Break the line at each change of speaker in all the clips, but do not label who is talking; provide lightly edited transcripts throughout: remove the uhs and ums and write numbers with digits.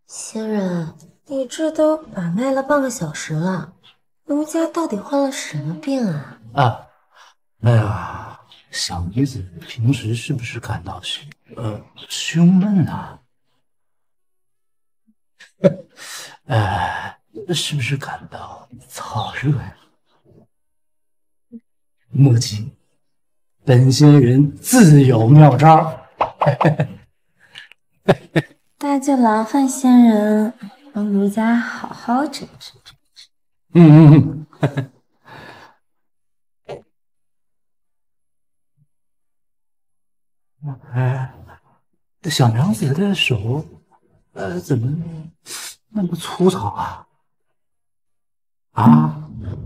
仙人，你这都把脉了半个小时了，奴家到底患了什么病啊？
哎呀，小女子平时是不是感到胸闷啊？是不是感到燥热呀？莫急，本仙人自有妙招。
那就劳烦仙人帮奴家好好诊治。
嗯。哎，小娘子的手，怎么那么粗糙啊？啊？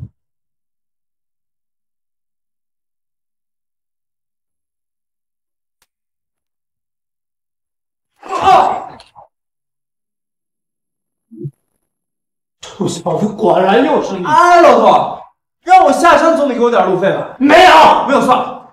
臭小子，果然又是你！
哎，老头，让我下山总得给我点路费吧？
没有，
没有算了。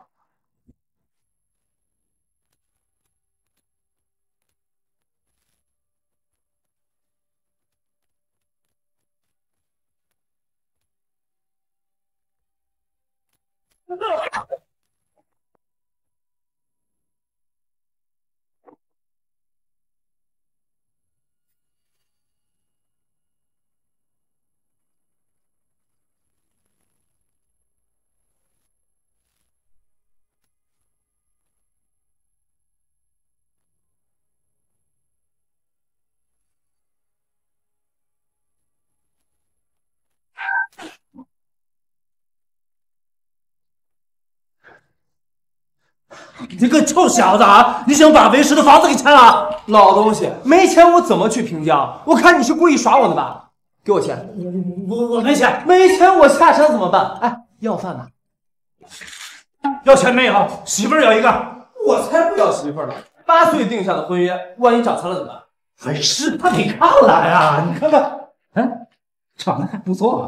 你个臭小子啊！你想把为师的房子给拆了？
老东西，没钱我怎么去平江？我看你是故意耍我的吧？给我钱！
我没钱，
没钱我下山怎么办？哎，要饭吗？
要钱没有，媳妇儿有一个。
我才不要媳妇儿呢！8岁定下的婚约，万一长残了怎么办？
为师他得看来啊！你看看，长得还不错啊。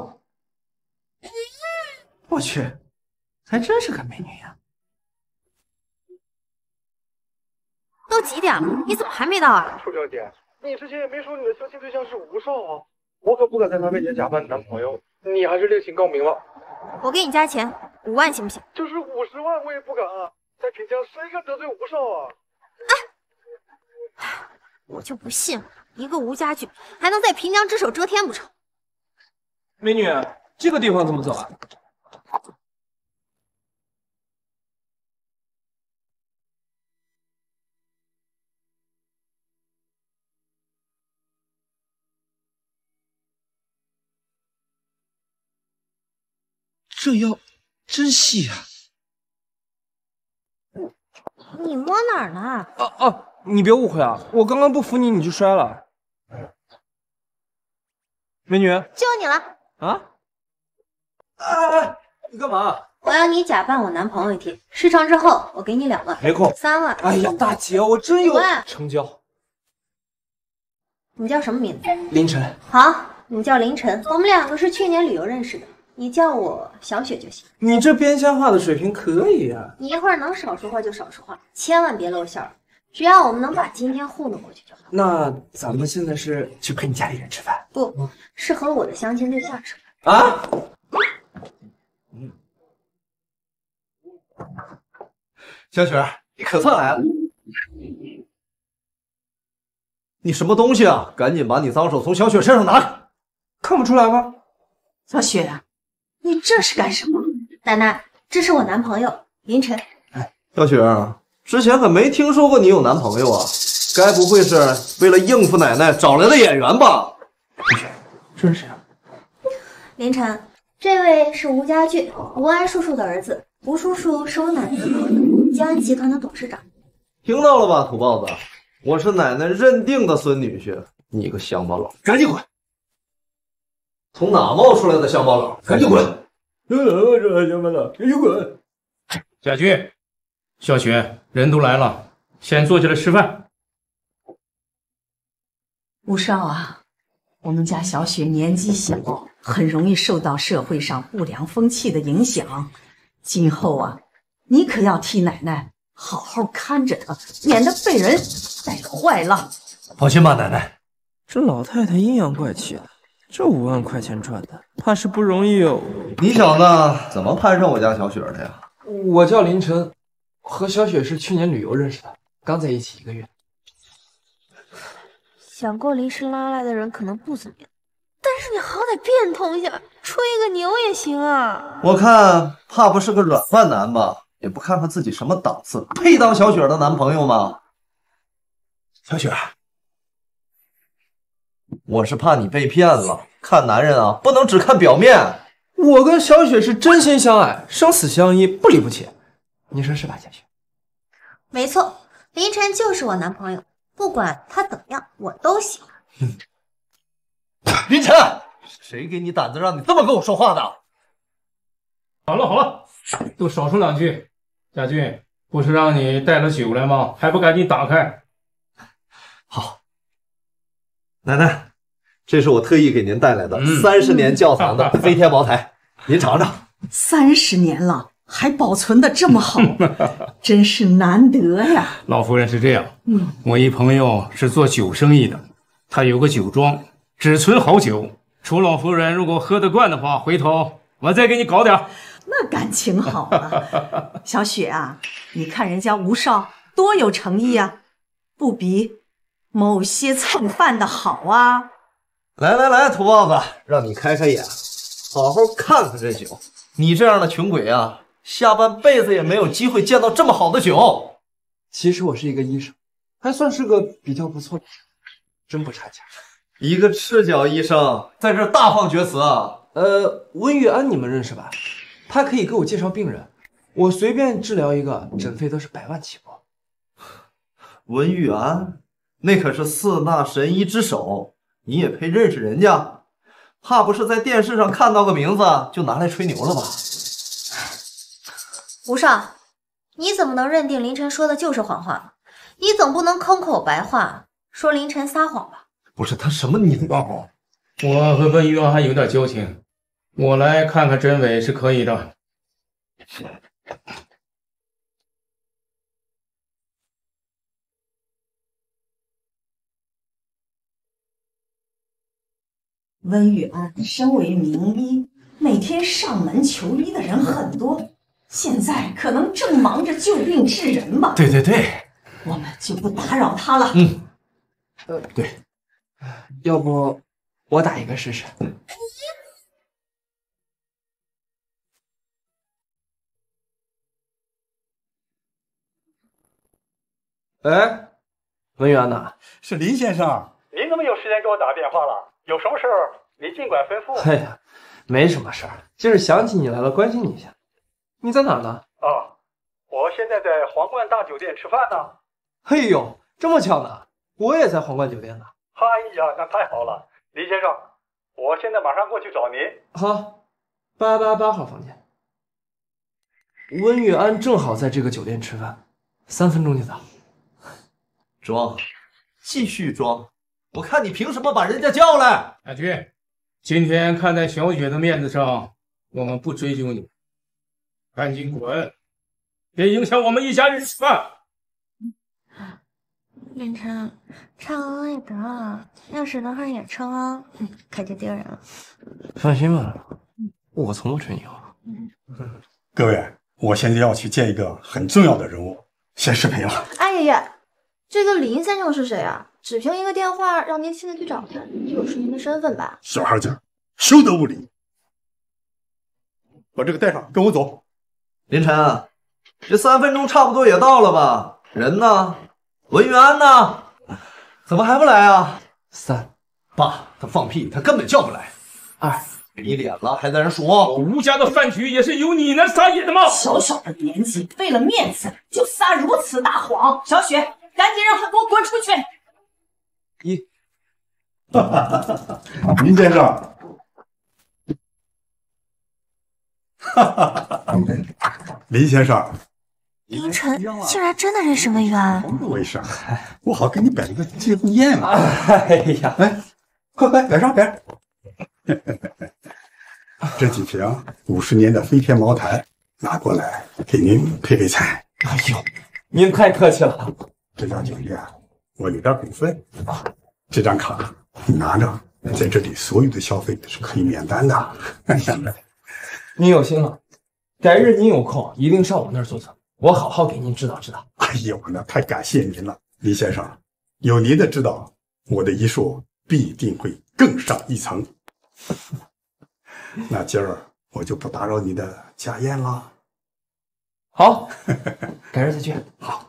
我去，还真是个美女呀！
都几点了？你怎么还没到啊？
楚小姐，你之前也没说你的相亲对象是吴少啊，我可不敢在他面前假扮你男朋友，你还是另行告明了。
我给你加钱5万，行不行？
就是50万我也不敢啊，在平江谁敢得罪吴少啊？
我就不信了，一个吴家驹还能在平江只手遮天不成？
美女，这个地方怎么走啊？
这腰真细啊！
你摸哪儿呢？
你别误会啊，我刚刚不扶你，你就摔了。美女，
就你了。
啊？哎，你干嘛？
我要你假扮我男朋友一天，事成之后我给你2万。
没空。
3万。
哎呀，大姐，我真有
5万。
成交。
你叫什么名字？
凌晨。
好，你叫凌晨。我们2个是去年旅游认识的，你叫我小雪就行。
你这编瞎话的水平可以啊！
你一会儿能少说话就少说话，千万别露馅儿。只要我们能把今天糊弄过去就好。
那咱们现在是去陪你家里人吃饭？
不是和我的相亲对象吃饭
啊？
小雪，你可算来了！你什么东西啊？赶紧把你脏手从小雪身上拿开！
看不出来吗？
小雪啊，你这是干什么？奶奶，这是我男朋友凌晨。
小雪，之前可没听说过你有男朋友啊？该不会是为了应付奶奶找来的演员吧？
小雪，这是谁啊？
凌晨，这位是吴家驹，吴安叔叔的儿子。吴叔叔是我奶奶的朋友，江安集团的董事长。
听到了吧，土包子，我是奶奶认定的孙女婿，你个乡巴佬，
赶紧滚！
从哪冒出来的乡巴佬？
赶紧滚！
这乡巴佬，赶紧滚！
家驹，小雪，人都来了，先坐下来吃饭。
吴少啊，我们家小雪年纪小，很容易受到社会上不良风气的影响。今后啊，你可要替奶奶好好看着她，免得被人带坏了。
放心吧，奶奶，
这老太太阴阳怪气的，这5万块钱赚的，怕是不容易哦。
你小子怎么攀上我家小雪的呀？
我叫林晨，和小雪是去年旅游认识的，刚在一起1个月。
想过临时拉来的人可能不怎么样，但是你好歹变通一下，吹个牛也行啊。
我看怕不是个软饭男吧？也不看看自己什么档次，配当小雪的男朋友吗？小雪，我是怕你被骗了。看男人啊，不能只看表面。
我跟小雪是真心相爱，生死相依，不离不弃。你说是吧，小雪？
没错，林晨就是我男朋友，不管他怎么样，我都喜欢。
林晨，谁给你胆子让你这么跟我说话的？
好了好了，都少说2句。家俊，不是让你带了酒来吗？还不赶紧打开？
好，奶奶，这是我特意给您带来的30年窖藏的飞天茅台，您尝尝。
30年了，还保存的这么好，真是难得呀。
老夫人是这样，我一朋友是做酒生意的，他有个酒庄，只存好酒。楚老夫人如果喝得惯的话，回头我再给你搞点。
那感情好啊。小雪啊，你看人家吴少多有诚意啊，不比某些蹭饭的好啊。
来来来，土豹子，让你开开眼，好好看看这酒。你这样的穷鬼啊，下半辈子也没有机会见到这么好的酒。
其实我是一个医生，还算是个比较不错的，真不差钱。
一个赤脚医生在这大放厥词啊！
温玉安你们认识吧？他可以给我介绍病人，我随便治疗一个，诊费都是100万起步。
温玉安，那可是4大神医之首，你也配认识人家？怕不是在电视上看到个名字就拿来吹牛了吧？
吴少，你怎么能认定林晨说的就是谎话呢？你总不能空口白话说林晨撒谎吧？
不是他什么你
哦，我和温玉安还有点交情，我来看看真伪是可以的。
温玉安身为名医，每天上门求医的人很多，现在可能正忙着救病治人吧。
对对对，
我们就不打扰他了。
对，
要不我打一个试试？哎，文员呐，
是林先生。
您怎么有时间给我打电话了？有什么事儿你尽管吩咐。
哎呀，没什么事儿，就是想起你来了，关心你一下。你在哪儿呢？
我现在在皇冠大酒店吃饭呢。
嘿呦，这么巧呢，我也在皇冠酒店呢。
哎呀，那太好了，李先生，我现在马上过去找您。
好，888号房间。温玉安正好在这个酒店吃饭，3分钟就到。
装，继续装，我看你凭什么把人家叫来？
亚军，今天看在小雪的面子上，我们不追究你，赶紧滚，别影响我们一家人吃饭。
林晨，唱歌也得了，要是能上演唱啊，可就丢人了。
放心吧，我从不吹牛。
各位，我现在要去见一个很重要的人物，先失陪了。
哎呀，这个林先生是谁啊？只凭一个电话让您现在去找他，就是您的身份吧？
小孩家，休得无礼！把这个带上，跟我走。
林晨，这3分钟差不多也到了吧？人呢？文玉安呢？怎么还不来啊
？3、
爸，他放屁，他根本叫不来。
2，
给你脸了还在那说？
吴家的饭局也是由你那撒野的吗？
小小的年纪，为了面子就撒如此大谎！小雪，赶紧让他给我滚出去！
林先生，林先生，
林晨竟然真的认识温玉安？
怎么回事？我好给你摆一个结婚宴嘛！
哎呀，
来，快，摆上摆。这几瓶50年的飞天茅台拿过来给您配配菜。
哎呦，您太客气了。
这家酒店我有点股份，这张卡你拿着，在这里所有的消费是可以免单的。
您有心了，改日您有空一定上我那儿做客，我好好给您指导指导。
哎呦，那太感谢您了，林先生，有您的指导，我的医术必定会更上一层。那今儿我就不打扰你的家宴了。
好，改日再聚。好。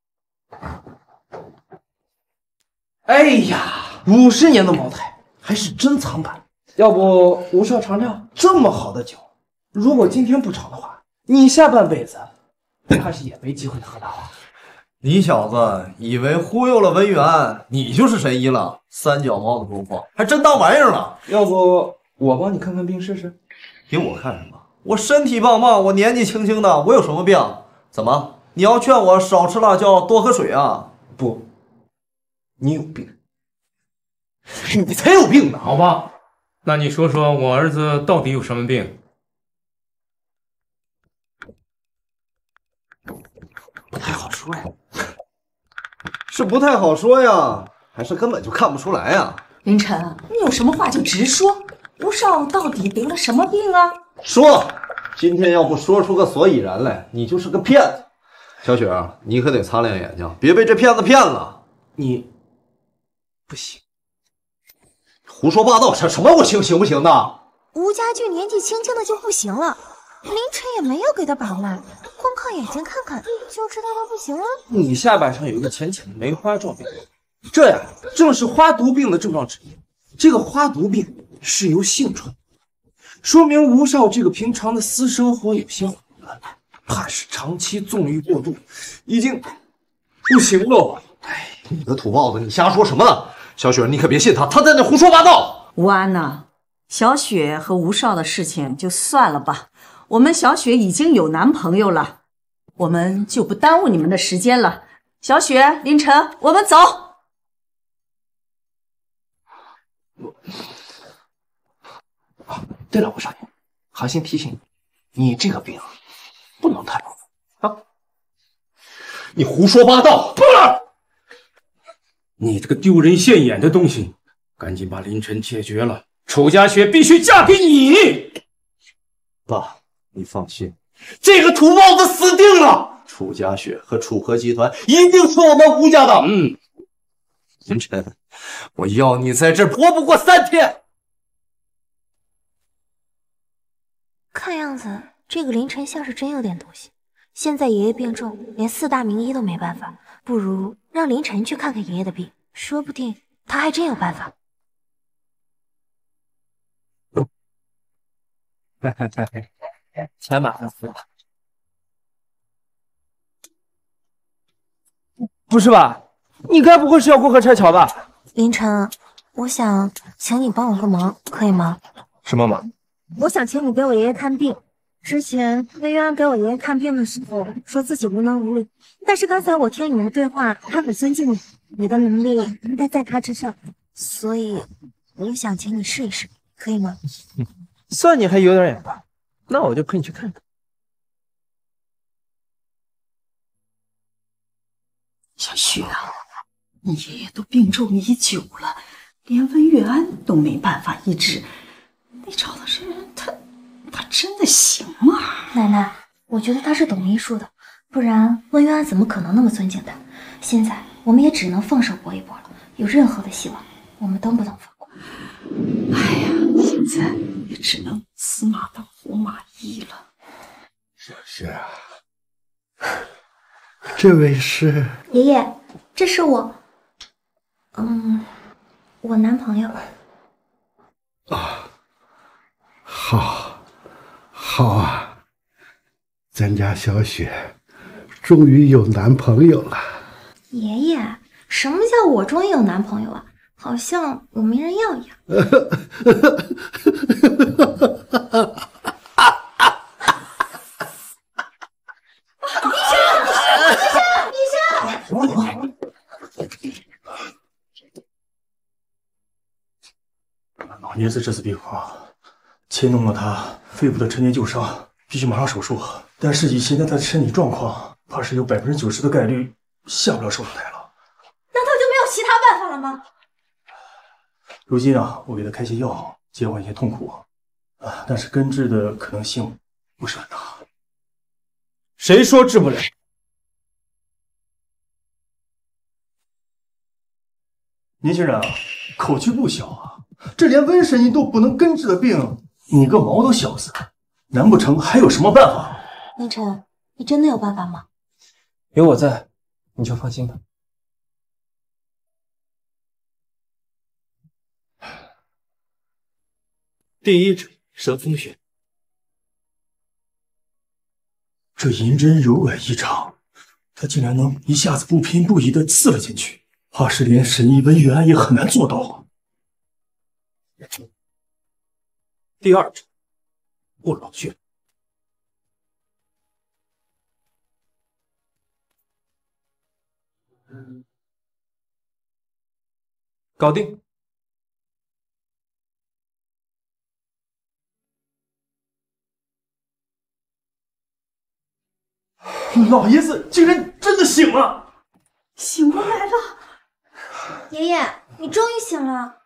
哎呀，50年的茅台还是珍藏版，要不吴少尝尝这么好的酒？如果今天不尝的话，你下半辈子怕是也没机会喝到了。
你小子以为忽悠了文宇安，你就是神医了？三脚猫的功夫还真当玩意儿了。
要不我帮你看看病试试？
给我看什么？我身体棒棒，我年纪轻轻的，我有什么病？怎么？你要劝我少吃辣椒，多喝水啊？
不，你有病，你才有病呢，好吧？
那你说说我儿子到底有什么病？
不太好说呀，是不太好说呀，还是根本就看不出来呀？
凌晨，你有什么话就直说。吴少到底得了什么病啊？
说，今天要不说出个所以然来，你就是个骗子。小雪，你可得擦亮眼睛，别被这骗子骗了。
你不行，
胡说八道，什么我行不行的？
吴家俊年纪轻轻的就不行了，凌晨也没有给他把脉，光靠眼睛看看就知道他不行了。
你下巴上有一个浅浅的梅花状病，这呀正是花毒病的症状之一。这个花毒病是由性传，说明吴少这个平常的私生活有些混乱，怕是长期纵欲过度，已经不行喽。
哎，你个土包子，你瞎说什么呢？小雪，你可别信他，他在那胡说八道。
吴安呐，小雪和吴少的事情就算了吧，我们小雪已经有男朋友了，我们就不耽误你们的时间了。小雪、凌晨，我们走。
对了，吴少爷，好心提醒你，你这个病不能太老啊！
你胡说八道！
不，你这个丢人现眼的东西，赶紧把凌晨解决了，楚家雪必须嫁给你。
爸，你放心，这个土包子死定了！楚家雪和楚河集团一定是我们吴家的。凌晨，我要你在这儿活不过3天。
看样子这个凌晨像是真有点东西。现在爷爷病重，连4大名医都没办法，不如让凌晨去看看爷爷的病，说不定他还真有办法。
钱马上付了。不是吧？你该不会是要过河拆桥吧？
凌晨，我想请你帮我个忙，可以吗？
什么忙？
我想请你给我爷爷看病。之前魏渊给我爷爷看病的时候，说自己无能无力，但是刚才我听你们对话，他很尊敬你，你的能力应该在他之上，所以我想请你试一试，可以吗？
算你还有点眼吧，那我就陪你去看看。
小雪啊，你爷爷都病重已久了，连温月安都没办法医治，你找的这人他真的行吗？
奶奶，我觉得他是懂医术的，不然温月安怎么可能那么尊敬他？现在我们也只能放手搏一搏了，有任何的希望，我们都不能放过。
哎呀，现在也只能死马当活马医了。
小雪啊，这位是
爷爷，这是我男朋友。
好啊，咱家小雪终于有男朋友了。
爷爷，什么叫我终于有男朋友了？好像我没人要一样。
老爷子这次病啊，牵动了他肺部的陈年旧伤，必须马上手术。但是以现在他的身体状况，怕是有90%的概率下不了手术台了。
难道就没有其他办法了吗？
如今啊，我给他开些药，减缓一些痛苦啊，但是根治的可能性不是很大。
谁说治不了？
年轻人啊，口气不小啊！这连瘟神你都不能根治的病，你个毛头小子，难不成还有什么办法？
凌晨，你真的有办法吗？
有我在，你就放心吧。
第一者蛇风穴，
这银针柔软异常，他竟然能一下子不偏不倚的刺了进去，怕是连神医文员也很难做到。
第二者不老穴，
搞定。
老爷子竟然真的醒了！
醒过来了，
爷爷，你终于醒了。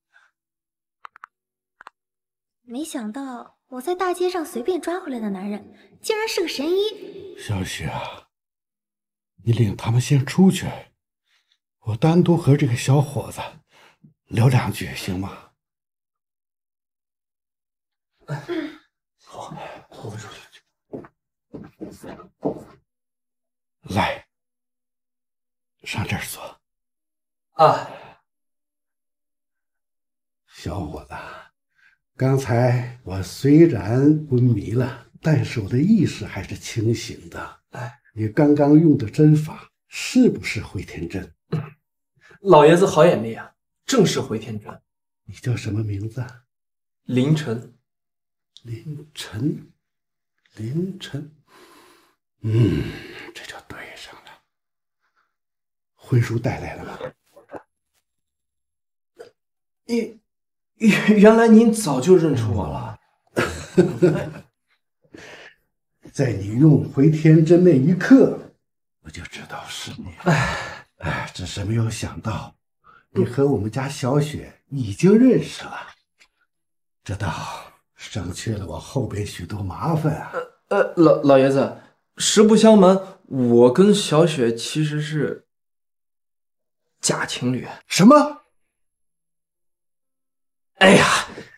没想到我在大街上随便抓回来的男人，竟然是个神医。
小雪啊，你领他们先出去，我单独和这个小伙子聊两句，行吗？
好，我们出去。
来，上这儿坐。
啊，
小伙子，刚才我虽然昏迷了，但是我的意识还是清醒的。你刚刚用的针法是不是回天针？
老爷子好眼力啊，正是回天针。
你叫什么名字？
凌晨。
凌晨，凌晨。这就对上了。婚书带来了吗？
原来您早就认出我了。
在你用回天针那一刻，我就知道是你。只是没有想到，你和我们家小雪已经认识了，这倒省去了我后边许多麻烦啊。
老爷子，实不相瞒，我跟小雪其实是假情侣。
什么？
哎呀，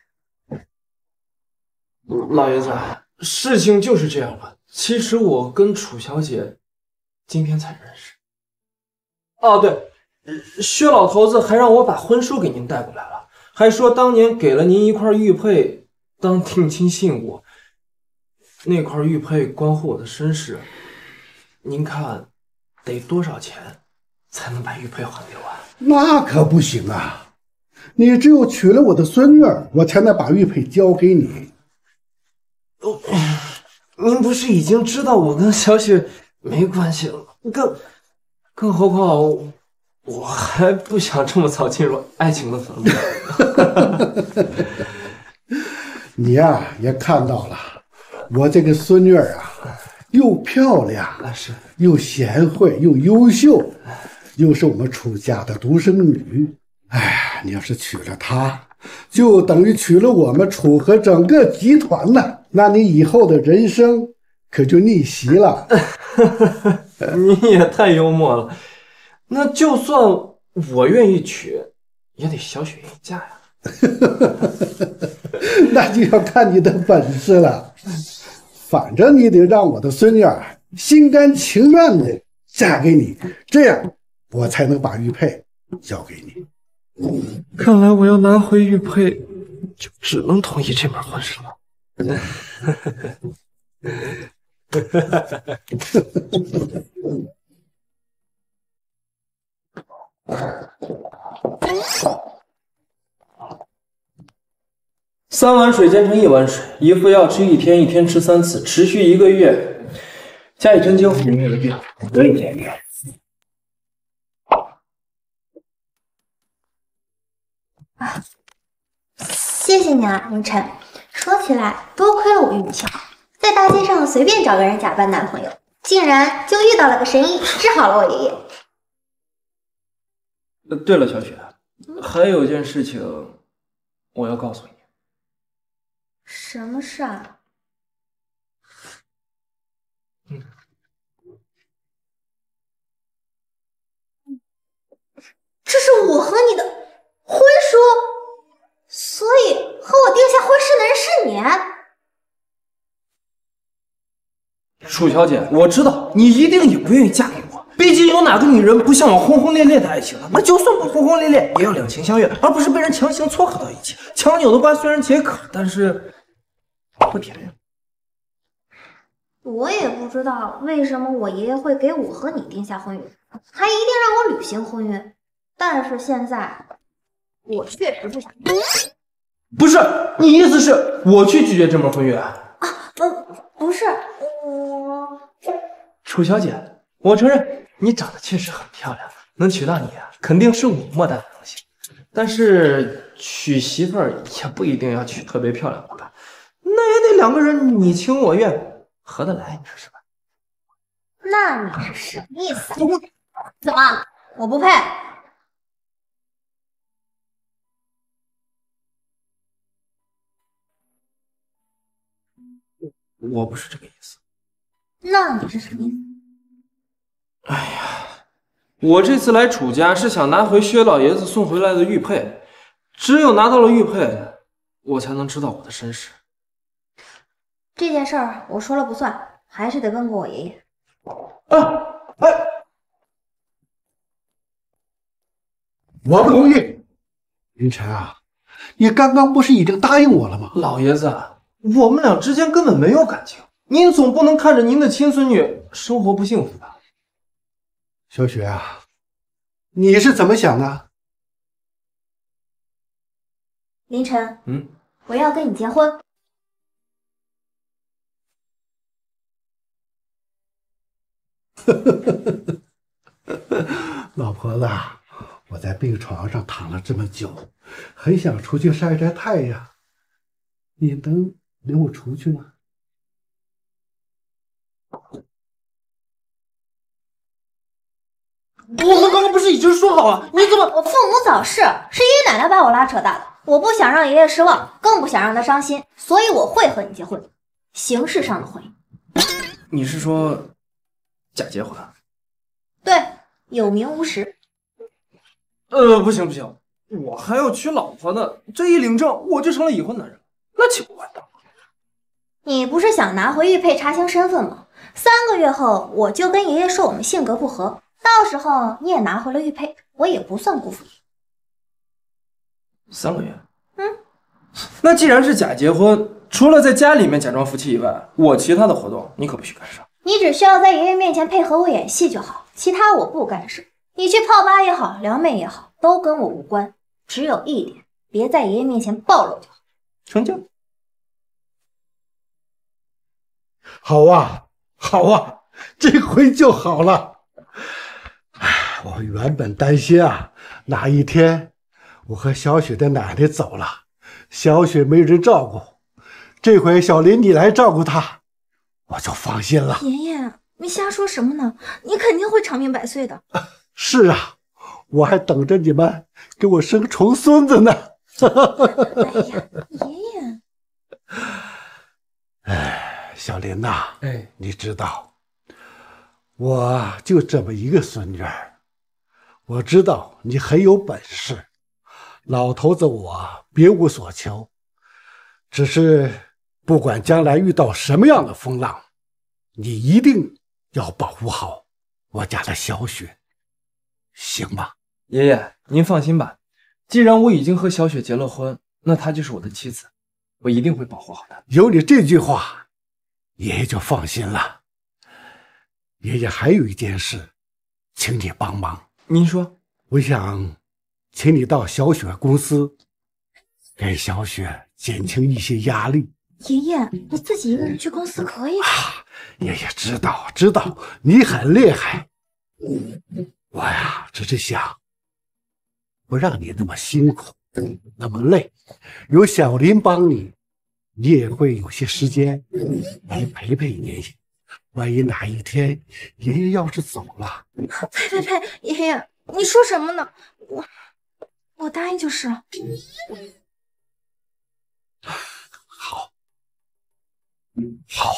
老爷子，事情就是这样了。其实我跟楚小姐今天才认识。哦，对，薛老头子还让我把婚书给您带过来了，还说当年给了您一块玉佩当定亲信物，那块玉佩关乎我的身世，您看得多少钱才能把玉佩还给我啊？
那可不行啊！你只有娶了我的孙女儿，我才能把玉佩交给你。
您不是已经知道我跟小雪没关系了吗？更何况我还不想这么早进入爱情的坟墓。
你呀，也看到了，我这个孙女儿啊，又漂亮，又贤惠，又优秀，又是我们楚家的独生女。哎，你要是娶了她，就等于娶了我们楚河整个集团了，那你以后的人生可就逆袭了。
你也太幽默了。那就算我愿意娶，也得小雪愿意嫁呀。
那就要看你的本事了。反正你得让我的孙女儿心甘情愿的嫁给你，这样我才能把玉佩交给你。
看来我要拿回玉佩，就只能同意这门婚事了。3碗水煎成1碗水，一副药吃1天，1天吃3次，持续1个月，加以针灸，明月的病得以减免。
谢谢你啊，凌晨。说起来，多亏了我运气好，在大街上随便找个人假扮男朋友，竟然就遇到了个神医，治好了我爷爷。
对了，小雪， 还有件事情我要告诉你。
什么事啊？这是我和你的婚书，所以和我定下婚事的人是你。
楚小姐，我知道你一定也不愿意嫁给我，毕竟有哪个女人不向往轰轰烈烈的爱情呢？那就算不轰轰烈烈，也要两情相悦，而不是被人强行撮合到一起。强扭的瓜虽然解渴，但是不甜呀。
我也不知道为什么我爷爷会给我和你定下婚约，还一定让我履行婚约。但是现在，我确实不想。
不是，你意思是我去拒绝这门婚约啊？
不是，我。
楚小姐，我承认你长得确实很漂亮，能娶到你啊，肯定是我莫大的荣幸。但是娶媳妇儿也不一定要娶特别漂亮的吧？那也得两个人你情我愿，合得来，你说是吧？
那你是什么意思？怎么，我不配？
我不是这个意思。
那你是什么意思？
哎呀，我这次来楚家是想拿回薛老爷子送回来的玉佩，只有拿到了玉佩，我才能知道我的身世。
这件事儿我说了不算，还是得问过我爷爷。
我不同意。云晨啊，你刚刚不是已经答应我了吗？
老爷子，我们俩之间根本没有感情，您总不能看着您的亲孙女生活不幸福吧？
小雪啊，你是怎么想的？
凌晨，我要跟你结婚。
老婆子，我在病床上躺了这么久，很想出去晒晒太阳，你能领我出去吗？
我们刚刚不是已经说好了？你怎么……
我父母早逝，是爷爷奶奶把我拉扯大的，我不想让爷爷失望，更不想让他伤心，所以我会和你结婚，形式上的婚姻。
你是说假结婚？
对，有名无实。
不行不行，我还要娶老婆呢，这一领证我就成了已婚男人，那岂不完蛋？
你不是想拿回玉佩查清身份吗？3个月后我就跟爷爷说我们性格不合，到时候你也拿回了玉佩，我也不算辜负你。
3个月？那既然是假结婚，除了在家里面假装夫妻以外，我其他的活动你可不许干涉。
你只需要在爷爷面前配合我演戏就好，其他我不干涉。你去泡吧也好，撩妹也好，都跟我无关。只有一点，别在爷爷面前暴露就好。
成交。
好啊，好啊，这回就好了。我原本担心啊，哪一天我和小雪的奶奶走了，小雪没人照顾，这回小林你来照顾她，我就放心了。
爷爷，你瞎说什么呢？你肯定会长命百岁的。
是啊，我还等着你们给我生重孙子呢。
哎呀，爷爷。
小林呐，你知道，我就这么一个孙女儿，我知道你很有本事，老头子我别无所求，只是不管将来遇到什么样的风浪，你一定要保护好我家的小雪，行吗？
爷爷，您放心吧，既然我已经和小雪结了婚，那她就是我的妻子，我一定会保护好她。
有你这句话，爷爷就放心了。爷爷还有一件事，请你帮忙。
您说？
我想请你到小雪公司，给小雪减轻一些压力。
爷爷，你自己一个人去公司可以的。
爷爷知道你很厉害，我呀只是想不让你那么辛苦，那么累，有小林帮你，你也会有些时间来陪陪爷爷。万一哪一天爷爷要是走了，
呸！爷爷，你说什么呢？
我答应就是。
好。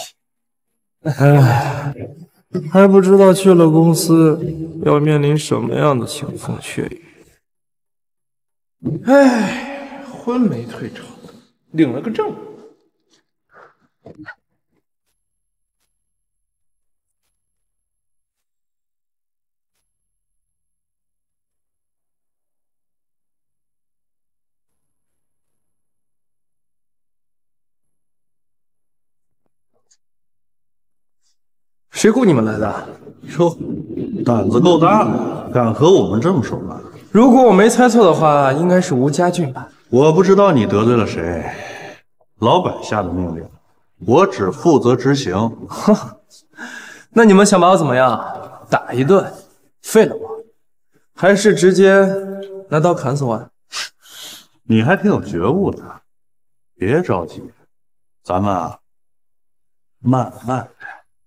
还不知道去了公司要面临什么样的腥风血雨。婚没退成，领了个证。谁雇你们来的？
哟，胆子够大的，敢和我们这么说话。
如果我没猜错的话，应该是吴家俊吧？
我不知道你得罪了谁，老板下的命令，我只负责执行。
哼，那你们想把我怎么样？打一顿，废了我，还是直接拿刀砍死我？
你还挺有觉悟的，别着急，咱们啊，慢慢来。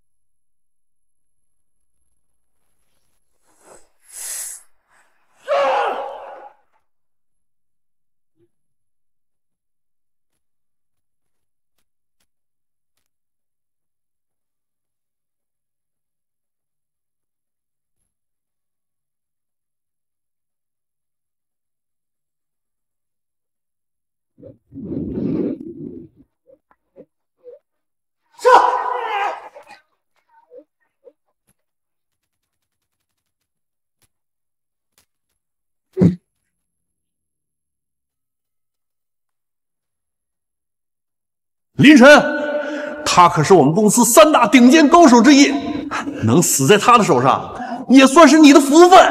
林晨，他可是我们公司3大顶尖高手之一，能死在他的手上，也算是你的福分。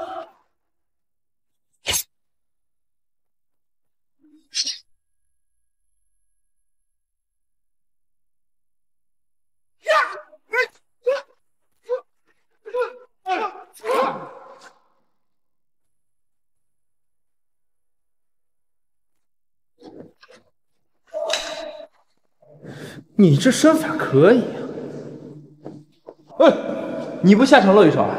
你这身法可以啊！你不下场露一手啊？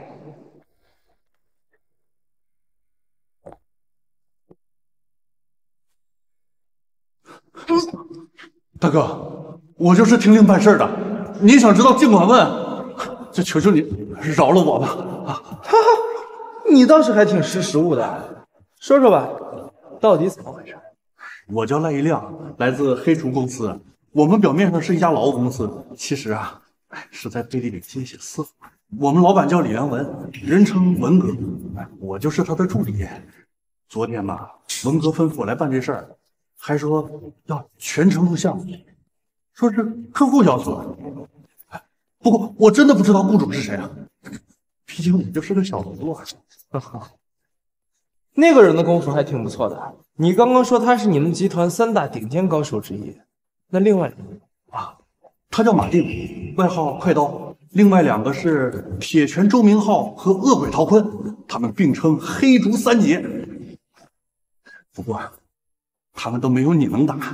大哥，我就是听令办事的，你想知道尽管问，就求求你饶了我吧！
哈哈，你倒是还挺识时务的，说说吧，到底怎么回事？
我叫赖一亮，来自黑厨公司。我们表面上是一家劳务公司，其实啊，是在背地里接些私活。我们老板叫李元文，人称文哥，我就是他的助理。昨天吧，文哥吩咐我来办这事儿，还说要全程录像，说是客户要求。不过我真的不知道雇主是谁啊，毕竟我就是个小喽啰。
那个人的功夫还挺不错的。你刚刚说他是你们集团3大顶尖高手之一，那另外
啊，他叫马定，外号快刀。另外2个是铁拳周明浩和恶鬼陶坤，他们并称黑竹3杰。不过，他们都没有你能打。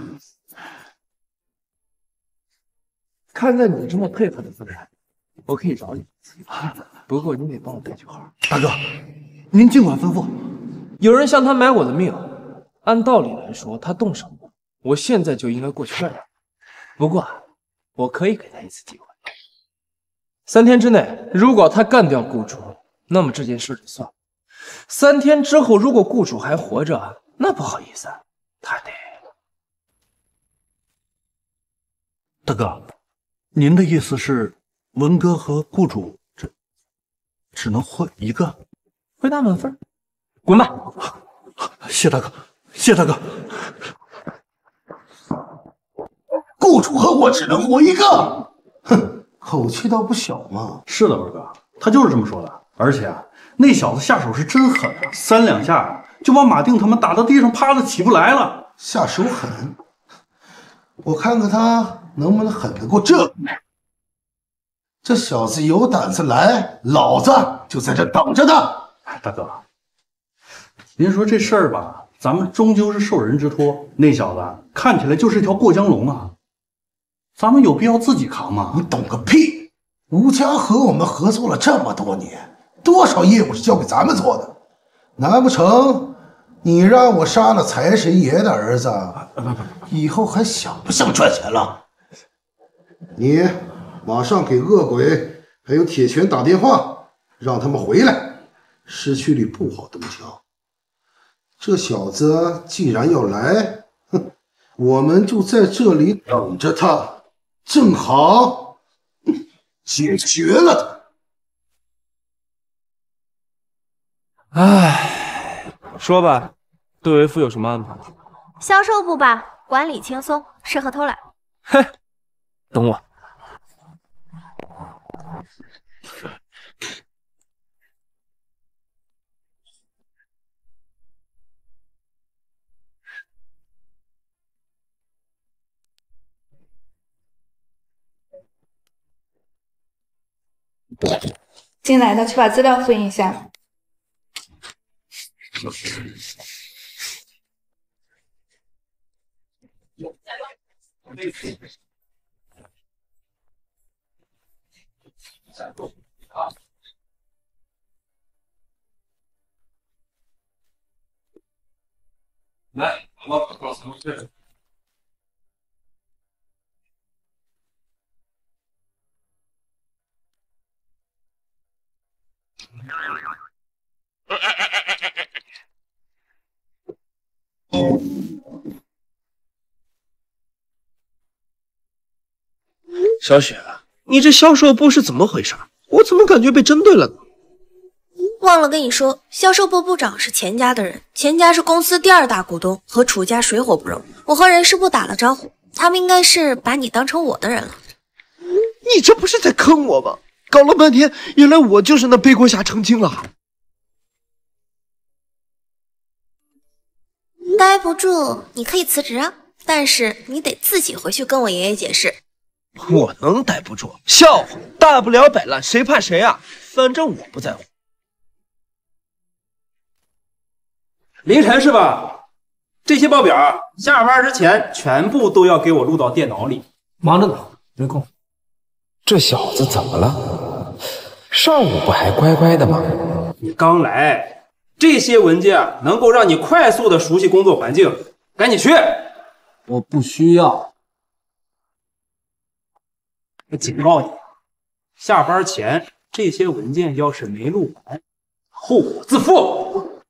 看在你这么配合的份上，我可以饶你一次。不过你得帮我带句话。
大哥，您尽管吩咐。
有人向他买我的命，按道理来说，他动手，我现在就应该过去干掉。不过，我可以给他一次机会。3天之内，如果他干掉雇主，那么这件事就算了。3天之后，如果雇主还活着，那不好意思，他得……
大哥，您的意思是文哥和雇主这只能活一个？
回答满分，滚吧！
谢大哥，谢大哥。
雇主和我只能活一个，哼，口气倒不小嘛。
是的，文哥，他就是这么说的。而且啊，那小子下手是真狠啊，3两下就把马定他们打到地上趴着起不来了。
下手狠，我看看他能不能狠得过这。这小子有胆子来，老子就在这等着他。
大哥，您说这事儿吧，咱们终究是受人之托。那小子看起来就是一条过江龙啊，咱们有必要自己扛吗？
你懂个屁！吴家和我们合作了这么多年，多少业务是交给咱们做的？难不成你让我杀了财神爷的儿子，以后还想不想赚钱了？你马上给恶鬼还有铁拳打电话，让他们回来。市区里不好动枪，这小子既然要来，哼，我们就在这里等着他，正好解决了
他。唉，说吧，对为父有什么安排？
销售部吧，管理轻松，适合偷懒。
嘿，等我。
进来的，去把资料复印一下。
来，我告诉你这。
小雪，你这销售部是怎么回事？我怎么感觉被针对了呢？
忘了跟你说，销售部部长是钱家的人，钱家是公司第2大股东，和楚家水火不容。我和人事部打了招呼，他们应该是把你当成我的人了。
你这不是在坑我吗？搞了半天，原来我就是那背锅侠成精啊！
待不住，你可以辞职啊，但是你得自己回去跟我爷爷解释。
我能待不住？笑话，大不了摆烂，谁怕谁啊？反正我不在乎。
凌晨是吧？这些报表下班之前全部都要给我录到电脑里。
忙着呢，没空。
这小子怎么了？上午不还乖乖的吗？
你刚来，这些文件能够让你快速的熟悉工作环境，赶紧去。
我不需要。
我警告你，下班前这些文件要是没录完，后果自负。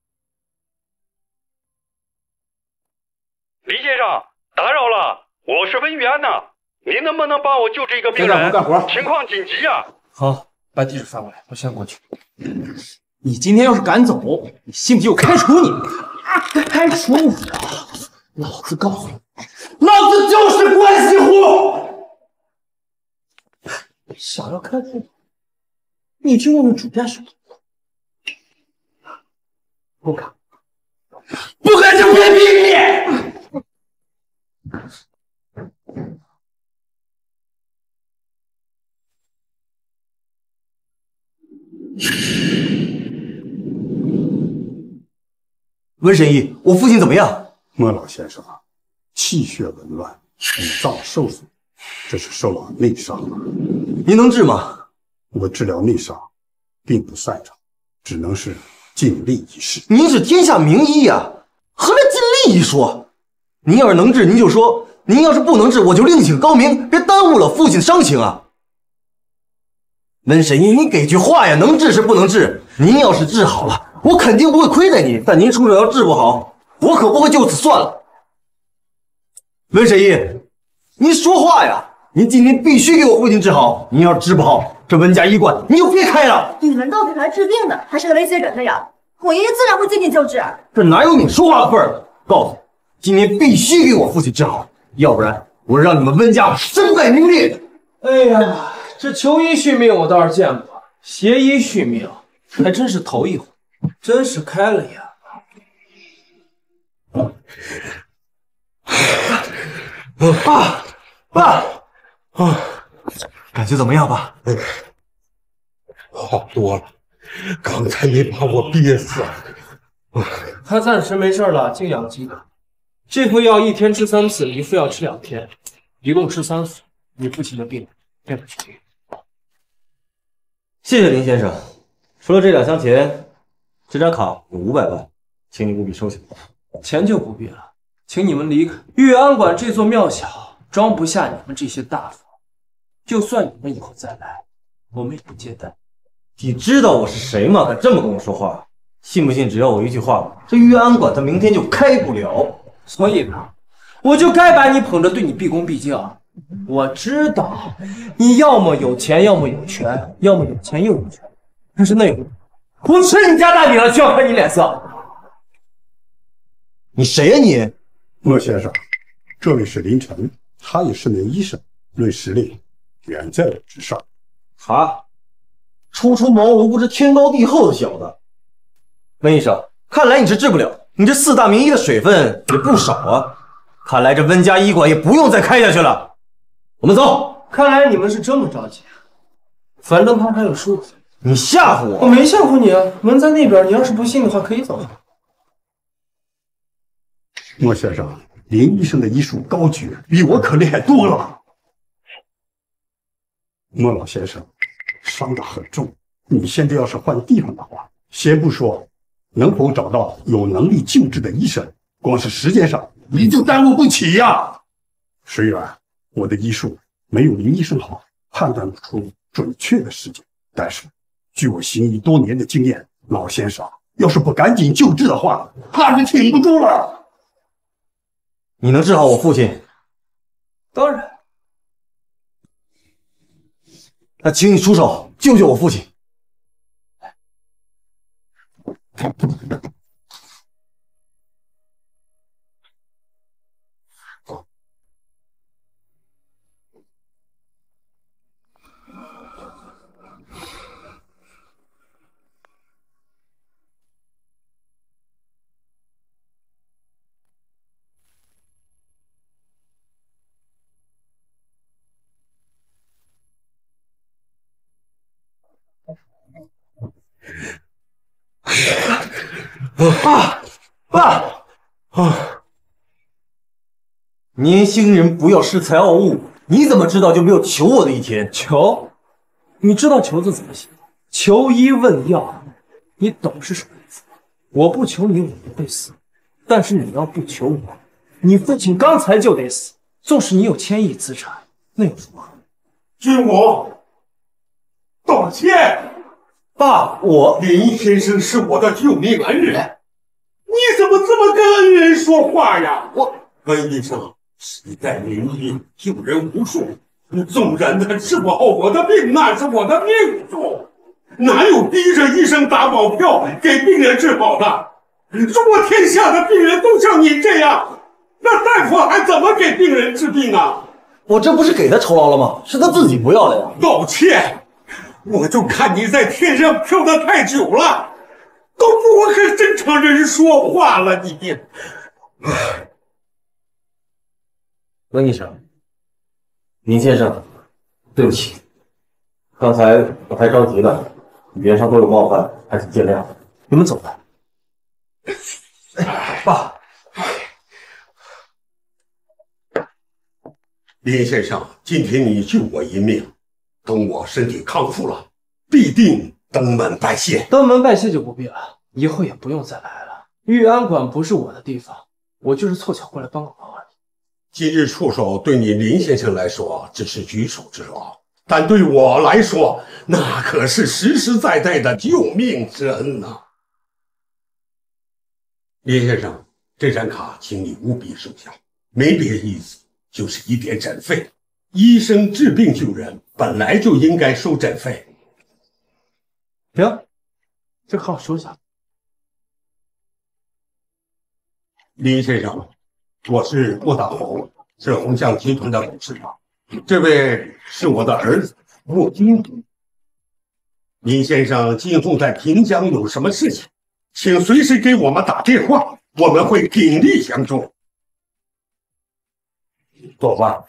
林先生，打扰了，我是温玉安呐，您能不能帮我救这个病人？
干活，
情况紧急呀！
好，把地址发过来，我先过去。
你今天要是敢走，你信不信我开除你？
开除我！老子告诉你，老子就是关系户！想要开除我，你去问问主家兄弟。不敢，不敢就别逼你！
温神医，我父亲怎么样？
莫老先生啊，气血紊乱，五脏受损，这是受了内伤。
您能治吗？
我治疗内伤并不擅长，只能是尽力一试。
您是天下名医呀，何来尽力一说？您要是能治，您就说；您要是不能治，我就另请高明，别耽误了父亲的伤情啊。温神医，你给句话呀，能治是不能治？您要是治好了，我肯定不会亏待你，但您出手要治不好，我可不会就此算了。温神医，您说话呀！您今天必须给我父亲治好，您要是治不好，这温家医馆你就别开了。
你们到底是来治病的，还是来威胁人的呀？我爷爷自然会尽力救治。
这哪有你说话的份儿？告诉你，今天必须给我父亲治好，要不然我让你们温家身败名裂。
哎呀，这求医续命我倒是见过，邪医续命还真是头一回，真是开了眼。
爸，感觉怎么样，爸？
好多了，刚才没把我憋死。
他暂时没事了，静养几天。这回药1天吃3次，一副药吃2天，一共吃3次。你父亲的病便不去治。
谢谢林先生。除了这2箱钱，这张卡有500万， 请你务必收下。
钱就不必了，请你们离开。玉安馆这座庙小，装不下你们这些大佛。就算你们以后再来，我们也不接待。
你知道我是谁吗？敢这么跟我说话？信不信只要我一句话，这玉安馆他明天就开不了。
所以呢，我就该把你捧着，对你毕恭毕敬。我知道你要么有钱，要么有权，要么有钱又有权，但是那个不吃你家大米了，就要看你脸色。
你谁呀你？
莫先生，这位是林晨，他也是名医生，论实力远在我之上。
他初出茅庐，不知天高地厚的小子。温医生，看来你是治不了，你这4大名医的水分也不少啊。看来这温家医馆也不用再开下去了。我们走。
看来你们是这么着急，反正他还有15分。
你吓唬我？
我没吓唬你啊，门在那边，你要是不信的话，可以走。
莫先生，林医生的医术高绝，比我可厉害多了。莫老先生，伤得很重，你现在要是换地方的话，先不说能否找到有能力救治的医生，光是时间上你就耽误不起呀。虽然我的医术没有林医生好，判断不出准确的时间，但是据我行医多年的经验，老先生要是不赶紧救治的话，怕是挺不住了。
你能治好我父亲？
当然。
那请你出手救救我父亲。爸！年轻人不要恃才傲物，你怎么知道就没有求我的一天？
求？你知道求字怎么写？求医问药，你懂是什么意思？我不求你，我不会死。但是你要不求我，你父亲刚才就得死。纵使你有1000亿资产，那有什么？
君武，道歉。
爸，
林先生是我的救命恩人，你怎么这么跟恩人说话呀？温医生是在林医救人无数，纵然他治不好我的病，那是我的命数，哪有逼着医生打保票给病人治好的？如果天下的病人都像你这样，那大夫还怎么给病人治病啊？
我这不是给他酬劳了吗？是他自己不要的呀。
道歉。我就看你在天上飘得太久了，都不和正常人说话了你。
温医生，林先生，对不起，刚才我太着急了，语言上都有冒犯，还请见谅。你们走吧。爸，
林先生，今天你救我一命。等我身体康复了，必定登门拜谢。
登门拜谢就不必了，以后也不用再来了。玉安馆不是我的地方，我就是凑巧过来帮个忙而已。
今日出手对你林先生来说只是举手之劳，但对我来说，那可是实实在在的救命之恩呐。林先生，这张卡请你务必收下，没别意思，就是一点诊费。医生治病救人，本来就应该收诊费。
行，这个号收下。
林先生，我是莫大红，是红象集团的董事长。这位是我的儿子莫金虎。林先生今后在平江有什么事情，请随时给我们打电话，我们会鼎力相助。走吧。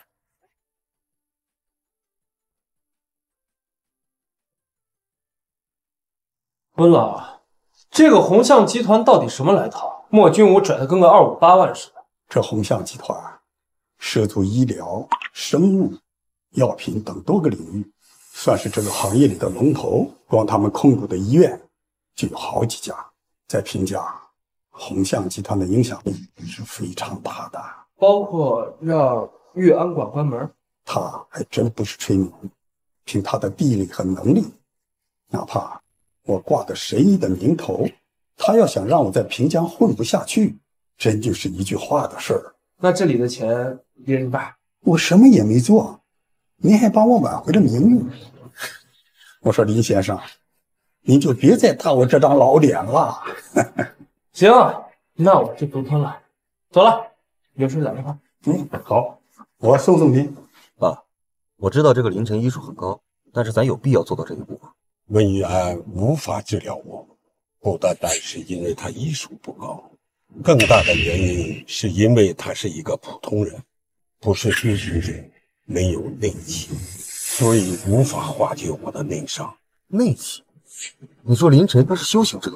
温老，这个红象集团到底什么来头？莫君武拽得跟个258万似的。
这红象集团涉足医疗、生物、药品等多个领域，算是这个行业里的龙头。光他们控股的医院就有好几家，在平江
鸿象集团的影响力是非常大的，
包括让粤安馆关门。
他还真不是吹牛，凭他的地力和能力，哪怕我挂个神医的名头，他要想让我在平江混不下去，真就是一句话的事儿。
那这里的钱别人办，
我什么也没做，您还帮我挽回了名誉。我说林先生，您就别再打我这张老脸了。
行，那我就独吞了，走了，有事打电话。
好，我送送您。
爸，我知道这个凌晨医术很高，但是咱有必要做到这一步吗？
温玉安无法治疗我，不单单是因为他医术不高，更大的原因是因为他是一个普通人，不是修行者，没有内气，所以无法化解我的内伤。
内气？你说凌晨他是修行者？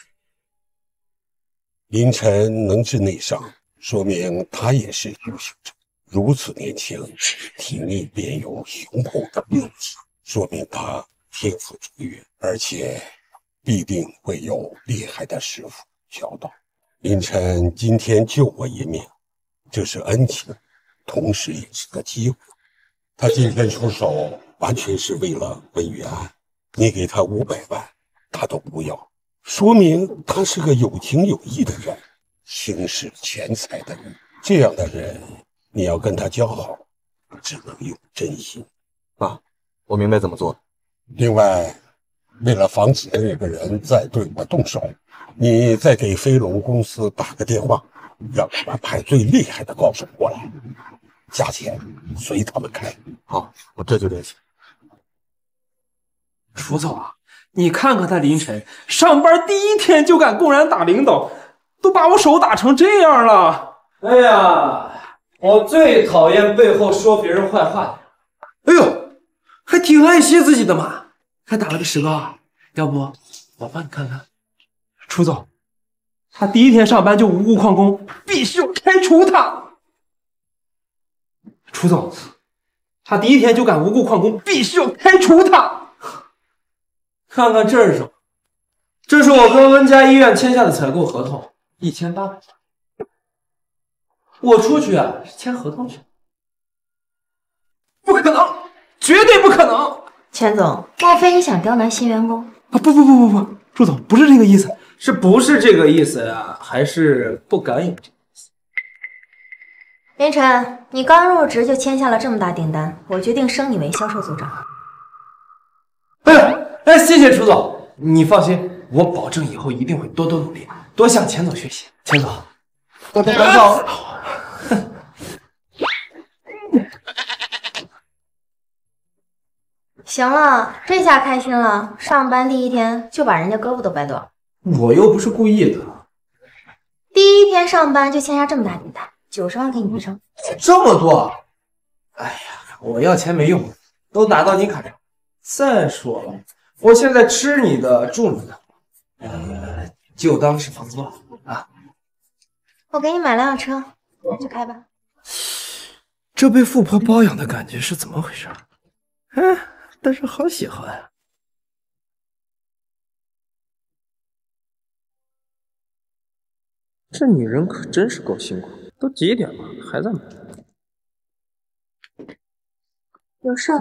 凌晨能治内伤，说明他也是修行者。如此年轻，体内便有雄厚的病气，说明他天赋卓越，而且必定会有厉害的师傅教导。凌晨今天救我一命，这是恩情，同时也是个机会。他今天出手完全是为了温玉安，你给他500万，他都不要，说明他是个有情有义的人，轻视钱财的人。这样的人，你要跟他交好，只能用真心。
爸，我明白怎么做。
另外，为了防止那个人再对我动手，你再给飞龙公司打个电话，让他们派最厉害的高手过来，价钱随他们开。
好，我这就联系。
楚总啊，你看看他凌晨上班第一天就敢公然打领导，都把我手打成这样了。哎呀，我最讨厌背后说别人坏话的。哎呦，还挺爱惜自己的嘛，还打了个石膏啊？要不我帮你看看。楚总，他第一天上班就无故旷工，必须要开除他。楚总，他第一天就敢无故旷工，必须要开除他。看看这是什么？这是我跟温家医院签下的采购合同，1800。我出去啊，是签合同去。不可能，绝对不可能！
钱总，莫非你想刁难新员工？
啊，不，朱总，不是这个意思，是不是这个意思呀？还是不敢有这个意思？
凌晨，你刚入职就签下了这么大订单，我决定升你为销售组长。
哎，谢谢楚总，你放心，我保证以后一定会多多努力，多向钱总学习。钱总，多多关照。
行了，这下开心了，上班第一天就把人家胳膊都掰断了。
我又不是故意的。
第一天上班就签下这么大订单，90万给你一成。
这么多？哎呀，我要钱没用，都打到你卡上。再说了，我现在吃你的住你的，就当是房租啊。
我给你买辆车，去开吧。
这被富婆包养的感觉是怎么回事？但是好喜欢啊！这女人可真是够辛苦，都几点了还在忙？
有事？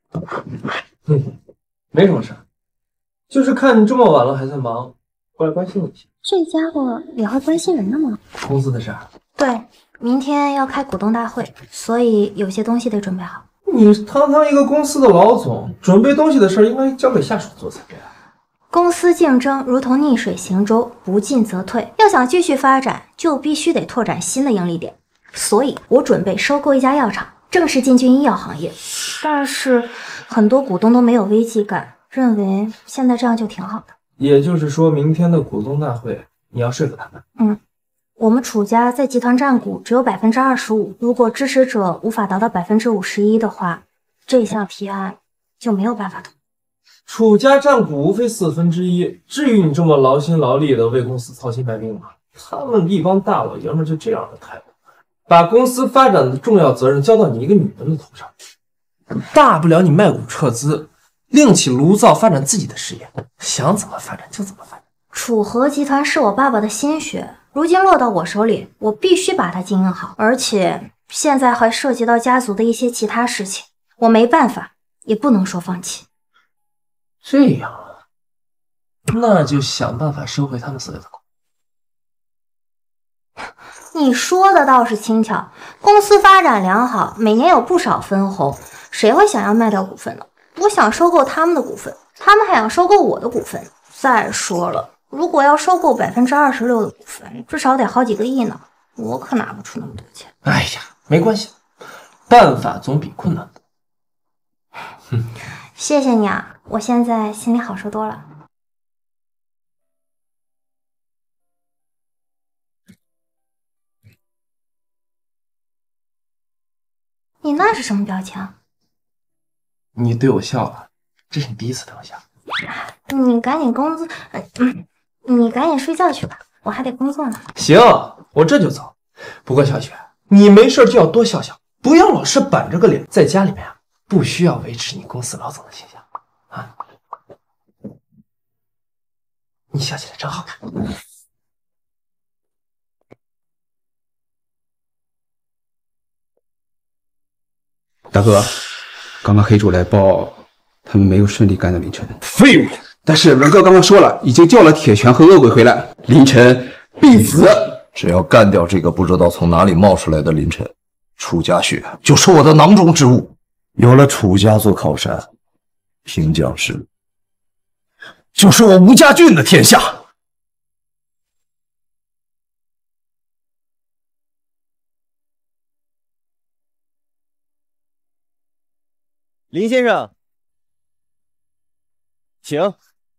没什么事，就是看你这么晚了还在忙，过来关心你一下。
这家伙也会关心人的吗？
公司的事儿。
对，明天要开股东大会，所以有些东西得准备好。
你堂堂一个公司的老总，准备东西的事儿应该交给下属做才对啊。
公司竞争如同逆水行舟，不进则退。要想继续发展，就必须得拓展新的盈利点。所以我准备收购一家药厂，正式进军医药行业。但是很多股东都没有危机感，认为现在这样就挺好的。
也就是说，明天的股东大会，你要说服他们。
我们楚家在集团占股只有25%，如果支持者无法达到51%的话，这项提案就没有办法通。
楚家占股无非1/4，至于你这么劳心劳力的为公司操心卖命吗？他们一帮大老爷们就这样的态度，把公司发展的重要责任交到你一个女人的头上，大不了你卖股撤资，另起炉灶发展自己的事业，想怎么发展就怎么发展。
楚河集团是我爸爸的心血， 如今落到我手里，我必须把它经营好，而且现在还涉及到家族的一些其他事情，我没办法，也不能说放弃。
这样啊，那就想办法收回他们所有的股。
你说的倒是轻巧，公司发展良好，每年有不少分红，谁会想要卖掉股份呢？我想收购他们的股份，他们还想收购我的股份。再说了，如果要收购26%的股份，至少得好几个亿呢，我可拿不出那么多钱。
哎呀，没关系，办法总比困难多。
谢谢你啊，我现在心里好受多了。你那是什么表情？
你对我笑了，这是你第一次对我笑。
你赶紧工作，你赶紧睡觉去吧，我还得工作呢。
行，我这就走。不过小雪，你没事就要多笑笑，不要老是板着个脸，在家里面啊，不需要维持你公司老总的形象啊。你笑起来真好看。
大哥，刚刚黑主来报，他们没有顺利赶到凌晨。
废物！
但是文哥刚刚说了，已经叫了铁拳和恶鬼回来，凌晨必死。
只要干掉这个不知道从哪里冒出来的凌晨，楚家血就是我的囊中之物。有了楚家做靠山，平江市就是我吴家俊的天下。
林先生，请。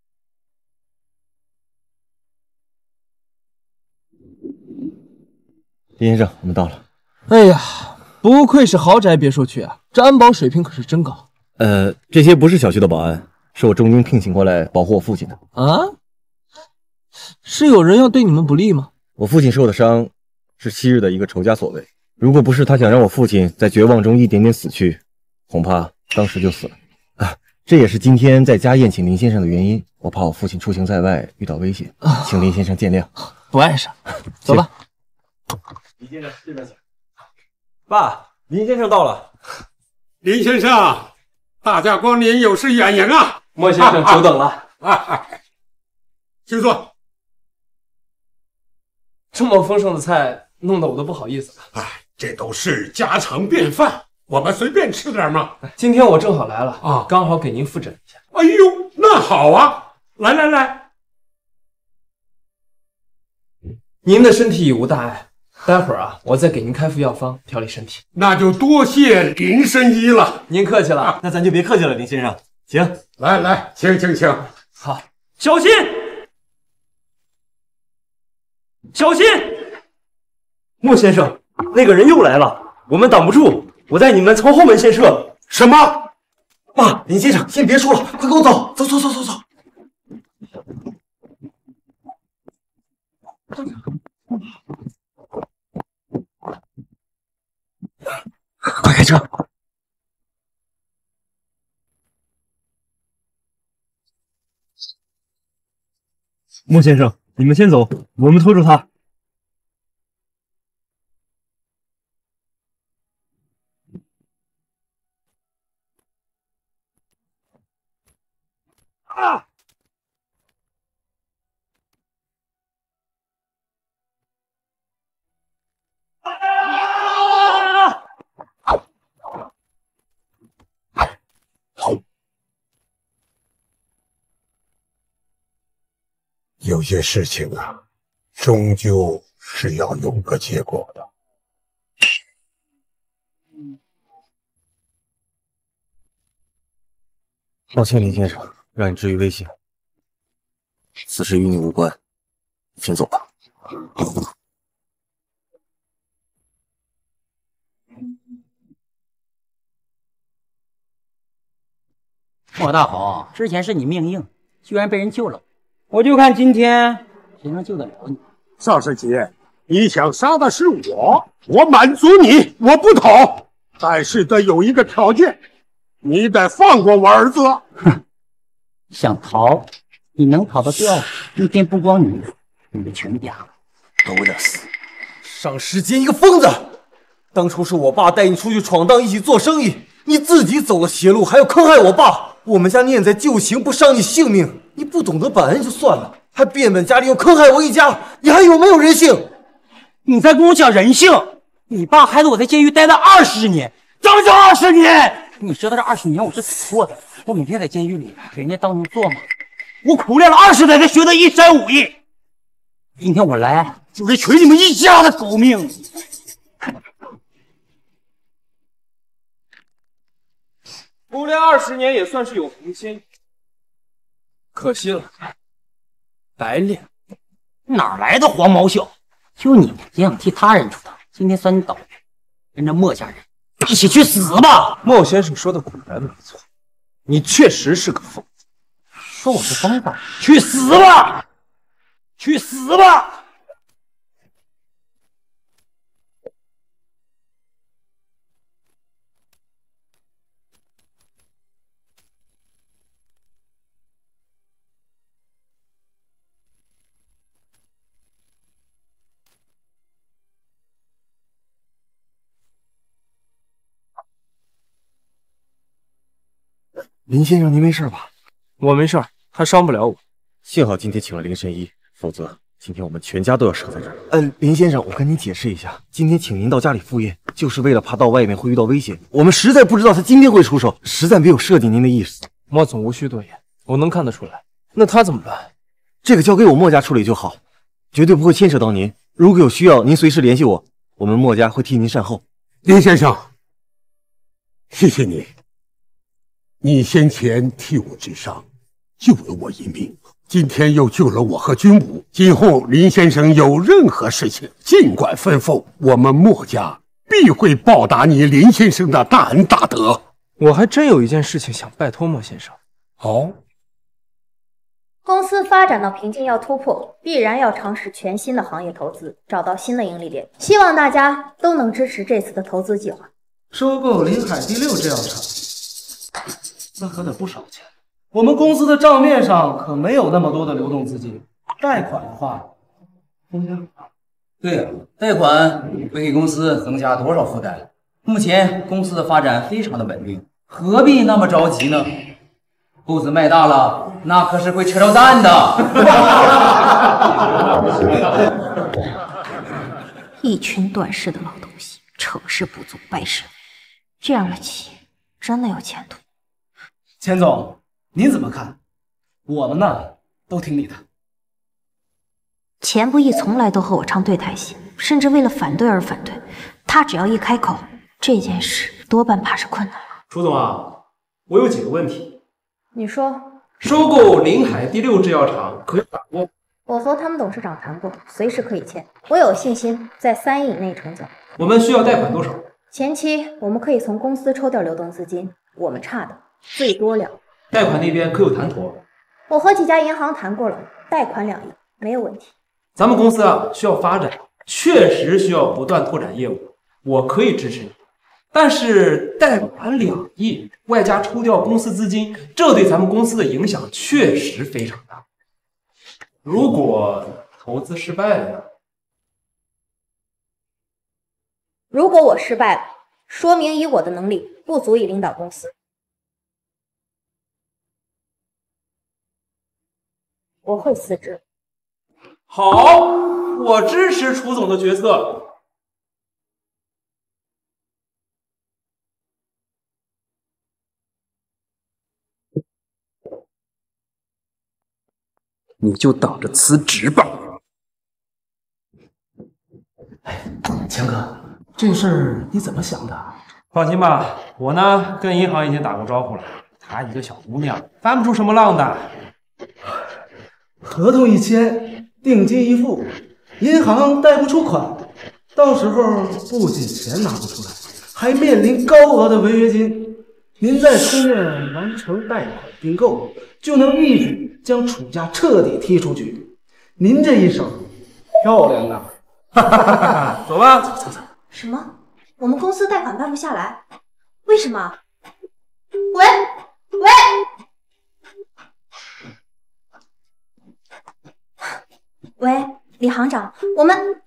林先生，我们到了。
哎呀，不愧是豪宅别墅区啊，这安保水平可是真高。
这些不是小区的保安，是我中军聘请过来保护我父亲的。
啊？是有人要对你们不利吗？
我父亲受的伤是昔日的一个仇家所为，如果不是他想让我父亲在绝望中一点点死去，恐怕当时就死了。啊，这也是今天在家宴请林先生的原因。我怕我父亲出行在外遇到危险，请林先生见谅。
不碍事，走吧。
林先生这边请。爸，林先生到了。
林先生，大驾光临，有失远迎啊！
莫先生久等了。
请坐。
这么丰盛的菜，弄得我都不好意思了。
哎，这都是家常便饭，我们随便吃点嘛。
今天我正好来了啊，刚好给您复诊一下。
哎呦，那好啊！来来来，
您的身体已无大碍。待会儿啊，我再给您开副药方调理身体。
那就多谢林神医了。
您客气了，
那咱就别客气了，林先生，请。
来来，请。
好，小心，小心！
莫先生，那个人又来了，我们挡不住，我带你们从后门先射。
什么？
爸，林先生，先别说了，快跟我走，走。快开车！莫先生，你们先走，我们拖住他。啊！
有些事情啊，终究是要有个结果的。
抱歉，林先生，让你置于危险。此事与你无关，先走吧。
莫大豪，之前是你命硬，居然被人救了，我就看今天谁能救得了你。
邵世杰，你想杀的是我，我满足你，我不逃，但是得有一个条件，你得放过我儿子。
哼，想逃，你能逃得掉？今天不光你，你的全家。
都为了死。上世间一个疯子！当初是我爸带你出去闯荡，一起做生意，你自己走了邪路，还要坑害我爸。我们家念在旧情，不伤你性命，你不懂得感恩就算了，还变本加厉，又坑害我一家，你还有没有人性？
你在跟我讲人性？你爸害得我在监狱待了20年，整整20年！你知道这20年我是怎么过的？我每天在监狱里给人家当奴做嘛，我苦练了20载才学得一身武艺。今天我来就是取你们一家的狗命。
苦练20年也算是有恒心，可惜了，白练。
哪来的黄毛小子？就你这样替他人出头，今天算你倒霉，跟着墨家人一起去死吧！
莫先生说的果然没错，你确实是个疯子。
说我是疯子，去死吧！去死吧！
林先生，您没事吧？
我没事，他伤不了我。
幸好今天请了林神医，否则今天我们全家都要折在这儿。林先生，我跟您解释一下，今天请您到家里赴宴，就是为了怕到外面会遇到危险。我们实在不知道他今天会出手，实在没有设计您的意思。
莫总无需多言，我能看得出来。那他怎么办？
这个交给我墨家处理就好，绝对不会牵扯到您。如果有需要，您随时联系我，我们墨家会替您善后。
林先生，谢谢你。你先前替我治伤，救了我一命，今天又救了我和军武。今后林先生有任何事情，尽管吩咐，我们墨家必会报答你林先生的大恩大德。
我还真有一件事情想拜托莫先生。
哦，
公司发展到瓶颈要突破，必然要尝试全新的行业投资，找到新的盈利点。希望大家都能支持这次的投资计划。
收购临海第6制药厂，那可得不少钱。我们公司的账面上可没有那么多的流动资金，贷款的话，风险很大。
对呀，贷款会给公司增加多少负担？目前公司的发展非常的稳定，何必那么着急呢？步子迈大了，那可是会扯着蛋的。
一群短视的老东西，成事不足败事。这样的企业真的有前途。
钱总，您怎么看？我们呢，都听你的。
钱不易从来都和我唱对台戏，甚至为了反对而反对。他只要一开口，这件事多半怕是困难了。
楚总啊，我有几个问题。
你说，
收购临海第6制药厂可以把握？
我和他们董事长谈过，随时可以签。我有信心在3亿以内成交。
我们需要贷款多少？
前期我们可以从公司抽调流动资金，我们差的最多2亿。
贷款那边可有谈妥？
我和几家银行谈过了，贷款2亿没有问题。
咱们公司啊需要发展，确实需要不断拓展业务，我可以支持你。但是贷款2亿，外加抽调公司资金，这对咱们公司的影响确实非常大。如果投资失败了呢？
如果我失败了，说明以我的能力不足以领导公司。我会辞职。
好，我支持楚总的决策。
你就等着辞职吧。
钱哥，这事儿你怎么想的？
放心吧，我呢跟银行已经打过招呼了，她一个小姑娘，翻不出什么浪的。
合同一签，定金一付，银行贷不出款，到时候不仅钱拿不出来，还面临高额的违约金。您在村内完成贷款并购，就能一举将楚家彻底踢出局。您这一手漂亮啊！
哈哈哈哈！走吧，走。
什么？我们公司贷款办不下来？为什么？喂！喂， 李行长，我们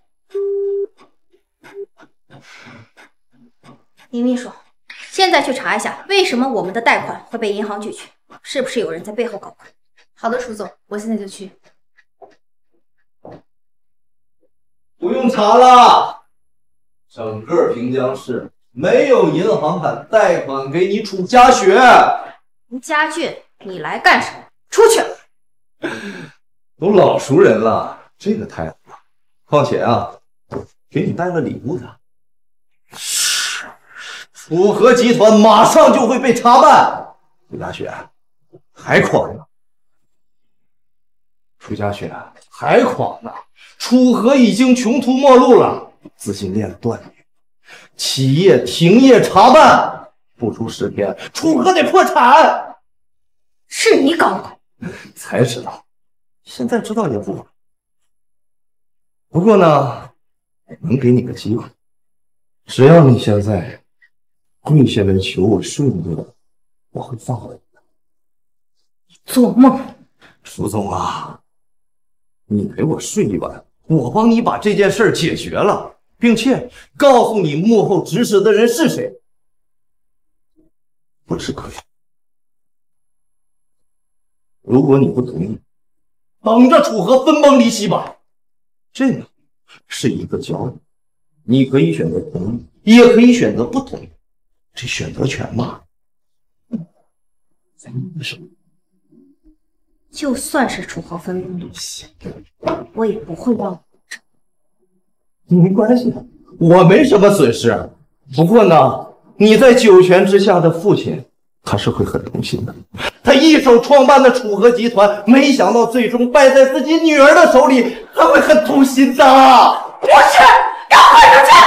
李秘书，现在去查一下，为什么我们的贷款会被银行拒绝？是不是有人在背后搞鬼？
好的，楚总，我现在就去。
不用查了，整个平江市没有银行敢贷款给你楚家雪。
吴家俊，你来干什么？出去！
都老熟人了，这个态度。况且啊，给你带了礼物的。楚河集团马上就会被查办。楚家雪还狂呢！楚家雪还狂呢！楚河已经穷途末路了，资金链断裂，企业停业查办，不出10天，楚河得破产。
是你搞的？
才知道，现在知道也不晚。不过呢，能给你个机会，只要你现在跪下来求我顺利的，我会放过你的。
做梦！
楚总啊，你陪我睡一晚，我帮你把这件事解决了，并且告诉你幕后指使的人是谁，不是可以。如果你不同意，等着楚河分崩离析吧。这个是一个交易，你可以选择同意，也可以选择不同意，这选择权嘛，在你的手里。
就算是楚河分崩离析，我也不会让你。
没关系，我没什么损失。不过呢，你在九泉之下的父亲，他是会很痛心的。他一手创办的楚河集团，没想到最终败在自己女儿的手里，他会很痛心的。
不是，给我滚出去！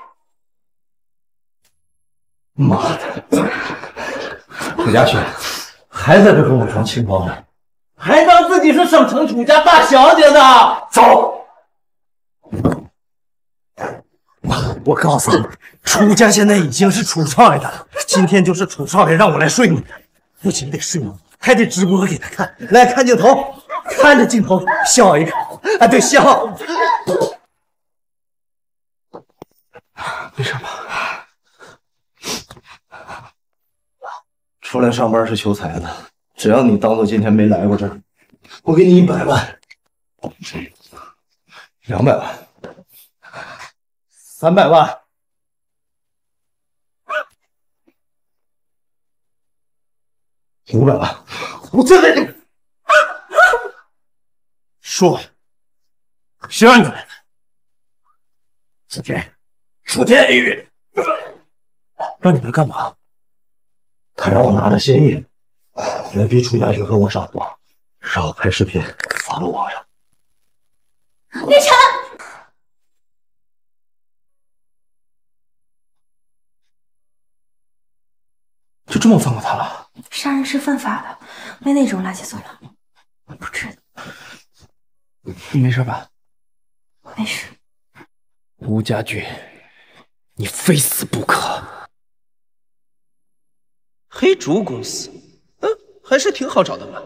妈的，楚家雪还在这跟我装清高呢，还当自己是省城楚家大小姐呢。走！
我告诉你，楚家现在已经是楚少爷的了。今天就是楚少爷让我来睡你的，不仅得睡你，还得直播给他看。来看镜头，看着镜头笑一个。啊，对，笑。
没事吧？出来上班是求财的，只要你当做今天没来过这儿，我给你100万、200万、300万。500万，我再给你
说，谁让你来的？楚天宇，让你来干嘛？
他让我拿着协议来逼楚家雪和我上床，让我拍视频发到网上。
李晨，
就这么放过他了？
杀人是犯法的，没那种垃圾走了。不知道。
你没事吧？
没事。
吴家俊，你非死不可！
黑竹公司，还是挺好找的嘛。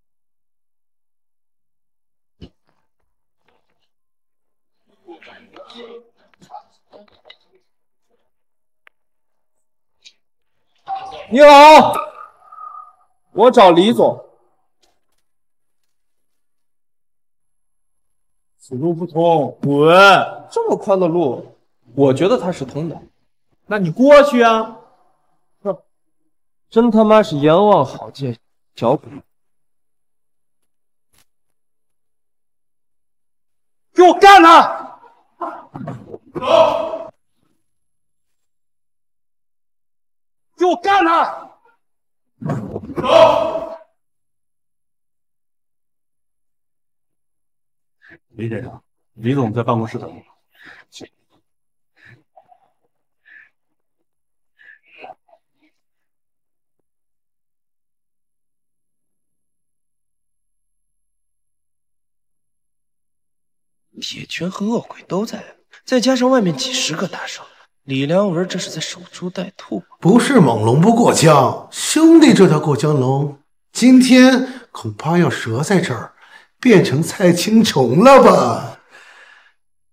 你好，我找李总。
此路不通，滚！
这么宽的路，我觉得它是通的。
那你过去啊！
哼，真他妈是阎王好见小鬼！
给我干他！
走！
给我干他！
走！
李先生，李总在办公室等你。
铁拳和恶鬼都在，再加上外面几10个大少，李良文这是在守株待兔。
不是猛龙不过江，兄弟这条过江龙，今天恐怕要折在这儿，变成菜青虫了吧？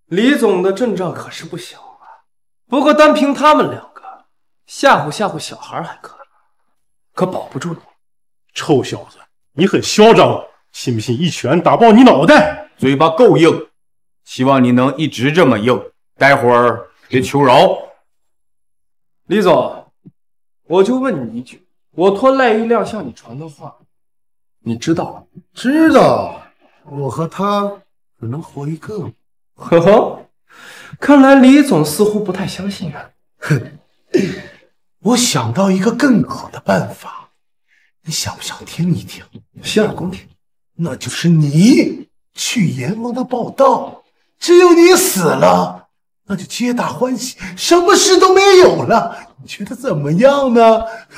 李总的阵仗可是不小啊。不过单凭他们两个，吓唬吓唬小孩还可以，可保不住你。
臭小子，你很嚣张，信不信一拳打爆你脑袋？
嘴巴够硬，希望你能一直这么硬，待会儿别求饶。
李总，我就问你一句，我托赖一亮向你传的话，你知道吗？
知道，我和他只能活一个。
呵呵，看来李总似乎不太相信啊。
哼，我想到一个更好的办法，你想不想听一听？
洗耳恭听。
那就是你去阎王那报道，只有你死了，那就皆大欢喜，什么事都没有了。你觉得怎么样呢？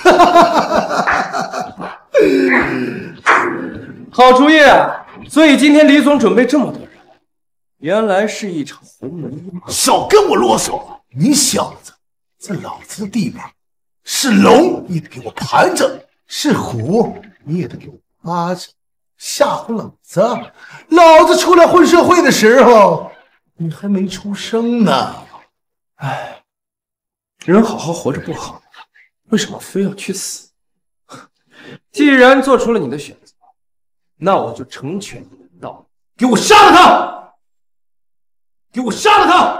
好主意啊！所以今天李总准备这么多人，原来是一场鸿门宴。
少跟我啰嗦！你小子在老子的地盘，是龙你得给我盘着，是虎你也得给我趴着。吓唬老子！老子出来混社会的时候，你还没出生呢。
唉，人好好活着不好，为什么非要去死？既然做出了你的选择，那我就成全你的道。给我杀了他！给我杀了他！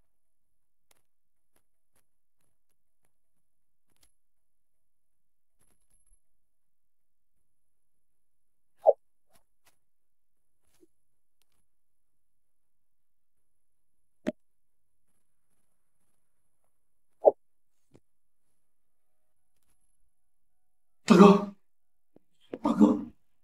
大哥，大哥，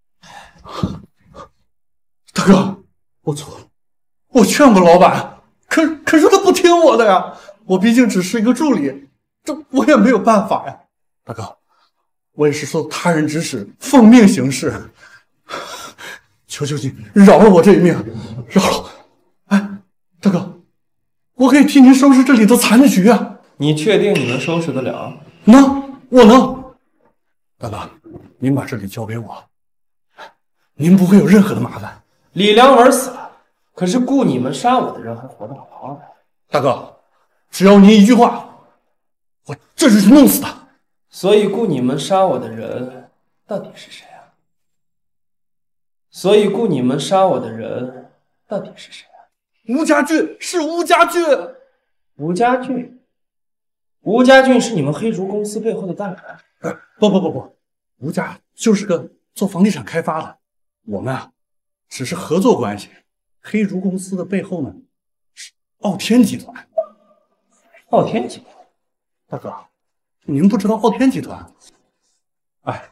大哥，我错了，我劝过老板，可是他不听我的呀。我毕竟只是一个助理，这我也没有办法呀。大哥，我也是受他人指使，奉命行事，求求你饶了我这一命，饶了。哎，大哥，我可以替您收拾这里的残局啊。
你确定你能收拾得了？
能，我能。大哥，您把这里交给我，您不会有任何的麻烦。
李良文死了，可是雇你们杀我的人还活得好好的。
大哥，只要您一句话，我这就去弄死他。
所以雇你们杀我的人到底是谁啊？所以雇你们杀我的人到底是谁啊？
吴家俊，是吴家俊。
吴家俊，吴家俊是你们黑竹公司背后的大佬。
不，吴家就是个做房地产开发的，我们啊只是合作关系。黑竹公司的背后呢是傲天集团。
傲天集团，
大哥，您不知道傲天集团？哎，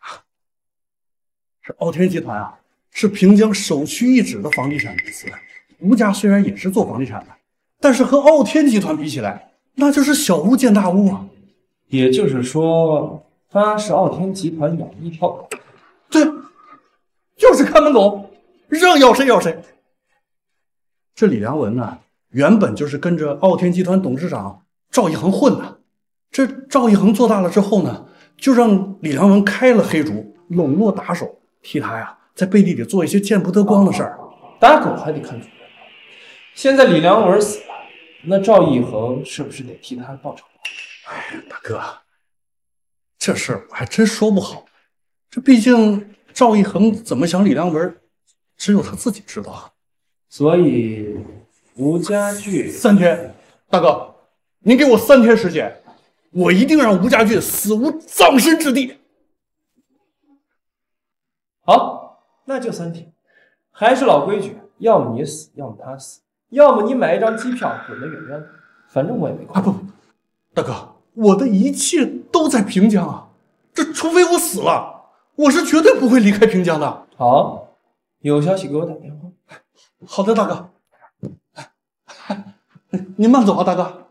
这傲天集团啊是平江首屈一指的房地产公司。吴家虽然也是做房地产的，但是和傲天集团比起来，那就是小巫见大巫啊。
也就是说，他是傲天集团养一条狗。
对，就是看门狗，让咬谁咬谁。这李良文呢，原本就是跟着傲天集团董事长赵一恒混的。这赵一恒做大了之后呢，就让李良文开了黑竹，笼络打手，替他呀在背地里做一些见不得光的事儿。
打狗还得看主人。现在李良文死了，那赵一恒是不是得替他报仇？
哎，大哥，这事儿我还真说不好。这毕竟赵一恒怎么想李良文，只有他自己知道。
所以吴家俊
3天，大哥，您给我3天时间，我一定让吴家俊死无葬身之地。
好，那就3天。还是老规矩，要么你死，要么他死，要么你买一张机票滚得远远的，反正我也没空。
不，大哥，我的一切都在平江啊！这除非我死了，我是绝对不会离开平江的。
好，有消息给我打电话。
好的，大哥。您慢走啊，大哥。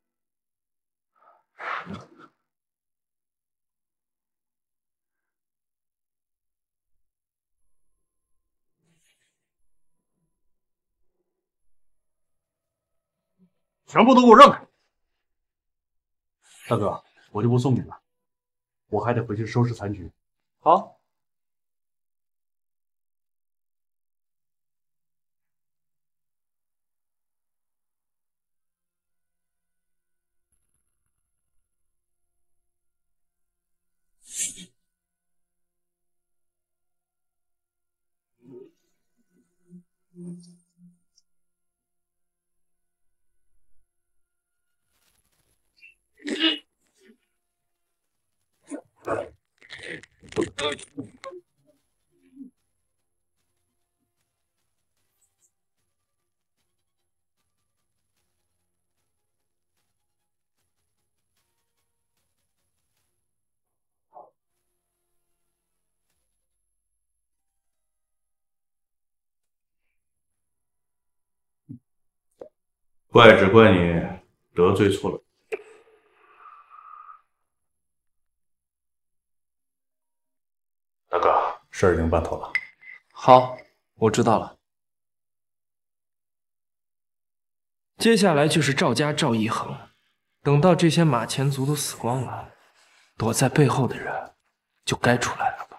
全部都给我让开！大哥，我就不送你了，我还得回去收拾残局。
好。
怪只怪你得罪错了。大哥，事儿已经办妥了。
好，我知道了。接下来就是赵家赵一恒，等到这些马前卒都死光了，躲在背后的人就该出来了吧？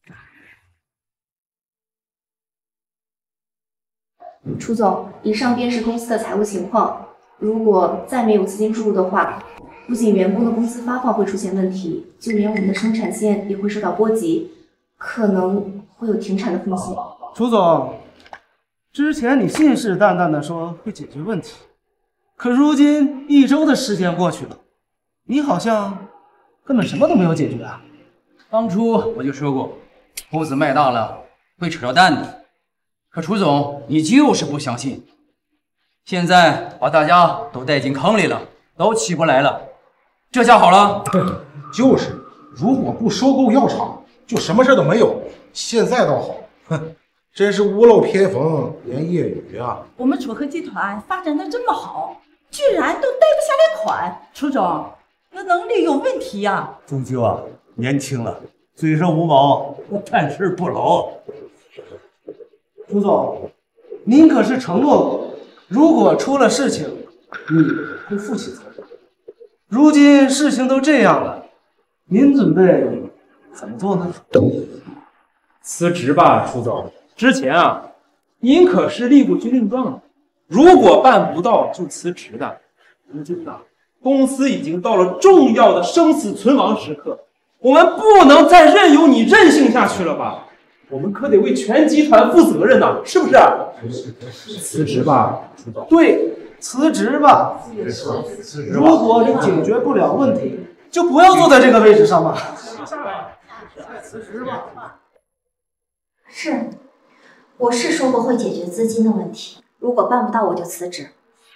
楚总，以上便是公司的财务情况。如果再没有资金注入的话，不仅员工的工资发放会出现问题，就连我们的生产线也会受到波及，可能会有停产的风险。
楚总，之前你信誓旦旦的说会解决问题，可如今1周的时间过去了，你好像根本什么都没有解决啊！
当初我就说过，公司卖大了会扯着蛋的，可楚总你就是不相信。现在把大家都带进坑里了，都起不来了，这下好了。
就是，如果不收购药厂，就什么事都没有。现在倒好，哼，真是屋漏偏逢连夜雨啊！
我们楚河集团发展的这么好，居然都贷不下来款，楚总，那能力有问题呀！
终究啊，年轻了，嘴上无毛，办事不牢。
楚总，您可是承诺过，如果出了事情，你会负起责任。如今事情都这样了，您准备怎么做呢？
辞职吧，楚总。之前啊，您可是立过军令状的，如果办不到就辞职的。如今啊，公司已经到了重要的生死存亡时刻，我们不能再任由你任性下去了吧？我们可得为全集团负责任呐，是不是？辞职吧，楚总。
对，辞职吧。如果你解决不了问题，就不要坐在这个位置上嘛。辞职吧。
是，我是说过会解决资金的问题，如果办不到我就辞职。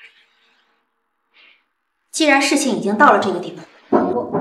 既然事情已经到了这个地步，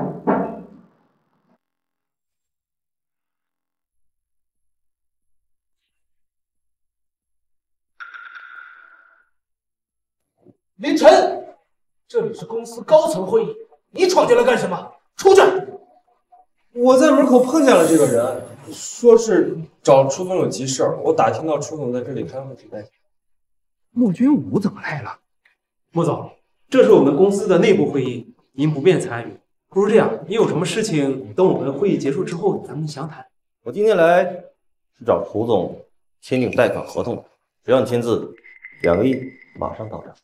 林晨，这里是公司高层会议，你闯进来干什么？出去！
我在门口碰见了这个人，说是找楚总有急事，我打听到楚总在这里开会，只带。
莫君武怎么来了？
莫总，这是我们公司的内部会议，您不便参与。不如这样，您有什么事情，等我们会议结束之后咱们详谈。
我今天来是找楚总签订贷款合同，只要你签字，2个亿马上到账。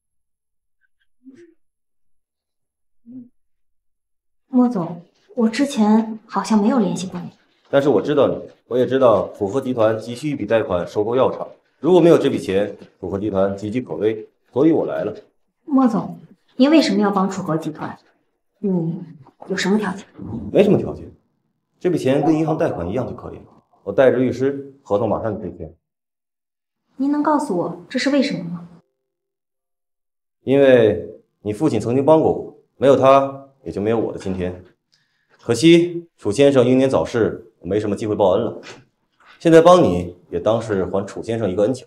莫总，我之前好像没有联系过你，
但是我知道你，我也知道楚河集团急需一笔贷款收购药厂，如果没有这笔钱，楚河集团岌岌可危，所以我来了。
莫总，您为什么要帮楚河集团？有什么条件？
没什么条件，这笔钱跟银行贷款一样就可以了。我带着律师，合同马上就可以签。
您能告诉我这是为什么吗？
因为你父亲曾经帮过我，没有他，也就没有我的今天。可惜楚先生英年早逝，我没什么机会报恩了。现在帮你也当是还楚先生一个恩情。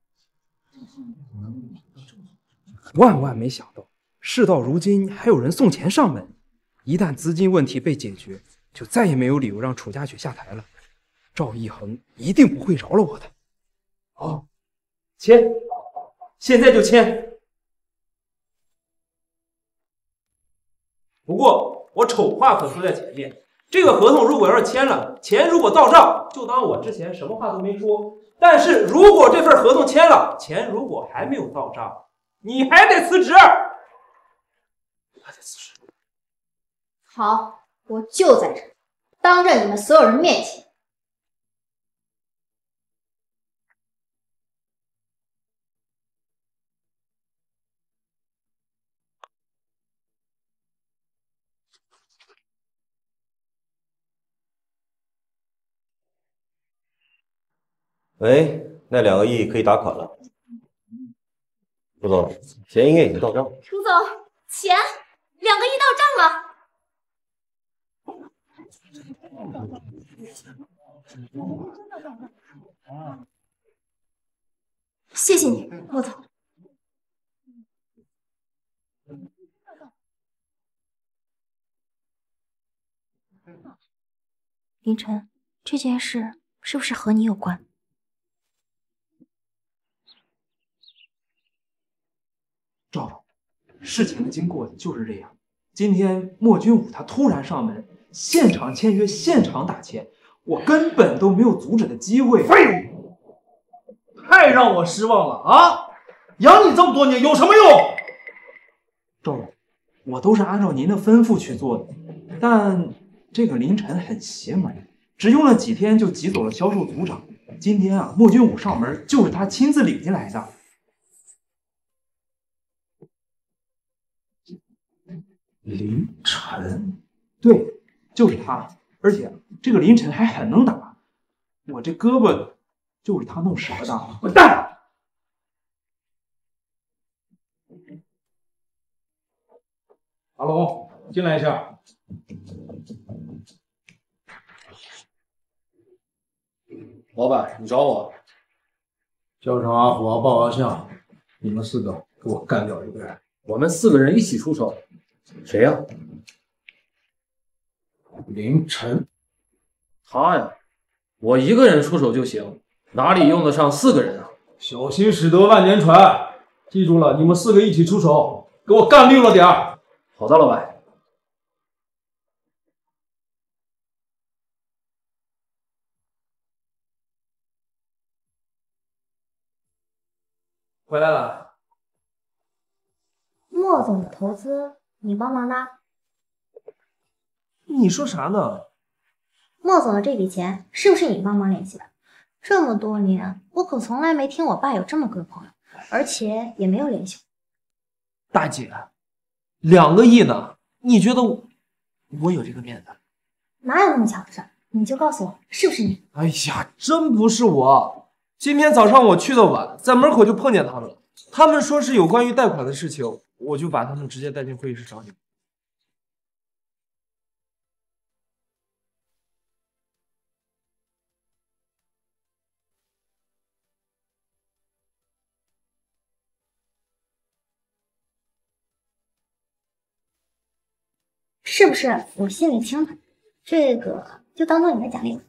万没想到，事到如今还有人送钱上门。一旦资金问题被解决，就再也没有理由让楚家雪下台了。赵一恒一定不会饶了我的。
好，签，现在就签。不过我丑话可说在前面，这个合同如果要是签了，钱如果到账，就当我之前什么话都没说。但是如果这份合同签了，钱如果还没有到账，你还得辞职。
好，我就在这儿，当着你们所有人面前。
喂，那2个亿可以打款了。陆总，钱应该已经到账了。
楚总，钱2个亿到账了。谢谢你，莫总。凌晨，这件事是不是和你有关？
赵总，事情的经过就是这样。今天莫君武他突然上门，现场签约，现场打钱，我根本都没有阻止的机会。
废物！太让我失望了啊！养你这么多年有什么用？
赵总，我都是按照您的吩咐去做的，但这个凌晨很邪门，只用了几天就挤走了销售组长。今天啊，莫君武上门就是他亲自领进来的。凌晨，对，就是他。而且这个凌晨还很能打，我这胳膊就是他弄折的。
滚蛋！阿龙，进来一下。
老板，你找我？
叫上阿虎、鲍阿相，你们4个给我干掉一个人。
我们4个人一起出手。谁呀？
凌晨。
他呀，我一个人出手就行，哪里用得上4个人啊？
小心驶得万年船，记住了，你们4个一起出手，给我干利落点儿。
好的，老板。
回来了。
莫总的投资你帮忙拉。
你说啥呢？
莫总的这笔钱是不是你帮忙联系的？这么多年，我可从来没听我爸有这么个朋友，而且也没有联系过。
大姐，2个亿呢？你觉得我有这个面子？
哪有那么巧的事儿？你就告诉我是不是你？
哎呀，真不是我。今天早上我去的晚，在门口就碰见他们了。他们说是有关于贷款的事情，我就把他们直接带进会议室找你。
是不是我心里清楚？这个就当做你的奖励了。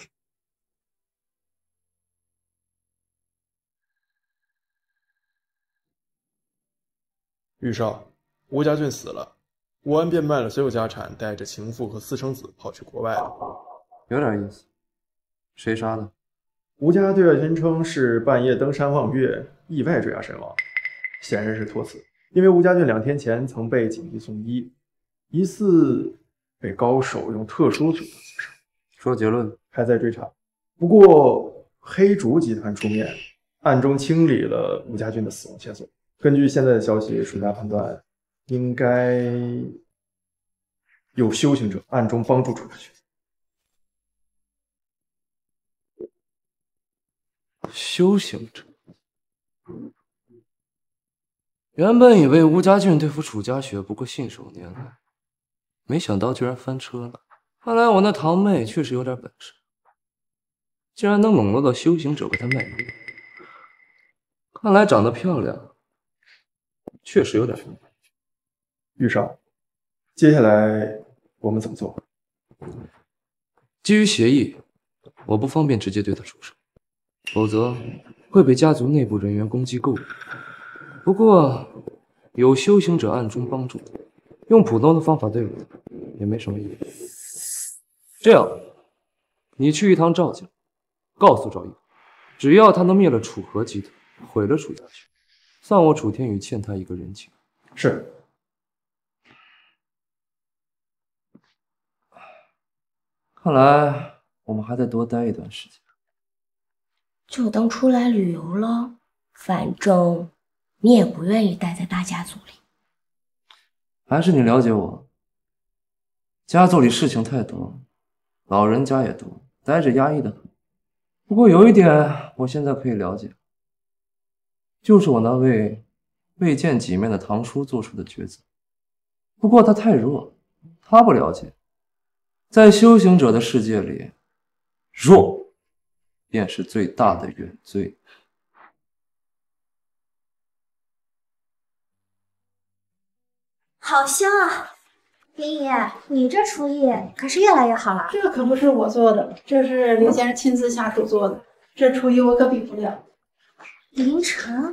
玉少，吴家俊死了，吴安变卖了所有家产，带着情妇和私生子跑去国外了。
有点意思。谁杀的？
吴家对外宣称是半夜登山望月，意外坠崖身亡，显然是托词。因为吴家俊2天前曾被紧急送医，疑似被高手用特殊手段刺伤。
说结论
还在追查，不过黑竹集团出面，暗中清理了吴家俊的死亡线索。根据现在的消息，属下判断应该有修行者暗中帮助楚家俊。
修行者。原本以为吴家俊对付楚家雪不过信手拈来，没想到居然翻车了。看来我那堂妹确实有点本事，竟然能笼络到修行者为她卖命。看来长得漂亮，确实有点风范。
玉少，接下来我们怎么做？
基于协议，我不方便直接对她出手，否则会被家族内部人员攻击购入。不过，有修行者暗中帮助，用普通的方法对付他也没什么意义。这样，你去一趟赵家，告诉赵毅，只要他能灭了楚河集团，毁了楚家学，算我楚天宇欠他一个人情。
是。
看来我们还得多待一段时间。
就当出来旅游了，反正你也不愿意待在大家族里。
还是你了解我，家族里事情太多，老人家也多，待着压抑的很。 不过有一点，我现在可以了解，就是我那位未见几面的堂叔做出的抉择。不过他太弱，他不了解，在修行者的世界里，弱便是最大的原罪。
好香啊！林姨，你这厨艺可是越来越好了。
这可不是我做的，这是林先生亲自下手做的，这厨艺我可比不了。
凌晨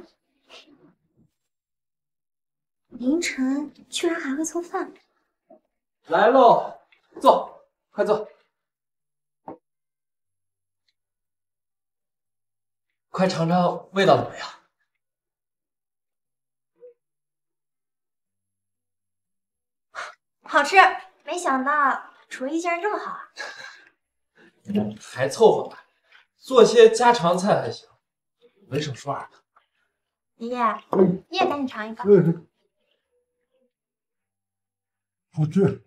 居然还会做饭。
来喽，坐，快坐。快尝尝味道怎么样？
好吃，没想到厨艺竟然这么好啊！
还凑合吧，做些家常菜还行，文手说耳的。
爷爷，你也赶紧尝一个。
好吃。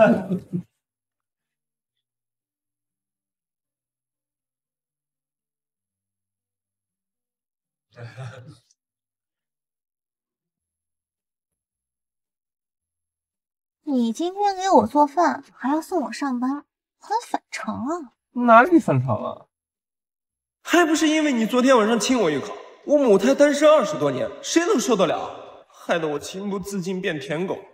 你今天给我做饭，还要送我上班，很反常啊！
哪里反常了？还不是因为你昨天晚上亲我一口，我母胎单身20多年，谁能受得了？害得我情不自禁变舔狗。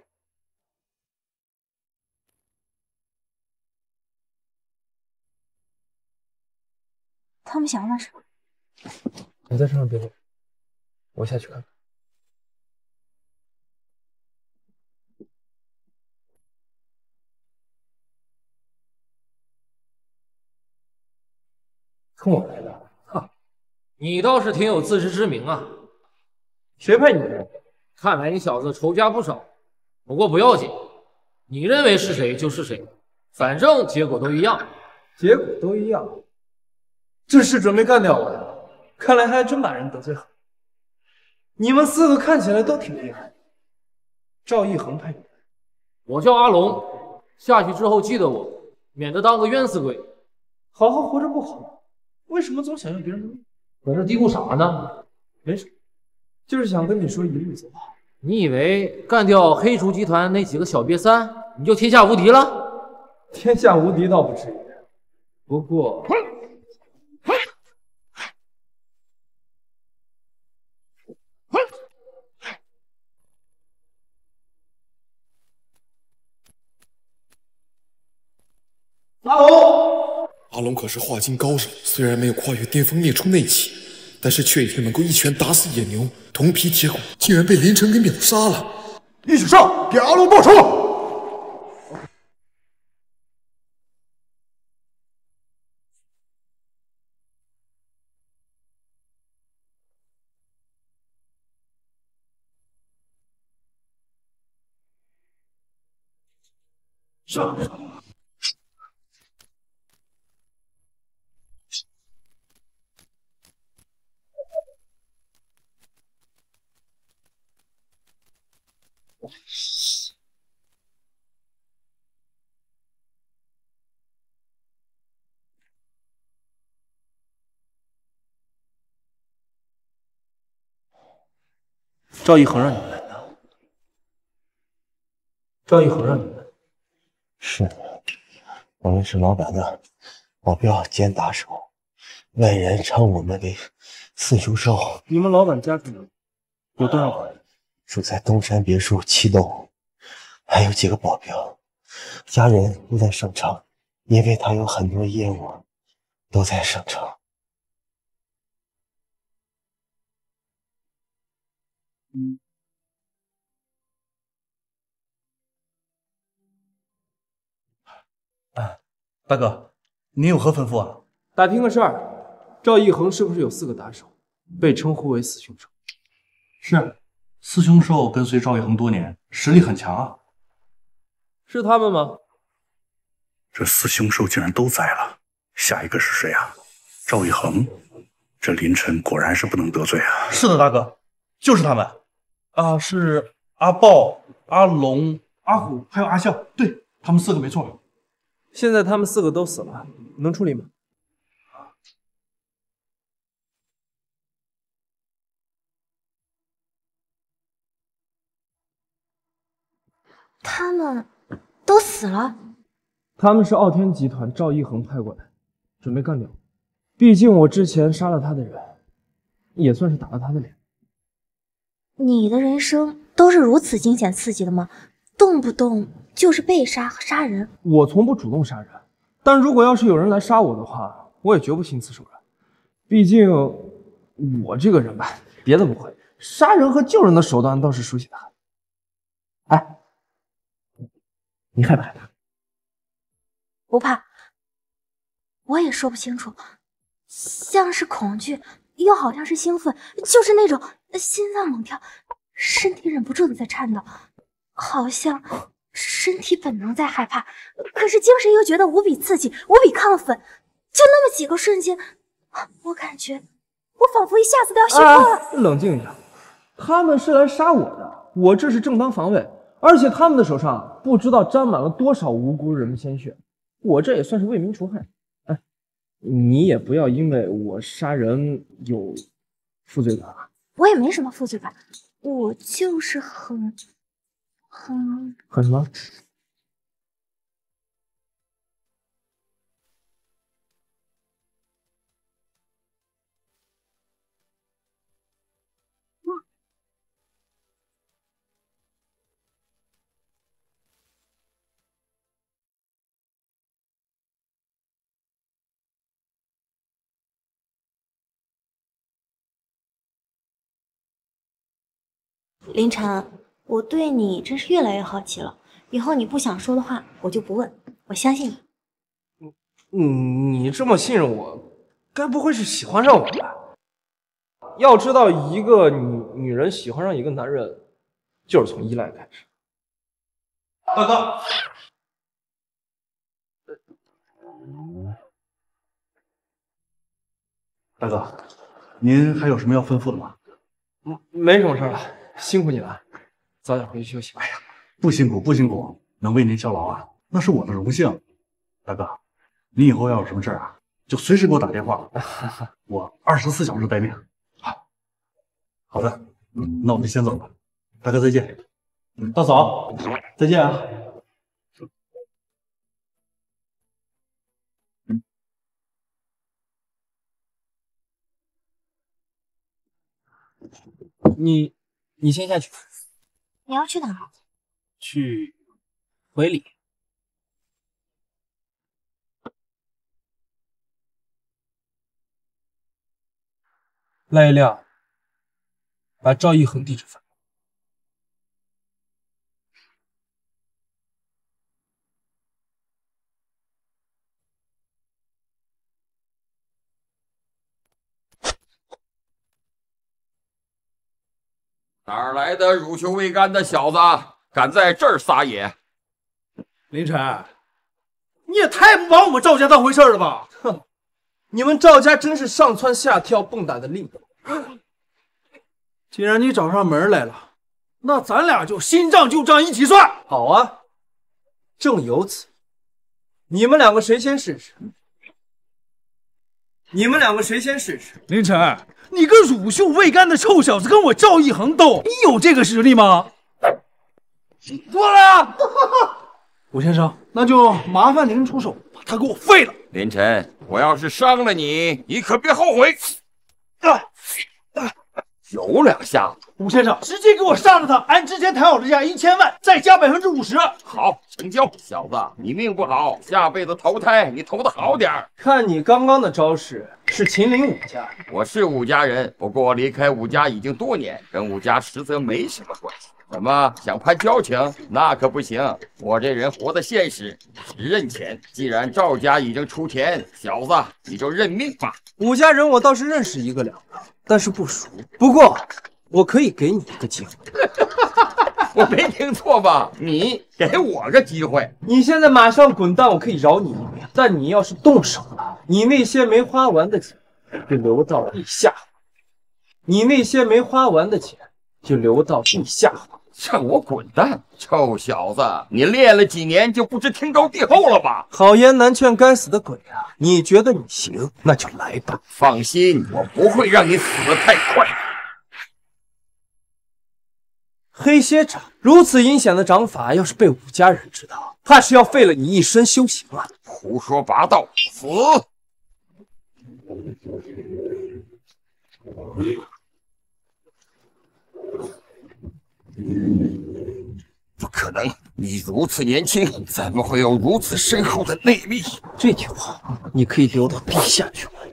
他们想要干什么？
你在车上别动，我下去看看。跟我来的？
哈，你倒是挺有自知之明啊！
谁派你来？
看来你小子仇家不少。不过不要紧，你认为是谁就是谁，反正结果都一样。
结果都一样。这是准备干掉我呀？看来还真把人得罪狠。你们4个看起来都挺厉害。赵一恒派你来。
我叫阿龙，下去之后记得我，免得当个冤死鬼。
好好活着不好吗？为什么总想要别人的命？
搁这嘀咕啥呢？
没什么，就是想跟你说一路走好。
你以为干掉黑厨集团那几个小瘪三，你就天下无敌了？
天下无敌倒不至于，不过……
阿龙可是化境高手，虽然没有跨越巅峰灭出内气，但是却已经能够一拳打死野牛，铜皮铁骨，竟然被林晨给秒杀了。
一起上，给阿龙报仇！
上！赵一恒让你们来的。赵一恒让你们来。
是，我们是老板的保镖兼打手，外人称我们为四凶兽。
你们老板家住哪？有多少口人？
住在东山别墅7栋，还有几个保镖，家人都在省城，因为他有很多业务都在省城。
大哥，您有何吩咐啊？
打听个事儿，赵一恒是不是有4个打手，被称呼为四凶兽？
是，四凶兽跟随赵一恒多年，实力很强啊。
是他们吗？
这四凶兽竟然都栽了，下一个是谁啊？赵一恒，这林晨果然是不能得罪啊。
是的，大哥，就是他们。啊，是阿豹、阿龙、阿虎还有阿笑，对，他们4个没错。
现在他们4个都死了，能处理吗？
他们都死了？
他们是傲天集团赵一恒派过来，准备干掉我。毕竟我之前杀了他的人，也算是打了他的脸。
你的人生都是如此惊险刺激的吗？动不动就是被杀和杀人。
我从不主动杀人，但如果要是有人来杀我的话，我也绝不心慈手软。毕竟我这个人吧，别的不会，杀人和救人的手段倒是熟悉的很。哎，你害不害怕？
不怕，我也说不清楚，像是恐惧，又好像是兴奋，就是那种心脏猛跳，身体忍不住的在颤抖，好像身体本能在害怕，可是精神又觉得无比刺激，无比亢奋。就那么几个瞬间，我感觉我仿佛一下子都要虚脱了。
冷静一下，他们是来杀我的，我这是正当防卫，而且他们的手上不知道沾满了多少无辜人的鲜血，我这也算是为民除害。哎，你也不要因为我杀人有负罪感啊。
我也没什么负罪感，我就是很
什么？
林晨，我对你真是越来越好奇了。以后你不想说的话，我就不问。我相信你。
你这么信任我，该不会是喜欢上我吧？要知道，一个女人喜欢上一个男人，就是从依赖开始。
大哥，大哥，您还有什么要吩咐的吗？
没什么事了，辛苦你了，早点回去休息。哎呀，
不辛苦不辛苦，能为您效劳啊，那是我的荣幸。大哥，您以后要有什么事啊，就随时给我打电话，我24小时待命。好的，那我就先走了，大哥再见。大嫂，再见啊。
你先下去。
你要去哪儿？
去回礼。赖一亮，把赵一恒地址发。
哪儿来的乳臭未干的小子，敢在这儿撒野？
林晨，你也太不把我们赵家当回事了吧！
哼，你们赵家真是上蹿下跳、蹦跶的厉害。
既然你找上门来了，那咱俩就新账旧账一起算。
好啊，正有此，你们两个谁先试试？
林晨，你个乳臭未干的臭小子跟我赵一恒斗，你有这个实力吗？
错了，
吴先生，那就麻烦您出手，把他给我废了。
林晨，我要是伤了你，你可别后悔。有两下子，
吴先生，直接给我上了他，按之前谈好的价1000万，再加50%。
好，成交。小子，你命不好，下辈子投胎你投的好点儿。
看你刚刚的招式，是秦岭武家。
我是武家人，不过离开武家已经多年，跟武家实则没什么关系。怎么想攀交情？那可不行，我这人活得现实，只认钱。既然赵家已经出钱，小子你就认命吧。
武家人我倒是认识1个2个，但是不熟。不过我可以给你一个机会。
我没听错吧？你给我个机会？
你现在马上滚蛋，我可以饶你一命。但你要是动手了，你那些没花完的钱就留到地下。
让我滚蛋！臭小子，你练了几年就不知天高地厚了吧？
好言难劝，该死的鬼啊！你觉得你行，那就来吧。
放心，我不会让你死得太快。
黑蝎掌如此阴险的掌法，要是被武家人知道，怕是要废了你一身修行啊！
胡说八道，死！不可能，你如此年轻，怎么会有如此深厚的内力？
这句话你可以留到陛下去问。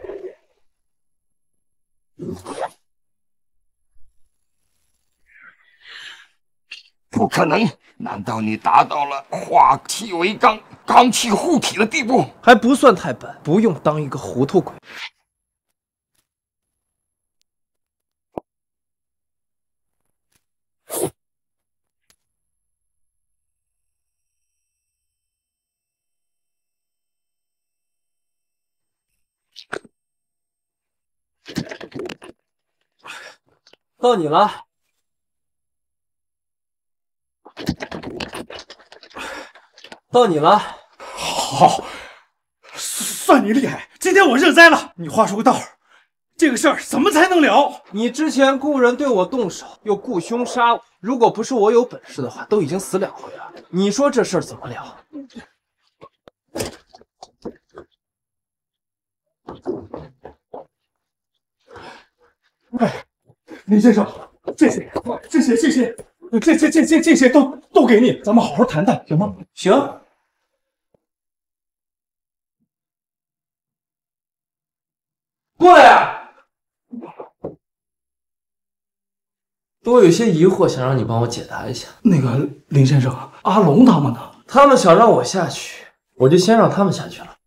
不可能！难道你达到了化气为钢、钢气护体的地步？
还不算太笨，不用当一个糊涂鬼。到你了。到你了。
好，算你厉害，今天我认栽了。你话说个道，这个事儿怎么才能了？
你之前雇人对我动手，又雇凶杀我，如果不是我有本事的话，都已经死2回了。你说这事儿怎么了？
哎，林先生，这些都给你，咱们好好谈谈，行吗？
行。过来呀！我有些疑惑，想让你帮我解答一下。
那个林先生，阿龙他们呢？
他们想让我下去，我就先让他们下去了。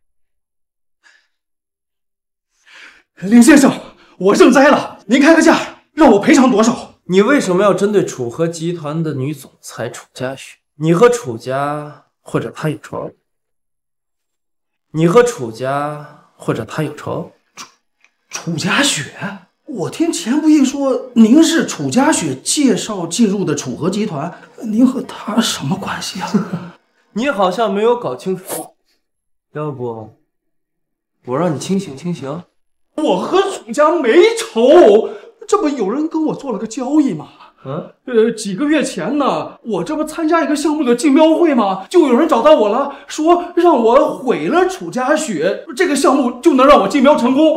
林先生，我认栽了，您开个价，让我赔偿多少？
你为什么要针对楚河集团的女总裁楚家雪？你和楚家或者他有仇？你和楚家或者他有仇？
楚家雪，我听钱不义说您是楚家雪介绍进入的楚河集团，您和他什么关系啊？
你好像没有搞清楚，要不我让你清醒清醒。
我和楚家没仇，这不有人跟我做了个交易吗？几个月前呢，我这不参加一个项目的竞标会吗？就有人找到我了，说让我毁了楚家雪，这个项目就能让我竞标成功。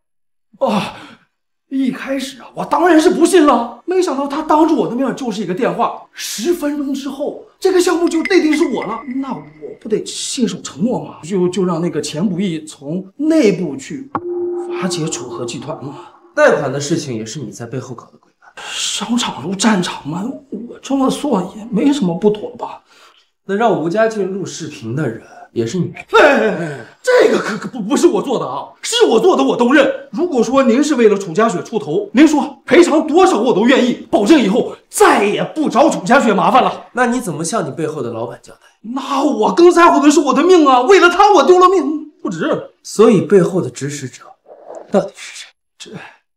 一开始啊，我当然是不信了，没想到他当着我的面就是一个电话，10分钟之后，这个项目就内定是我了，那我不得信守承诺吗？就让那个钱不义从内部去瓦解楚河集团嘛。
贷款的事情也是你在背后搞的鬼吧？
商场如战场嘛，我这么做也没什么不妥吧？
那让吴家俊录视频的人也是你？
这个可不是我做的啊，是我做的我都认。如果说您是为了楚家雪出头，您说赔偿多少我都愿意，保证以后再也不找楚家雪麻烦了。
那你怎么向你背后的老板交代？
那我更在乎的是我的命啊，为了他我丢了命不值。
所以背后的指使者到底是谁？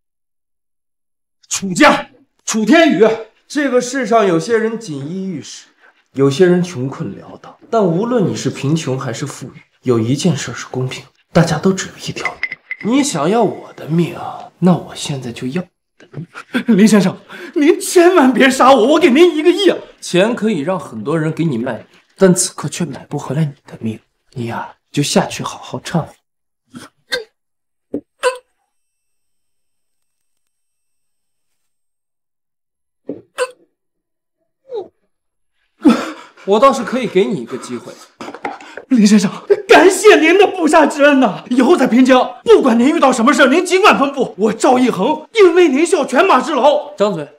楚家，楚天宇。
这个世上有些人锦衣玉食，有些人穷困潦倒，但无论你是贫穷还是富裕，有一件事是公平，大家都只有一条命。你想要我的命，那我现在就要你的命。
林先生，您千万别杀我，我给您1个亿。
钱可以让很多人给你卖命，但此刻却买不回来你的命。你呀，就下去好好忏悔。我倒是可以给你一个机会，
林先生，感谢您的不杀之恩呐！以后在滨江，不管您遇到什么事，您尽管吩咐，我赵一恒定为您效犬马之劳。
张嘴！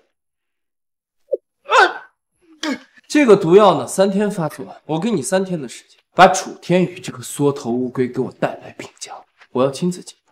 这个毒药呢，3天发作，我给你3天的时间，把楚天宇这个缩头乌龟给我带来滨江，我要亲自解。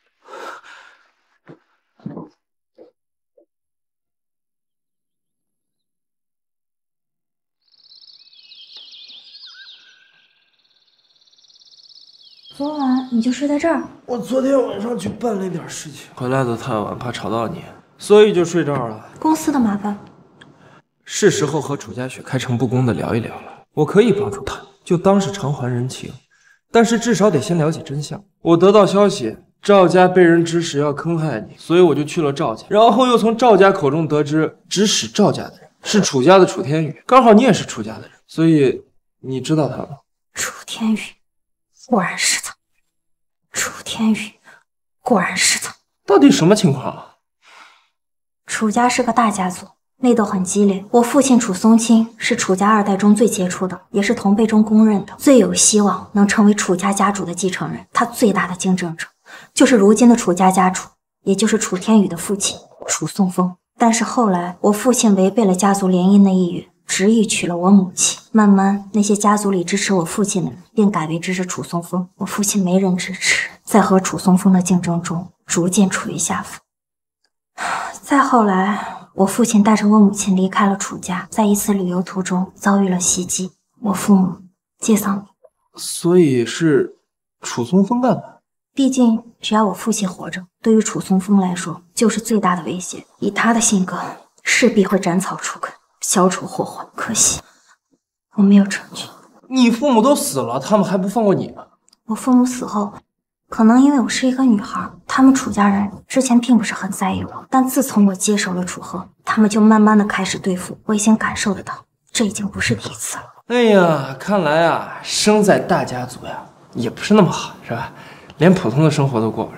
昨晚你就睡在这儿？
我昨天晚上去办了一点事情，回来的太晚，怕吵到你，所以就睡这儿了。
公司的麻烦，
是时候和楚家雪开诚布公的聊一聊了。我可以帮助他，就当是偿还人情，但是至少得先了解真相。我得到消息，赵家被人指使要坑害你，所以我就去了赵家，然后又从赵家口中得知指使赵家的人是楚家的楚天宇，刚好你也是楚家的人，所以你知道他吗？
楚天宇果然是他，楚天宇果然是他。
到底什么情况啊？
楚家是个大家族，内斗很激烈。我父亲楚松青是楚家2代中最杰出的，也是同辈中公认的最有希望能成为楚家家主的继承人。他最大的竞争者就是如今的楚家家主，也就是楚天宇的父亲楚松风。但是后来我父亲违背了家族联姻的意愿，执意娶了我母亲。慢慢，那些家族里支持我父亲的人便改为支持楚松风，我父亲没人支持，在和楚松风的竞争中逐渐处于下风。再后来，我父亲带着我母亲离开了楚家，在一次旅游途中遭遇了袭击，我父母皆丧命。
所以是楚松风干的。
毕竟，只要我父亲活着，对于楚松风来说就是最大的威胁。以他的性格，势必会斩草除根，消除祸患。可惜，我没有成全。
你父母都死了，他们还不放过你吗？
我父母死后，可能因为我是一个女孩，他们楚家人之前并不是很在意我，但自从我接手了楚河，他们就慢慢的开始对付我。已经感受得到，这已经不是第一次了。
哎呀，看来啊，生在大家族呀，也不是那么好，是吧？连普通的生活都过不了。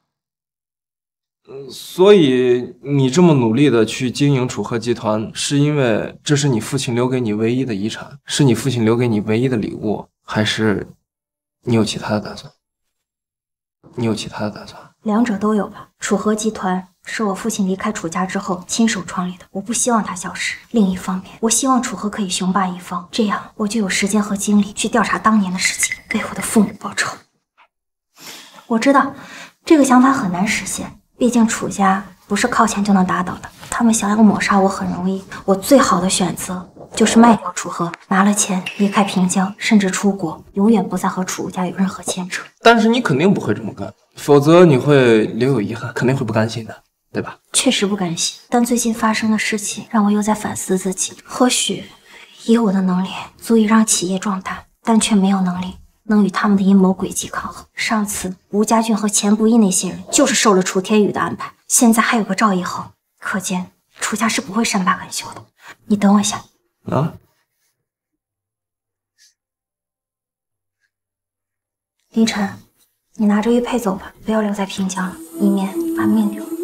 所以你这么努力的去经营楚河集团，是因为这是你父亲留给你唯一的遗产，是你父亲留给你唯一的礼物，还是你有其他的打算？你有其他的打算？
两者都有吧。楚河集团是我父亲离开楚家之后亲手创立的，我不希望它消失。另一方面，我希望楚河可以雄霸一方，这样我就有时间和精力去调查当年的事情，为我的父母报仇。我知道这个想法很难实现，毕竟楚家不是靠钱就能打倒的，他们想要抹杀我很容易。我最好的选择就是卖掉楚河，拿了钱离开平江，甚至出国，永远不再和楚家有任何牵扯。
但是你肯定不会这么干，否则你会留有遗憾，肯定会不甘心的，对吧？
确实不甘心，但最近发生的事情让我又在反思自己。或许以我的能力足以让企业壮大，但却没有能力能与他们的阴谋诡计抗衡。上次吴家俊和钱不义那些人就是受了楚天宇的安排，现在还有个赵一恒，可见楚家是不会善罢甘休的。你等我一下
啊！
凌晨，你拿着玉佩走吧，不要留在平江了，以免把命丢了。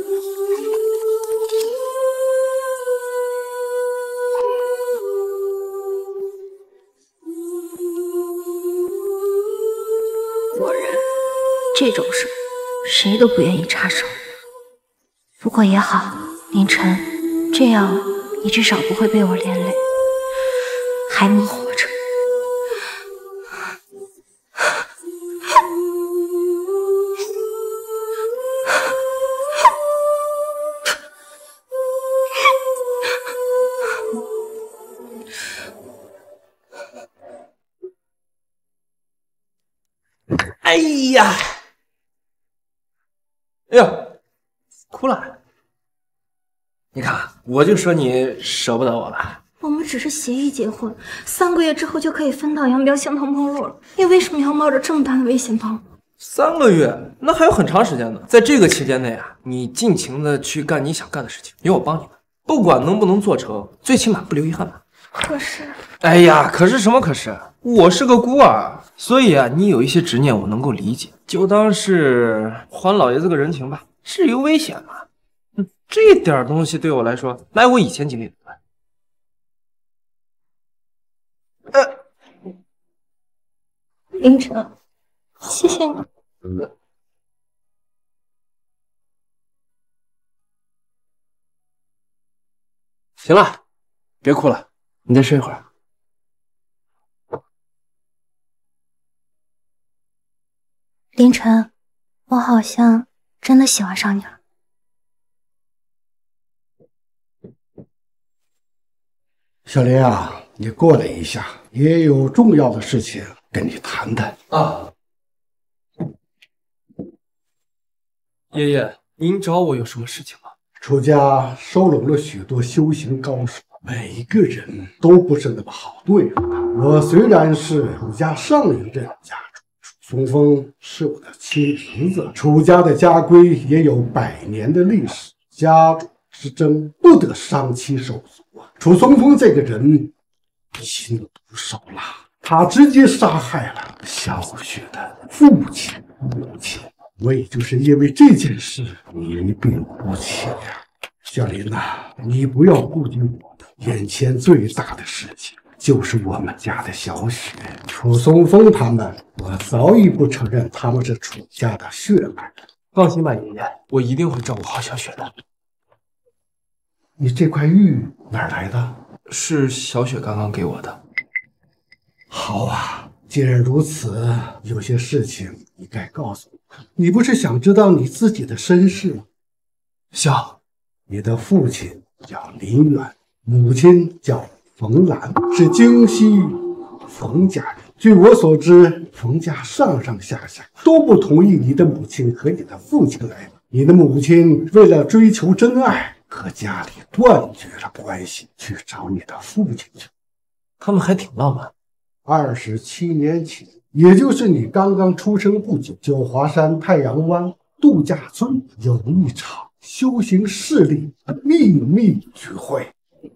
果然，这种事谁都不愿意插手。不过也好，凌晨，这样你至少不会被我连累，还能活着。
哎呀，哎呦，哭了！你看，我就说你舍不得我吧。
我们只是协议结婚，3个月之后就可以分道扬镳、形同陌路了。你为什么要冒着这么大的危险帮我
？3个月，那还有很长时间呢。在这个期间内啊，你尽情的去干你想干的事情，有我帮你的，不管能不能做成，最起码不留遗憾吧。
可是，
哎呀，可是什么可是？我是个孤儿，所以啊，你有一些执念我能够理解，就当是还老爷子个人情吧。至于危险嘛，这点东西对我来说，哪有我以前经历的多？
凌晨，谢谢你。
行了，别哭了，你再睡会儿。
凌晨，我好像真的喜欢上你了。
小林啊，你过来一下，也有重要的事情跟你谈谈
啊。爷爷，您找我有什么事情吗？
楚家收拢了许多修行高手，每一个人都不是那么好对付的。我虽然是楚家上一任家主，楚松风是我的亲侄子，楚家的家规也有100年的历史，家主之争不得伤其手足楚松峰这个人心毒手辣，他直接杀害了小雪的父亲、母亲。我也就是因为这件事一病不起呀。小林呐，你不要顾及我的，眼前最大的事情就是我们家的小雪。楚松峰他们，我早已不承认他们是楚家的血脉。
放心吧，爷爷，我一定会照顾好小雪的。
你这块玉哪儿来的？
是小雪刚刚给我的。
好啊，既然如此，有些事情你该告诉我。你不是想知道你自己的身世吗？
想。
你的父亲叫林远，母亲叫冯兰，是京西冯家人。据我所知，冯家上上下下都不同意你的母亲和你的父亲来。你的母亲为了追求真爱，和家里断绝了关系，去找你的父亲去。
他们还挺浪漫。
27年前，也就是你刚刚出生不久，九华山太阳湾度假村有一场修行势力秘密聚会，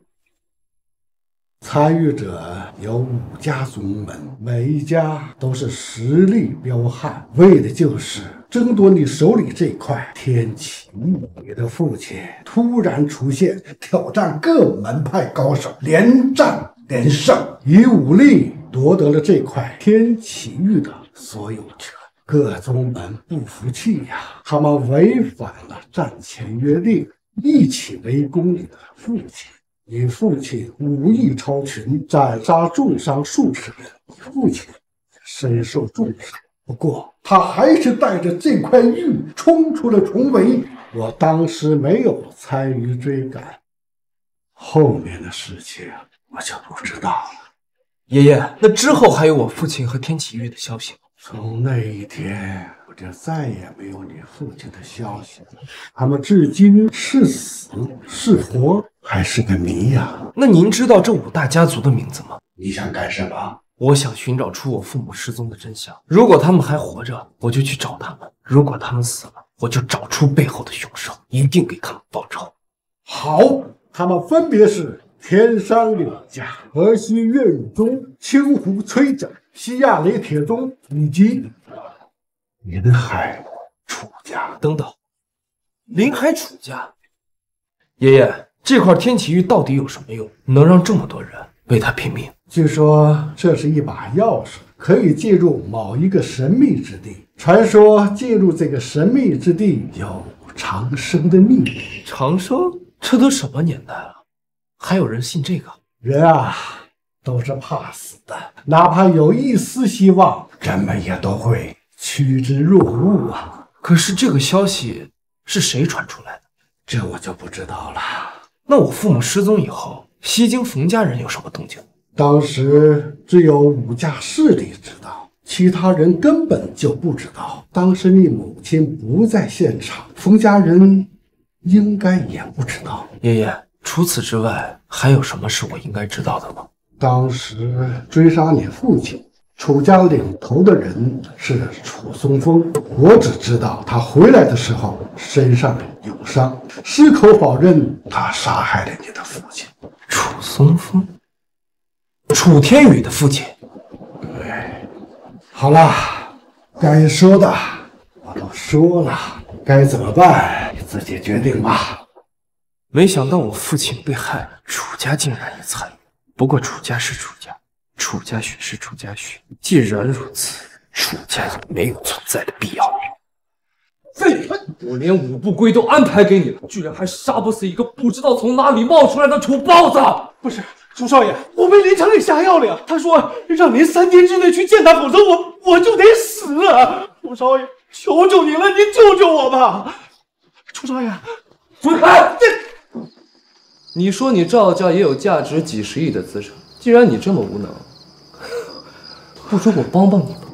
参与者有5家宗门，每一家都是实力彪悍，为的就是争夺你手里这块天启玉。你的父亲突然出现，挑战各门派高手，连战连胜，以武力夺得了这块天启玉的所有权。各宗门不服气呀，他们违反了战前约定，一起围攻你的父亲。你父亲武艺超群，斩杀重伤数十人，你父亲身受重伤。不过他还是带着这块玉冲出了重围，我当时没有参与追赶，后面的事情我就不知道了。
爷爷，那之后还有我父亲和天启玉的消息吗？
从那一天，我就再也没有你父亲的消息了。他们至今是死是活，还是个谜呀。
那您知道这5大家族的名字吗？
你想干什么？
我想寻找出我父母失踪的真相。如果他们还活着，我就去找他们；如果他们死了，我就找出背后的凶手，一定给他们报仇。
好，他们分别是天山柳家、河西岳雨宗、青湖崔整、西亚雷铁宗以及临海楚家。
等等，临海楚家？爷爷，这块天启玉到底有什么用，能让这么多人为他拼命？
据说这是一把钥匙，可以进入某一个神秘之地。传说进入这个神秘之地有长生的秘密。
长生？这都什么年代了，还有人信这个？
人啊，都是怕死的，哪怕有一丝希望，人们也都会趋之若鹜啊。
可是这个消息是谁传出来的？
这我就不知道了。
那我父母失踪以后，西京冯家人有什么动静？
当时只有5家势力知道，其他人根本就不知道。当时你母亲不在现场，冯家人应该也不知道。
爷爷，除此之外，还有什么是我应该知道的吗？
当时追杀你父亲，楚家领头的人是楚松峰，我只知道他回来的时候身上有伤，矢口否认他杀害了你的父亲。
楚松峰，楚天宇的父亲。
对，好了，该说的我都说了，该怎么办你自己决定吧。
没想到我父亲被害，楚家竟然也参与。不过楚家是楚家，楚家血是楚家血，既然如此，楚家也没有存在的必要。废物！我连5步归都安排给你了，居然还杀不死一个不知道从哪里冒出来的楚豹子！
不是，楚少爷，我被林城给下药了呀！他说让您3天之内去见他，否则我就得死啊！楚少爷，求求您了，您救救我吧！楚少爷，
滚开！你说你赵家也有价值几10亿的资产，既然你这么无能，不如我帮帮你吧。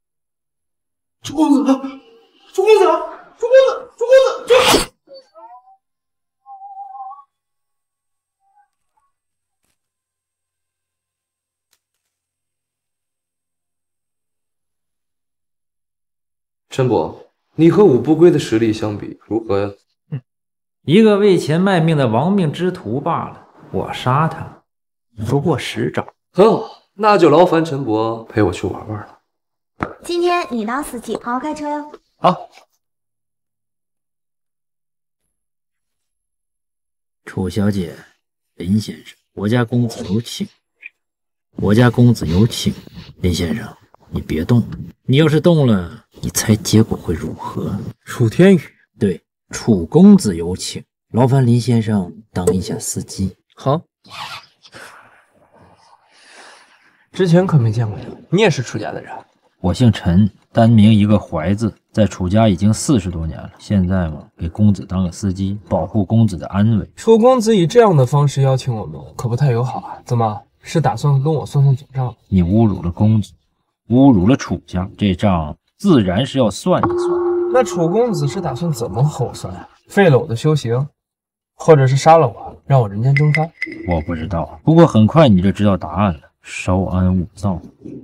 楚公子，楚公子，楚公子，楚公子，
陈伯，你和武不归的实力相比如何呀？
一个为钱卖命的亡命之徒罢了。我杀他不过10招。
很好，那就劳烦陈伯陪我去玩玩了。
今天你当司机，好好开车哟。
好。
楚小姐，林先生，我家公子有请。我家公子有请，林先生，你别动，你要是动了，你猜结果会如何？
楚天宇，
对，楚公子有请，劳烦林先生当一下司机。
好。之前可没见过你，你也是楚家的人？
我姓陈，单名一个怀字，在楚家已经40多年了。现在嘛，给公子当个司机，保护公子的安危。
楚公子以这样的方式邀请我们，可不太友好啊。怎么，是打算跟我算总账？
你侮辱了公子，侮辱了楚家，这账自然是要算一算。
那楚公子是打算怎么和我算啊？废了我的修行，或者是杀了我，让我人间蒸发？
我不知道，不过很快你就知道答案了。稍安勿躁。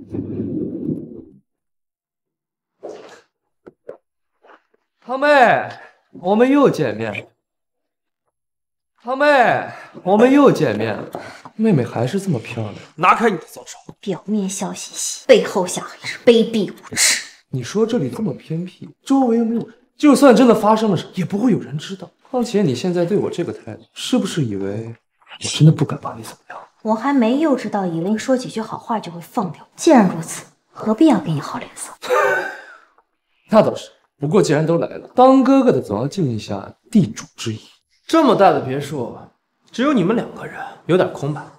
堂妹，我们又见面了。堂妹，我们又见面了。妹妹还是这么漂亮，拿开你的脏手！
表面笑嘻嘻，背后想也是卑鄙无耻。
你说这里这么偏僻，周围又没有人，就算真的发生了什么，也不会有人知道。况且你现在对我这个态度，是不是以为我真的不敢把你怎么样？
我还没幼稚到以为说几句好话就会放掉。既然如此，何必要给你好脸色？
那倒是。不过既然都来了，当哥哥的总要尽一下地主之谊。
这么大的别墅，只有你们2个人，有点空吧？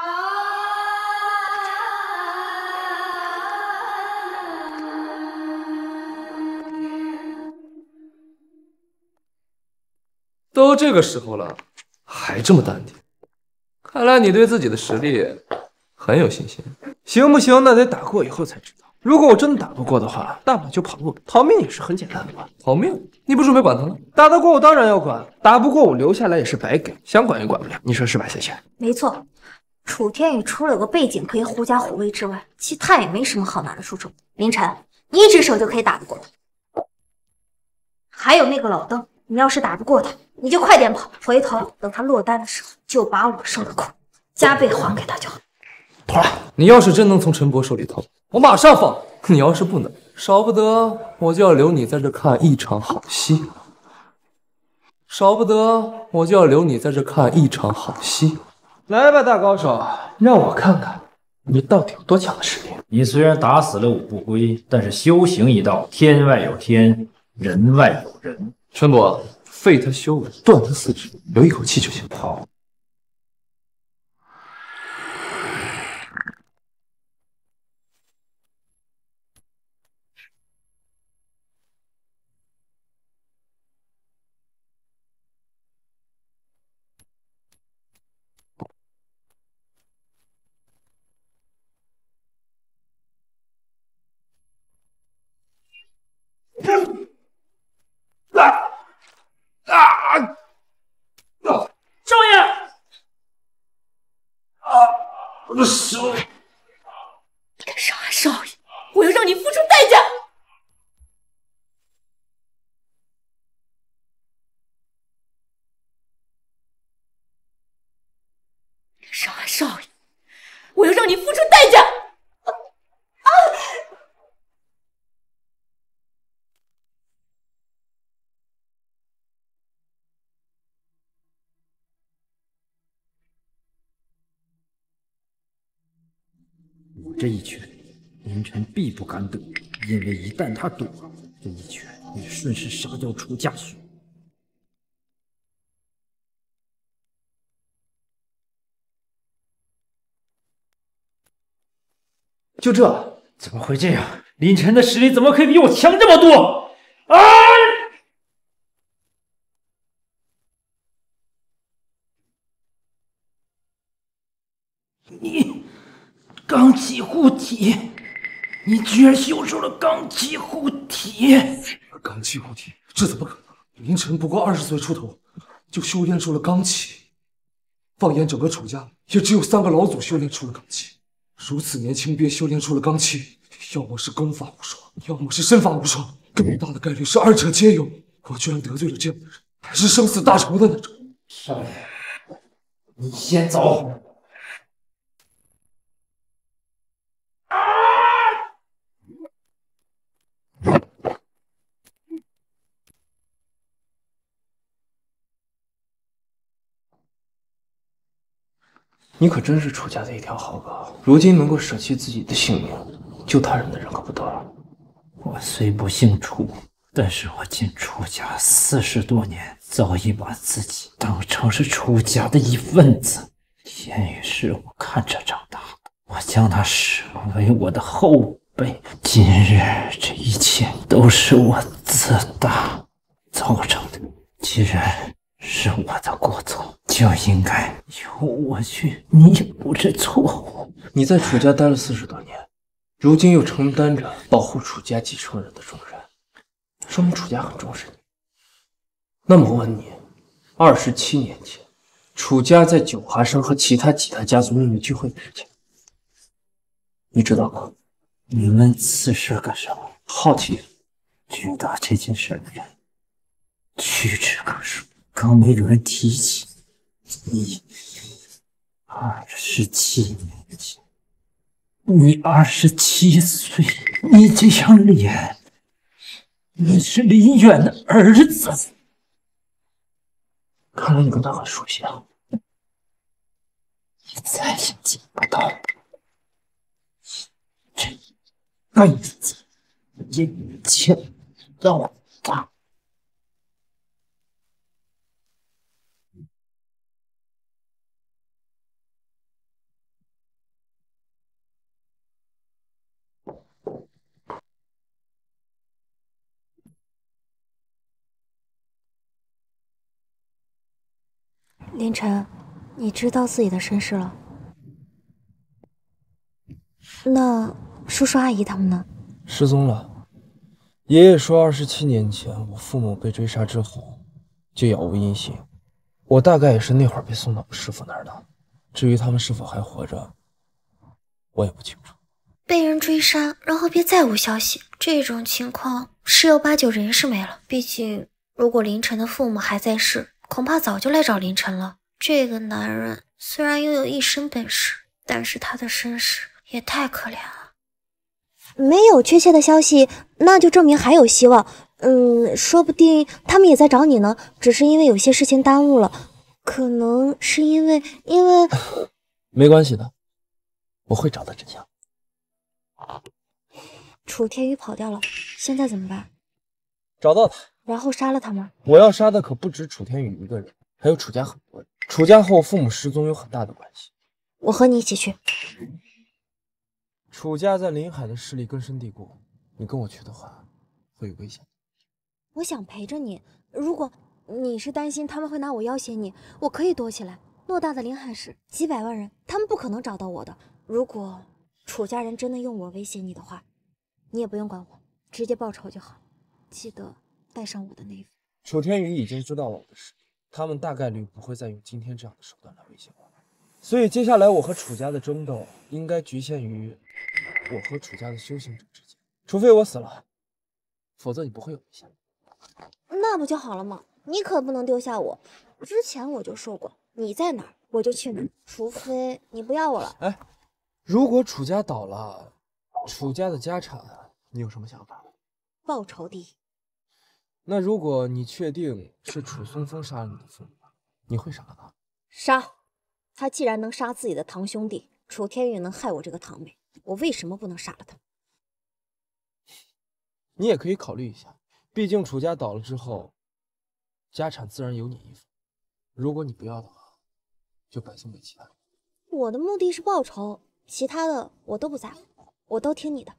都这个时候了，还这么淡定，看来你对自己的实力很有信心。
行不行？那得打过以后才知道。如果我真的打不过的话，大不了就跑路，逃命也是很简单的嘛。
逃命？你不准备管他了？
打得过我当然要管，打不过我留下来也是白给，想管也管不了。你说是吧，小姐？
没错，楚天宇除了有个背景可以狐假虎威之外，其他也没什么好拿得出手。林晨，你一只手就可以打得过他。还有那个老邓，你要是打不过他，你就快点跑，回头等他落单的时候，就把我受的苦加倍还给他就好。
跑了！你要是真能从陈伯手里逃，我马上放；你要是不能，少不得我就要留你在这看一场好戏。少不得我就要留你在这看一场好戏。
来吧，大高手，让我看看你到底有多强的实力。
你虽然打死了武不归，但是修行一道，天外有天，人外有人。
陈伯，废他修为，断他四肢，留一口气就行。
好。
少爷！
我的手！
少安少爷，我要让你付出代价！少安少爷，我要让你付出代价！
我这一拳，林晨必不敢躲，因为一旦他躲，这一拳会顺势杀掉楚家雪。
就这？
怎么会这样？林晨的实力怎么可以比我强这么多？啊！
你罡气护体，你居然修出了罡气护体！
罡气护体，这怎么可能？林晨不过20岁出头，就修炼出了罡气。放眼整个楚家，也只有3个老祖修炼出了罡气。如此年轻便修炼出了罡气，要么是功法无双，要么是身法无双。
更大的概率是二者皆有。我居然得罪了这样的人，还是生死大仇的那种。
少爷，你先走。
你可真是楚家的一条好狗，如今能够舍弃自己的性命救他人的人可不多了。
我虽不姓楚，但是我进楚家40多年，早已把自己当成是楚家的一份子。天宇是我看着长大的，我将他视为我的后辈。今日这一切都是我自大造成的，既然是我的过错，就应该由我去弥补这错误。
你在楚家待了40多年，如今又承担着保护楚家继承人的重任，说明楚家很重视你。那么我问你，27年前，楚家在九华山和其他几大家族秘密聚会的事情，你知道吗？
你问此事干什么？
好奇。
知道这件事的人屈指可数，更没有人提起。你27年前，你27岁，你这张脸，你是林远的儿子。
看来你跟他很熟悉啊。
你再也见不到这辈子也见不到他。
林晨，你知道自己的身世了？那叔叔阿姨他们呢？
失踪了。爷爷说，27年前我父母被追杀之后，就杳无音信。我大概也是那会儿被送到我师父那儿的。至于他们是否还活着，我也不清楚。
被人追杀，然后便再无消息，这种情况十有八九人是没了。毕竟，如果林晨的父母还在世，恐怕早就来找林晨了。这个男人虽然拥有一身本事，但是他的身世也太可怜了。没有确切的消息，那就证明还有希望。说不定他们也在找你呢，只是因为有些事情耽误了。可能是因为
没关系的，我会找到真相。
楚天宇跑掉了，现在怎么办？
找到他，
然后杀了他吗？
我要杀的可不止楚天宇一个人，还有楚家很多人。楚家和我父母失踪有很大的关系。
我和你一起去。
楚家在临海的势力根深蒂固，你跟我去的话，会有危险。
我想陪着你，如果你是担心他们会拿我要挟你，我可以躲起来。偌大的临海市，几百万人，他们不可能找到我的。如果楚家人真的用我威胁你的话，你也不用管我，直接报仇就好。记得带上我的那份。
楚天宇已经知道了我的事，他们大概率不会再用今天这样的手段来威胁我，所以接下来我和楚家的争斗应该局限于我和楚家的修行者之间，除非我死了，否则你不会有危险。
那不就好了吗？你可不能丢下我。之前我就说过，你在哪儿我就去哪儿，除非你不要我了。
哎，如果楚家倒了，楚家的家产，你有什么想法？
报仇第一。
那如果你确定是楚松风杀了你的父母，你会杀了他？
杀。他既然能杀自己的堂兄弟，楚天宇能害我这个堂妹，我为什么不能杀了他？
你也可以考虑一下，毕竟楚家倒了之后，家产自然有你一份。如果你不要的话，就摆送给其他人。
我的目的是报仇，其他的我都不在乎，我都听你的。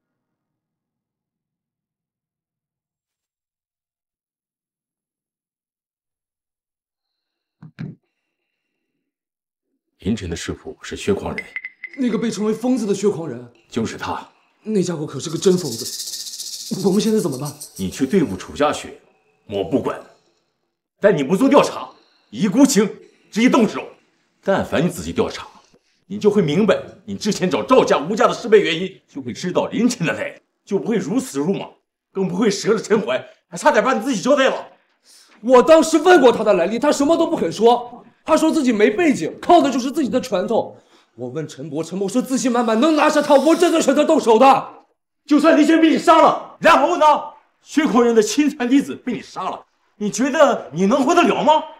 林晨的师傅是薛狂人，
那个被称为疯子的薛狂人，
就是他。
那家伙可是个真疯子。我们现在怎么办？
你去对付楚家雪，我不管。但你不做调查，一股情，直接动手。但凡你仔细调查，你就会明白，你之前找赵家、吴家的失败原因，就会知道林晨的来历，就不会如此鲁莽。 更不会折了陈怀，还差点把你自己交代了。
我当时问过他的来历，他什么都不肯说。他说自己没背景，靠的就是自己的拳头。我问陈伯，陈伯说自信满满，能拿下他，我真的选择动手的。
就算林轩被你杀了，然后呢？薛口人的亲传弟子被你杀了，你觉得你能活得了吗？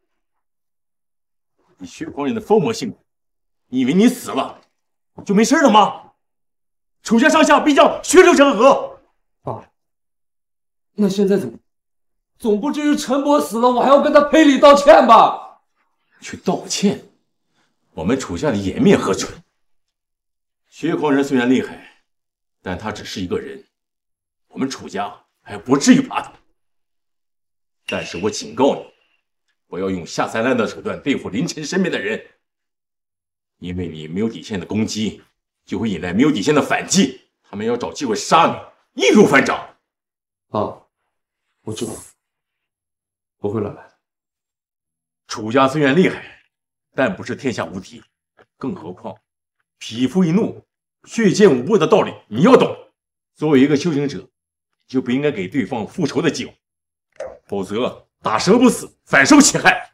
你薛口人的疯魔性格，你以为你死了就没事了吗？楚家上下必将血流成河。
爸，那现在怎么？总不至于陈伯死了，我还要跟他赔礼道歉吧？
去道歉？我们楚家的颜面何存？薛狂人虽然厉害，但他只是一个人，我们楚家还不至于怕他。但是我警告你，不要用下三滥的手段对付林晨身边的人，因为你没有底线的攻击，就会引来没有底线的反击，他们要找机会杀你，易如反掌。
啊，我知道，我会来。
楚家虽然厉害，但不是天下无敌，更何况匹夫一怒，血溅五步的道理你要懂。作为一个修行者，就不应该给对方复仇的机会，否则打蛇不死，反受其害。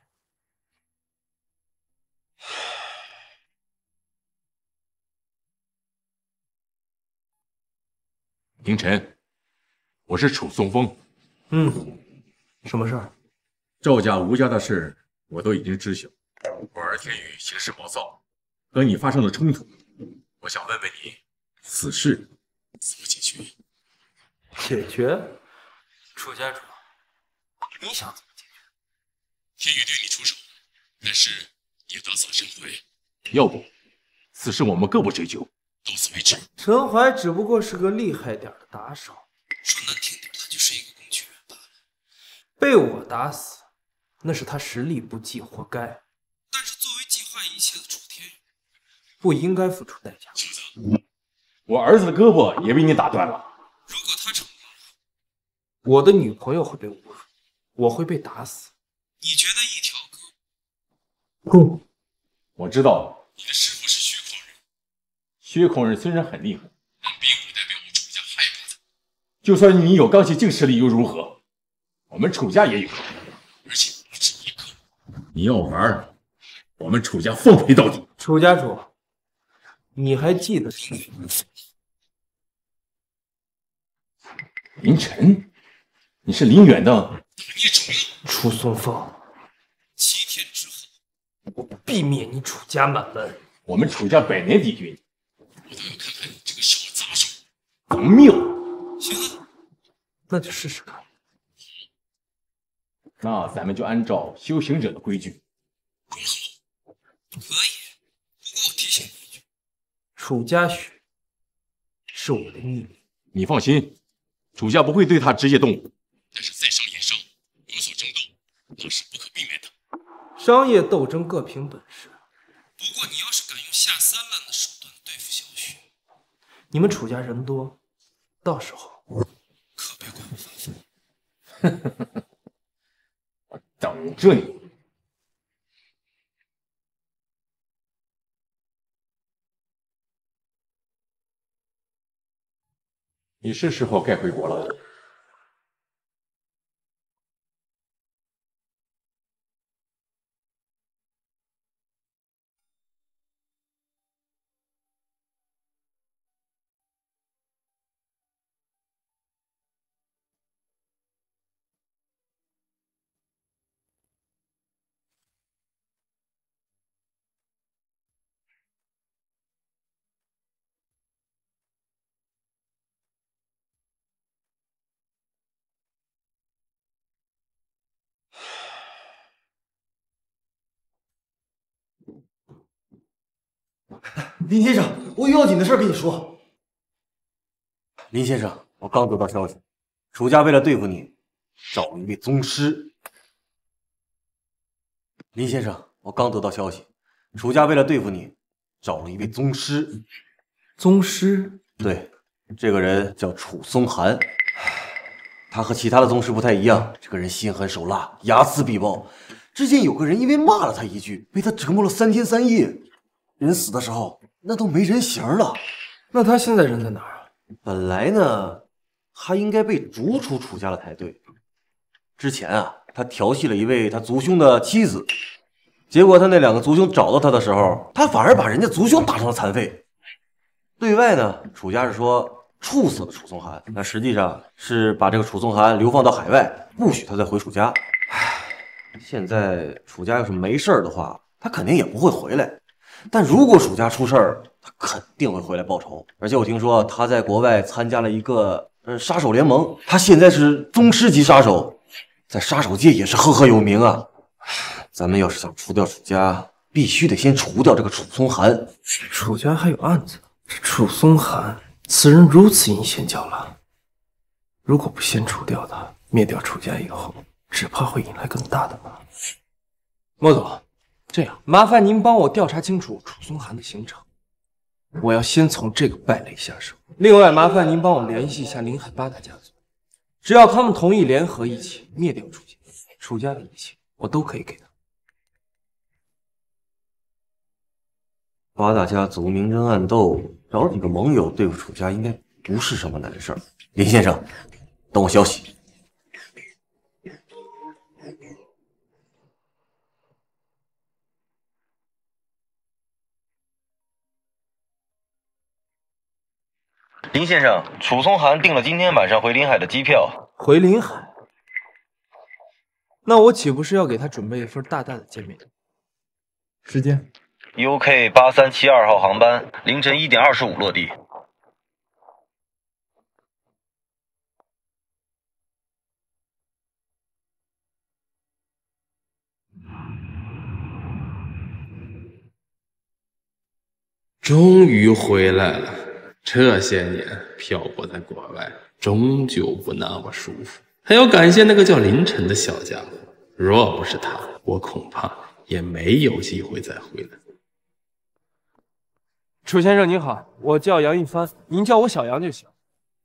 凌晨，我是楚松风。
什么事儿？
赵家、吴家的事我都已经知晓。我儿天宇行事暴躁，和你发生了冲突，我想问问你，此事怎么解决？
解决？楚家主，你想怎么解决？
天宇对你出手，但是也打死了陈怀。要不，此事我们各不追究，到此为止。
陈怀只不过是个厉害点的打手，
说难听点，他就是一个工具人罢了。
被我打死，那是他实力不济，活该。
但是作为计划一切的楚天宇，
不应该付出代价。
小子，我儿子的胳膊也被你打断了。
如果他成功了，
我的女朋友会被侮辱，我会被打死。
你觉得一条胳
不，
我知道
你的师傅是薛狂人。
薛狂人虽然很厉害，
但并不代表我楚家害怕他。
就算你有刚性净实力又如何？我们楚家也有，
而且不止一个。
你要玩，我们楚家奉陪到底。
楚家主，你还记得
凌晨，你是林远的
孽种！
楚松风
7天之后，
我必灭你楚家满门。
我们楚家100年敌军，
我倒要看看你这个小杂种
怎么灭我！
行啊，
那就试试看。
那咱们就按照修行者的规矩。
可以，不过我提醒你一句，
楚家血是我的秘密。
你放心，楚家不会对他直接动武。
但是在商言商，有所争斗，那是不可避免的。
商业斗争各凭本事。
不过你要是敢用下三滥的手段对付小雪，
你们楚家人多，到时候
可别怪我发疯。
我等着你。你是时候该回国了。
林先生，我有要紧的事跟你说。
林先生，我刚得到消息，楚家为了对付你，找了一位宗师。林先生，我刚得到消息，楚家为了对付你，找了一位宗师。
宗师？
对，这个人叫楚松寒。他和其他的宗师不太一样，这个人心狠手辣，睚眦必报。之前有个人因为骂了他一句，被他折磨了3天3夜，人死的时候那都没人形了。
那他现在人在哪儿啊？
本来呢， 他应该被逐出楚家了才对。之前啊，他调戏了一位他族兄的妻子，结果他那2个族兄找到他的时候，他反而把人家族兄打成了残废。对外呢，楚家是说处死了楚松寒，那实际上是把这个楚松寒流放到海外，不许他再回楚家。现在楚家要是没事的话，他肯定也不会回来。但如果楚家出事儿，他肯定会回来报仇。而且我听说他在国外参加了一个杀手联盟，他现在是宗师级杀手，在杀手界也是赫赫有名啊。咱们要是想除掉楚家，必须得先除掉这个楚松寒。
楚家还有案子，这楚松寒此人如此阴险狡猾，如果不先除掉他，灭掉楚家以后，只怕会引来更大的麻烦。莫总，这样麻烦您帮我调查清楚楚松寒的行程，我要先从这个败类下手。另外，麻烦您帮我联系一下林海八大家族，只要他们同意联合一起灭掉楚家，楚家的一切我都可以给他。
八大家族明争暗斗，找几个盟友对付楚家应该不是什么难事儿。林先生，等我消息。林先生，楚松寒订了今天晚上回临海的机票。
回临海？那我岂不是要给他准备一份大大的见面礼？时间
UK 8372号航班，凌晨1点25落地。
终于回来了。这些年漂泊在国外，终究不那么舒服。还要感谢那个叫林晨的小家伙，若不是他，我恐怕也没有机会再回来。
楚先生您好，我叫杨一帆，您叫我小杨就行。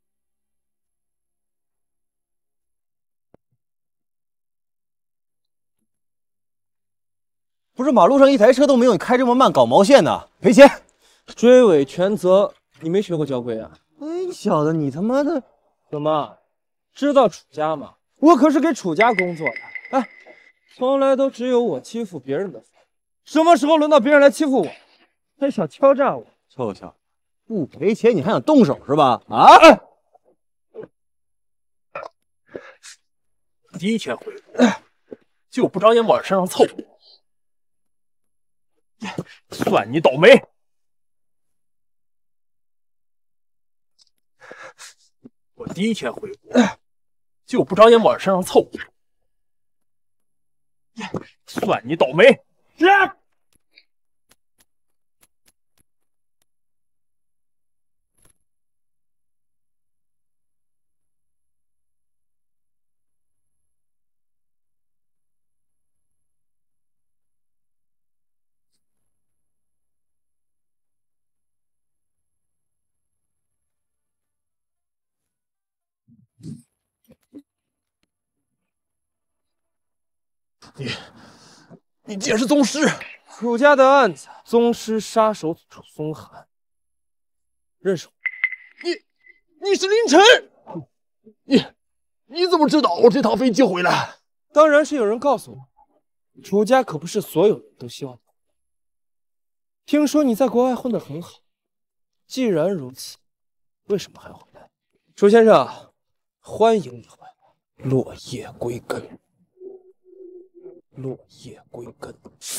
不是马路上一台车都没有，你开这么慢，搞毛线呢？赔钱！
追尾全责，你没学过交规啊？
哎，小子，你他妈的
怎么知道楚家吗？我可是给楚家工作的。哎，从来都只有我欺负别人的份，什么时候轮到别人来欺负我？还想敲诈我？
臭巧，不赔钱你还想动手是吧？啊！哎
第一天回来就不长眼往身上凑，算你倒霉。我第一天回国就不长眼往身上凑，算你倒霉。你竟然是宗师！
楚家的案子，宗师杀手楚松寒，认识我？
你是凌晨？你怎么知道我这趟飞机回来？
当然是有人告诉我。楚家可不是所有人都希望你。听说你在国外混得很好，既然如此，为什么还回来？楚先生，欢迎你回来。落叶归根。落叶归根。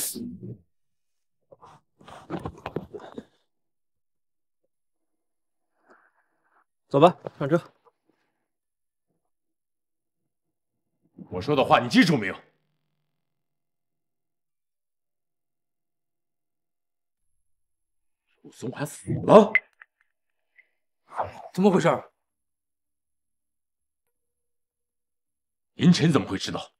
走吧，上车。
我说的话你记住没有？楚松寒死了，
怎么回事？
凌晨怎么会知道？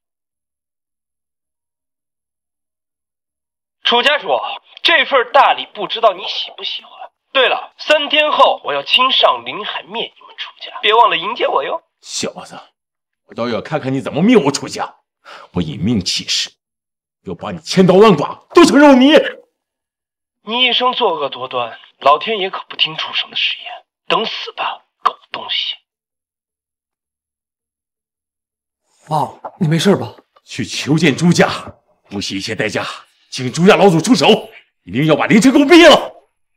楚家主，这份大礼不知道你喜不喜欢？对了，3天后我要亲上临海灭你们楚家，别忘了迎接我哟。
小子，我倒要看看你怎么灭我楚家！我以命起誓，要把你千刀万剐，都成肉泥！
你一生作恶多端，老天爷可不听畜生的誓言，等死吧，狗东西！
爸，你没事吧？
去求见朱家，不惜一切代价，请朱家老祖出手，一定要把林晨给我毙了。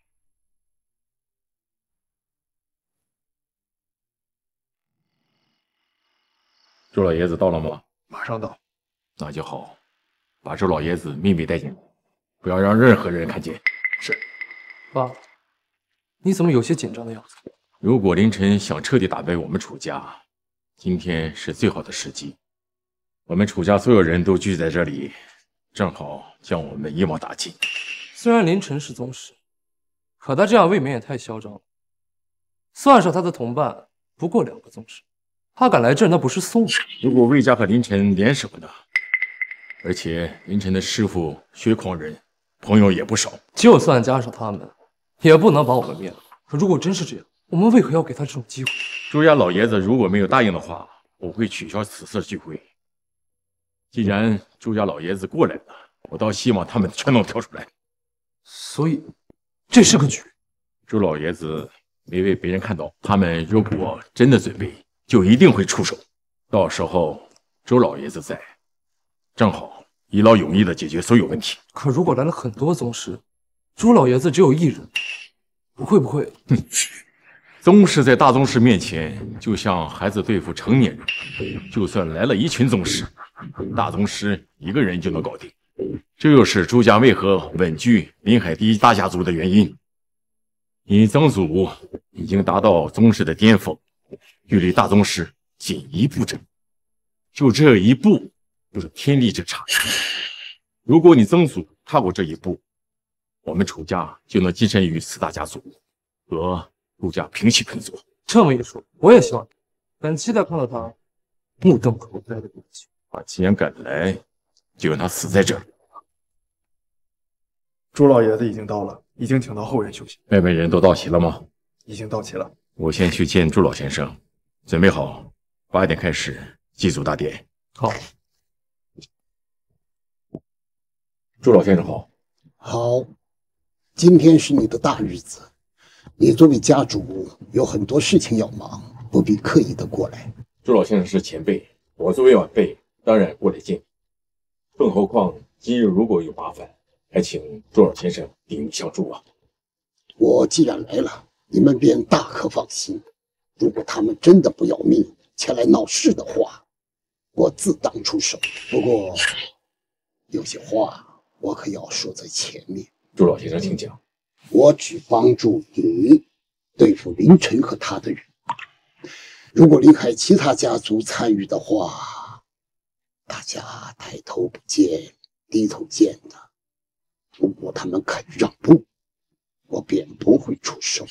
周老爷子到了吗？
马上到。
那就好，把周老爷子秘密带进来，不要让任何人看见。
是。
爸，你怎么有些紧张的样子？
如果凌晨想彻底打败我们楚家，今天是最好的时机。我们楚家所有人都聚在这里，正好将我们一网打尽。
虽然凌晨是宗师，可他这样未免也太嚣张了。算上他的同伴，不过2个宗师，他敢来这儿，那不是送的。
如果魏家和凌晨联手呢？而且凌晨的师傅薛狂人朋友也不少，
就算加上他们，也不能把我们灭了。可如果真是这样，我们为何要给他这种机会？
朱家老爷子如果没有答应的话，我会取消此次聚会。既然朱家老爷子过来了，我倒希望他们全能跳出来。
所以，这是个局。
朱老爷子没被别人看到，他们如果真的准备，就一定会出手。到时候周老爷子在，正好一劳永逸的解决所有问题。
可如果来了很多宗师，朱老爷子只有1人，会不会？
宗师在大宗师面前，就像孩子对付成年人。就算来了一群宗师，大宗师1个人就能搞定。这又是朱家为何稳居临海第1大家族的原因。你曾祖已经达到宗师的巅峰，距离大宗师仅1步之遥，就这1步就是天地之差。如果你曾祖踏过这1步，我们楚家就能跻身于4大家族，和朱家平起平坐。
这么一说，我也希望，很期待看到他目瞪口呆的表情。
既然敢来，就让他死在这里。
朱老爷子已经到了，已经请到后院休息。
外面人都到齐了吗？
已经到齐了。
我先去见朱老先生，准备好，8点开始祭祖大典。
好。
朱老先生好。
好，今天是你的大日子，你作为家主有很多事情要忙，不必刻意的过来。
朱老先生是前辈，我作为晚辈，当然过来见。更何况今日如果有麻烦，还请朱老先生鼎力相助啊！
我既然来了，你们便大可放心。如果他们真的不要命，前来闹事的话，我自当出手。不过，有些话我可要说在前面。
朱老先生，请讲。
我只帮助你对付凌晨和他的人。如果离开其他家族参与的话，大家抬头不见低头见的。如果他们肯让步，我便不会出手。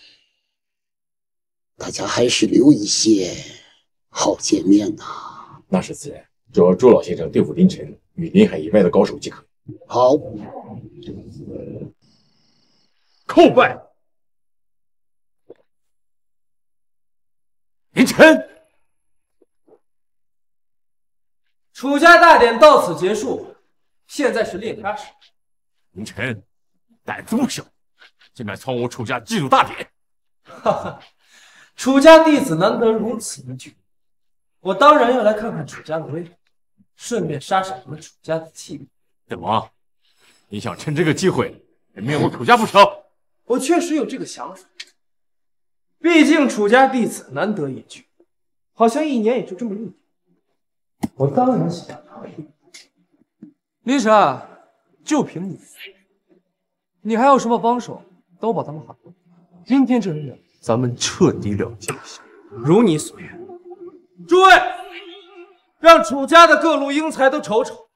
大家还是留一些好见面呐。
那是自然，只要朱老先生对付凌晨与临海以外的高手即可。
好。
叩拜。凌晨。
楚家大典到此结束，现在是炼家时。
凌晨，胆子不小，竟敢闯我楚家祭祖大典！
哈哈，楚家弟子难得如此一聚，我当然要来看看楚家的威力，顺便杀杀你们楚家的气力。
怎么，你想趁这个机会灭我楚家不成？
我确实有这个想法，毕竟楚家弟子难得一聚，好像1年也就这么1天。我当然想尝试。丽莎，就凭你还有什么帮手，都把他们喊过来。今天这日，咱们彻底了结一下。如你所愿。诸位，让楚家的各路英才都瞅瞅。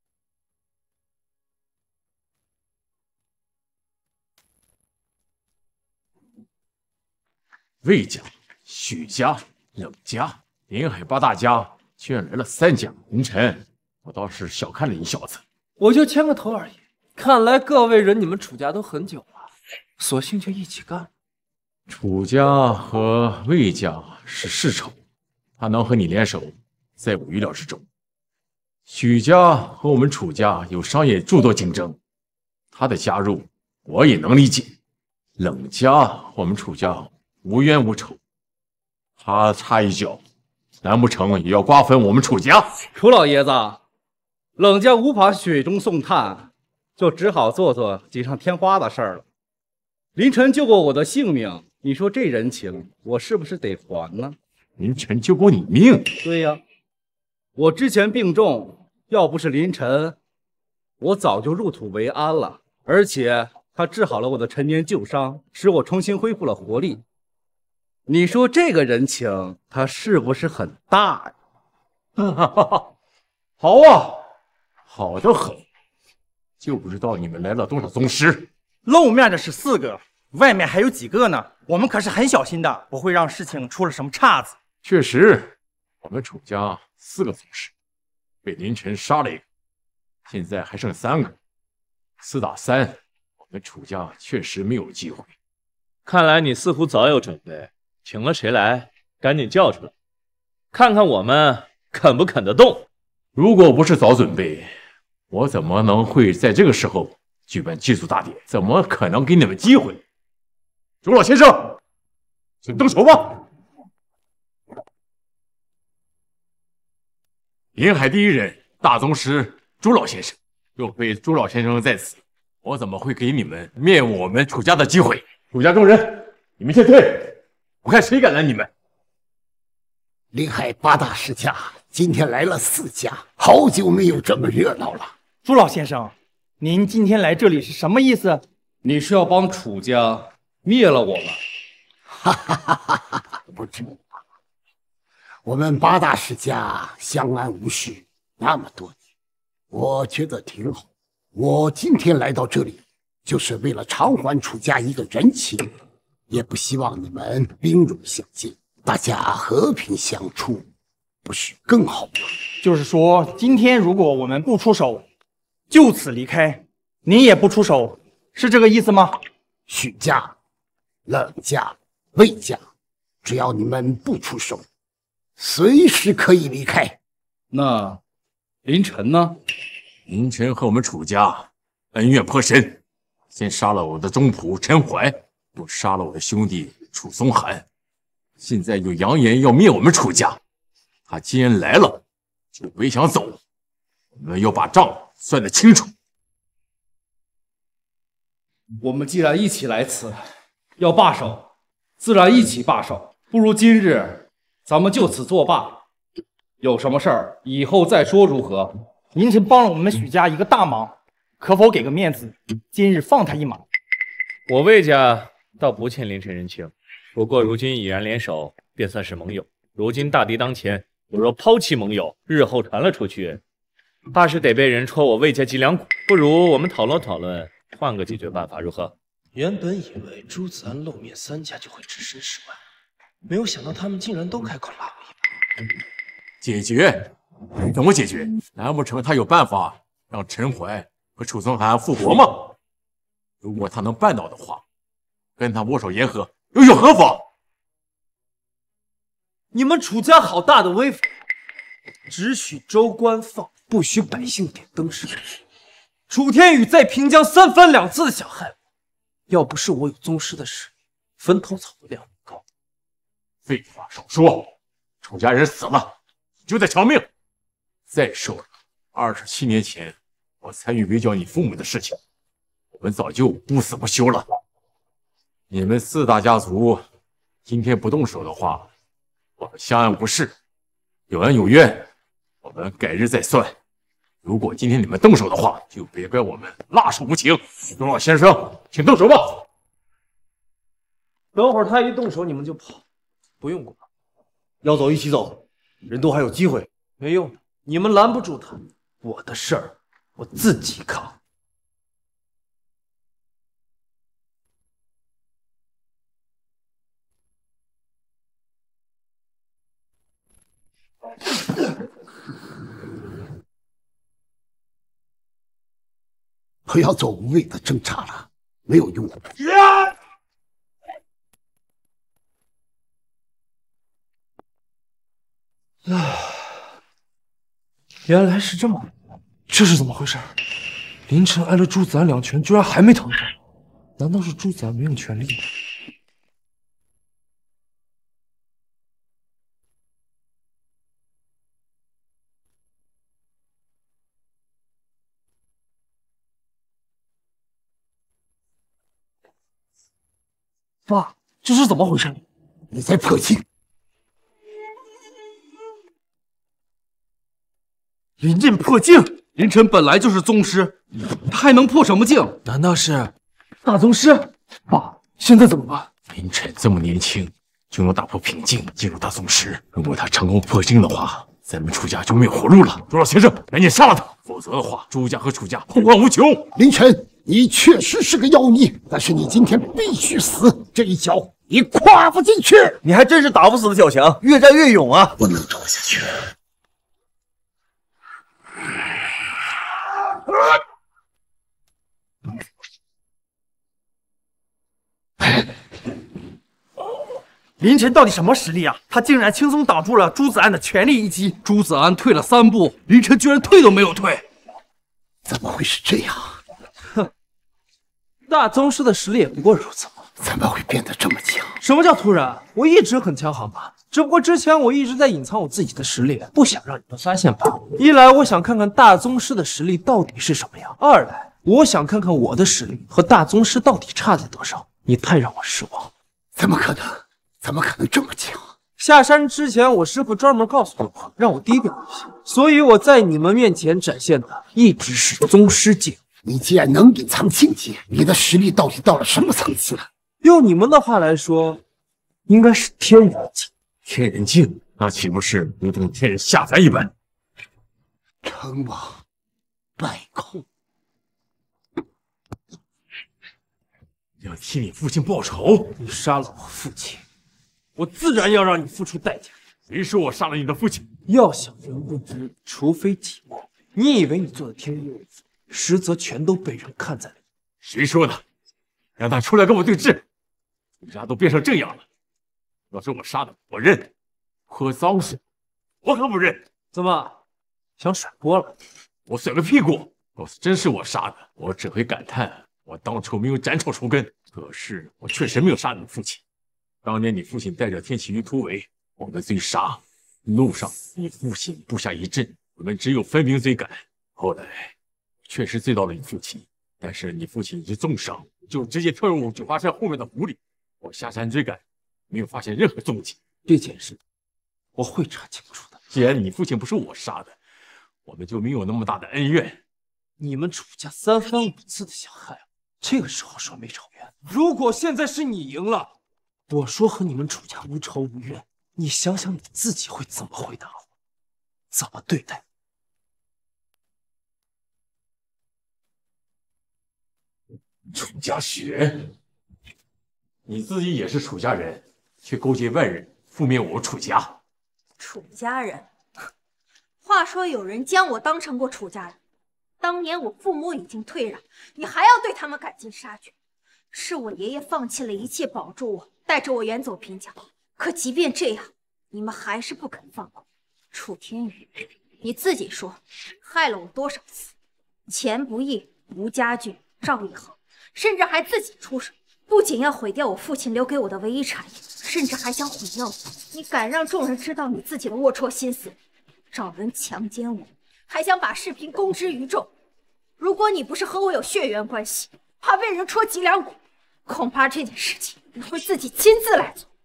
魏家、许家、冷家、临海8大家，居然来了3家。凌晨，我倒是小看了你小子。
我就牵个头而已。看来各位忍你们楚家都很久了，索性就一起干。
楚家和魏家是世仇，他能和你联手，在我预料之中。许家和我们楚家有商业诸多竞争，他的加入我也能理解。冷家和我们楚家无冤无仇，他插一脚， 难不成也要瓜分我们楚家？
楚老爷子，冷家无法雪中送炭，就只好做锦上添花的事儿了。林晨救过我的性命，你说这人情，我是不是得还呢？
林晨救过你命？
对呀，我之前病重，要不是林晨，我早就入土为安了。而且他治好了我的陈年旧伤，使我重新恢复了活力。你说这个人情，他是不是很大呀？
好啊，好的很。就不知道你们来了多少宗师。
露面的是4个，外面还有几个呢？我们可是很小心的，不会让事情出了什么岔子。
确实，我们楚家4个宗师，被林晨杀了1个，现在还剩3个，4打3，我们楚家确实没有机会。
看来你似乎早有准备，请了谁来？赶紧叫出来，看看我们肯不肯得动。
如果不是早准备，我怎么能会在这个时候举办祭祖大典？怎么可能给你们机会？朱老先生，请动手吧！临海第一人大宗师朱老先生，若非朱老先生在此，我怎么会给你们灭我们楚家的机会？楚家众人，你们先退，我看谁敢拦你们！
临海8大世家今天来了4家，好久没有这么热闹了。
朱老先生，您今天来这里是什么意思？
你是要帮楚家灭了我们？
哈哈哈哈哈！不至于，我们8大世家相安无事那么多年，我觉得挺好。我今天来到这里，就是为了偿还楚家一个人情，也不希望你们兵戎相见，大家和平相处，不是更好吗？
就是说，今天如果我们不出手，就此离开，您也不出手，是这个意思吗？
许家、冷家、魏家，只要你们不出手，随时可以离开。
那林晨呢？
林晨和我们楚家恩怨颇深，先杀了我的宗仆陈怀，又杀了我的兄弟楚松寒，现在又扬言要灭我们楚家。他既然来了，就别想走，我们要把账算得清楚。
我们既然一起来此，要罢手，自然一起罢手。不如今日咱们就此作罢，有什么事儿以后再说，如何？
您曾帮了我们许家一个大忙，可否给个面子，今日放他一马？
我魏家倒不欠林晨人情，不过如今已然联手，便算是盟友。如今大敌当前，我若抛弃盟友，日后传了出去，怕是得被人戳我魏家脊梁骨。不如我们讨论讨论，换个解决办法，如何？
原本以为朱子安露面3家就会置身事外，没有想到他们竟然都开口拉我一把。
解决？怎么解决？难不成他有办法让陈怀和楚松寒复活吗？如果他能办到的话，跟他握手言和，又有何妨？
你们楚家好大的威风，只许州官放，不许百姓点灯时。楚天宇在平江3番2次的想害我，要不是我有宗师的实力，坟头草的2米高。
废话少说，楚家人死了，你就得偿命。再说了，27年前我参与围剿你父母的事情，我们早就不死不休了。你们4大家族今天不动手的话，我们相安无事，有恩有怨，我们改日再算。如果今天你们动手的话，就别怪我们辣手无情。钟老先生，请动手吧。
等会儿他一动手，你们就跑，不用管。
要走一起走，人都还有机会。
没用，你们拦不住他。我的事儿我自己扛。
不要做无谓的挣扎了，没有用。
原来是这么，这是怎么回事？林晨挨了朱子安2拳，居然还没疼痛，难道是朱子安没用全力吗？ 爸，这是怎么回事？
你在破镜。
临阵破镜，林晨本来就是宗师，他还能破什么镜？
难道是大宗师？爸，现在怎么办？
林晨这么年轻就能打破瓶颈，进入大宗师。如果他成功破镜的话，咱们楚家就没有活路了。朱老先生，赶紧杀了他，否则的话，朱家和楚家后患无穷。
林晨，你确实是个妖孽，但是你今天必须死，这一脚你跨不进去。
你还真是打不死的小强，越战越勇啊！
不能拖下去。
林晨到底什么实力啊？他竟然轻松挡住了朱子安的全力一击。
朱子安退了3步，林晨居然退都没有退，
怎么会是这样？
哼，大宗师的实力也不过如此嘛。
怎么会变得这么强？
什么叫突然？我一直很强，好吗？只不过之前我一直在隐藏我自己的实力，不想让你们发现罢了。一来我想看看大宗师的实力到底是什么样，二来我想看看我的实力和大宗师到底差在多少。你太让我失望。
怎么可能？怎么可能这么强？
下山之前，我师傅专门告诉了我，让我低调一些，所以我在你们面前展现的一直是宗师境。
你既然能隐藏境界，你的实力到底到了什么层次了？
用你们的话来说，应该是天人境。
天人境，那岂不是如同天人下凡一般？
成王败寇，
要替你父亲报仇。
你杀了我父亲，我自然要让你付出代价。
谁说我杀了你的父亲？
要想人不知，除非己过。你以为你做的天衣无缝，实则全都被人看在了。
谁说的？让他出来跟我对峙！楚家都变成这样了，要是我杀的，我认；泼脏水，我可不认。
怎么想甩锅了？
我甩个屁股！要是真是我杀的，我只会感叹我当初没有斩草除根。可是我确实没有杀你父亲。当年你父亲带着天启鱼突围，我们追杀，路上你父亲部下一阵，我们只有分兵追赶。后来确实追到了你父亲，但是你父亲已经重伤，就直接跳入九华山后面的湖里。我下山追赶，没有发现任何踪迹。
这件事我会查清楚的。
既然你父亲不是我杀的，我们就没有那么大的恩怨。
你们楚家3番5次的想害我，这个时候说没仇怨。如果现在是你赢了，我说和你们楚家无仇无怨，你想想你自己会怎么回答我，怎么对待？
楚家血，你自己也是楚家人，却勾结外人，覆灭我楚家。
楚家人，话说有人将我当成过楚家人。当年我父母已经退让，你还要对他们赶尽杀绝？是我爷爷放弃了一切保住我，带着我远走平江。可即便这样，你们还是不肯放过楚天宇。你自己说，害了我多少次？钱不义、吴家俊、赵一恒，甚至还自己出手，不仅要毁掉我父亲留给我的唯一产业，甚至还想毁掉我。你敢让众人知道你自己的龌龊心思，找人强奸我，还想把视频公之于众。如果你不是和我有血缘关系，怕被人戳脊梁骨，恐怕这件事情你会自己亲自来做。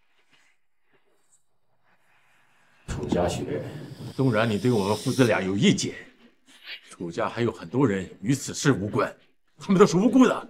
楚家血，纵然你对我们父子俩有意见，楚家还有很多人与此事无关，他们都是无辜的。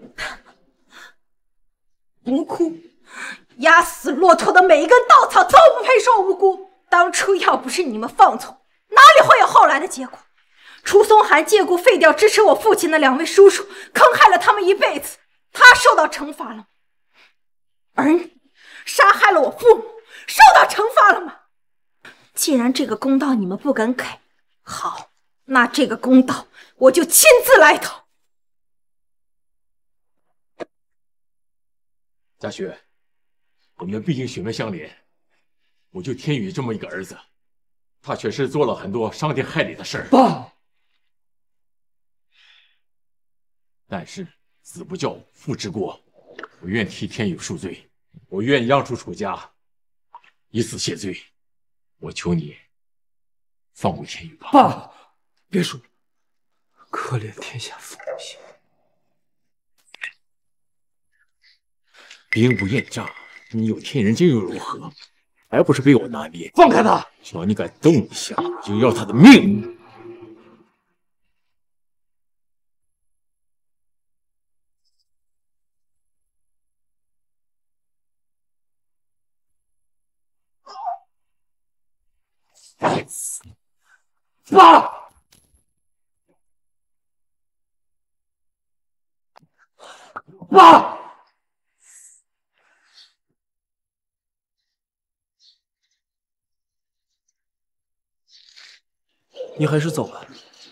无辜？压死骆驼的每一根稻草都不配说无辜。当初要不是你们放纵，哪里会有后来的结果？楚松寒借故废掉支持我父亲的2位叔叔，坑害了他们一辈子，他受到惩罚了吗？而你杀害了我父母，受到惩罚了吗？既然这个公道你们不敢给，好，那这个公道我就亲自来讨。
家雪，我们毕竟血脉相连，我就天宇这么一个儿子，他确实做了很多伤天害理的事儿。
爸，
但是子不教，父之过，我愿替天宇赎罪，我愿央出楚家，以死谢罪。我求你放过天宇吧。
爸，别说了，可怜天下父母心。
兵不厌诈，你有天人经又如何？还不是被我拿捏？
放开他！
只要你敢动一下，我就要他的命！
爸！爸！
你还是走吧。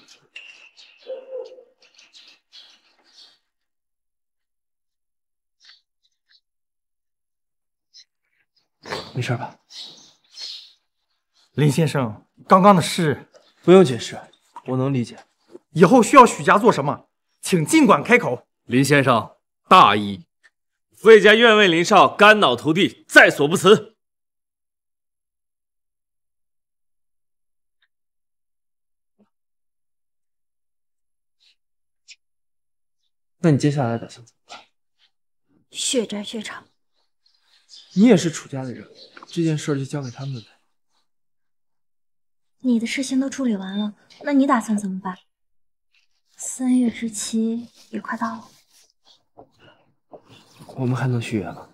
没事吧？
林先生，刚刚的事
不用解释，我能理解。
以后需要许家做什么，请尽管开口。
林先生，大意。
魏家愿为林少肝脑涂地，在所不辞。
那你接下来打算怎么办？
血债血偿。
你也是楚家的人，这件事就交给他们呗。
你的事情都处理完了，那你打算怎么办？3月之期也快到了，
我们还能续约吗？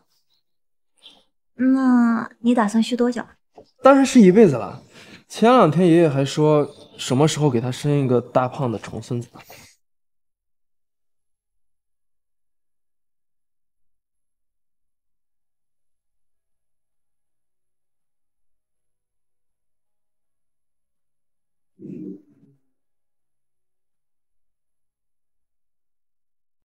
那你打算续多久？
当然是一辈子了。前2天爷爷还说什么时候给他生一个大胖的重孙子呢。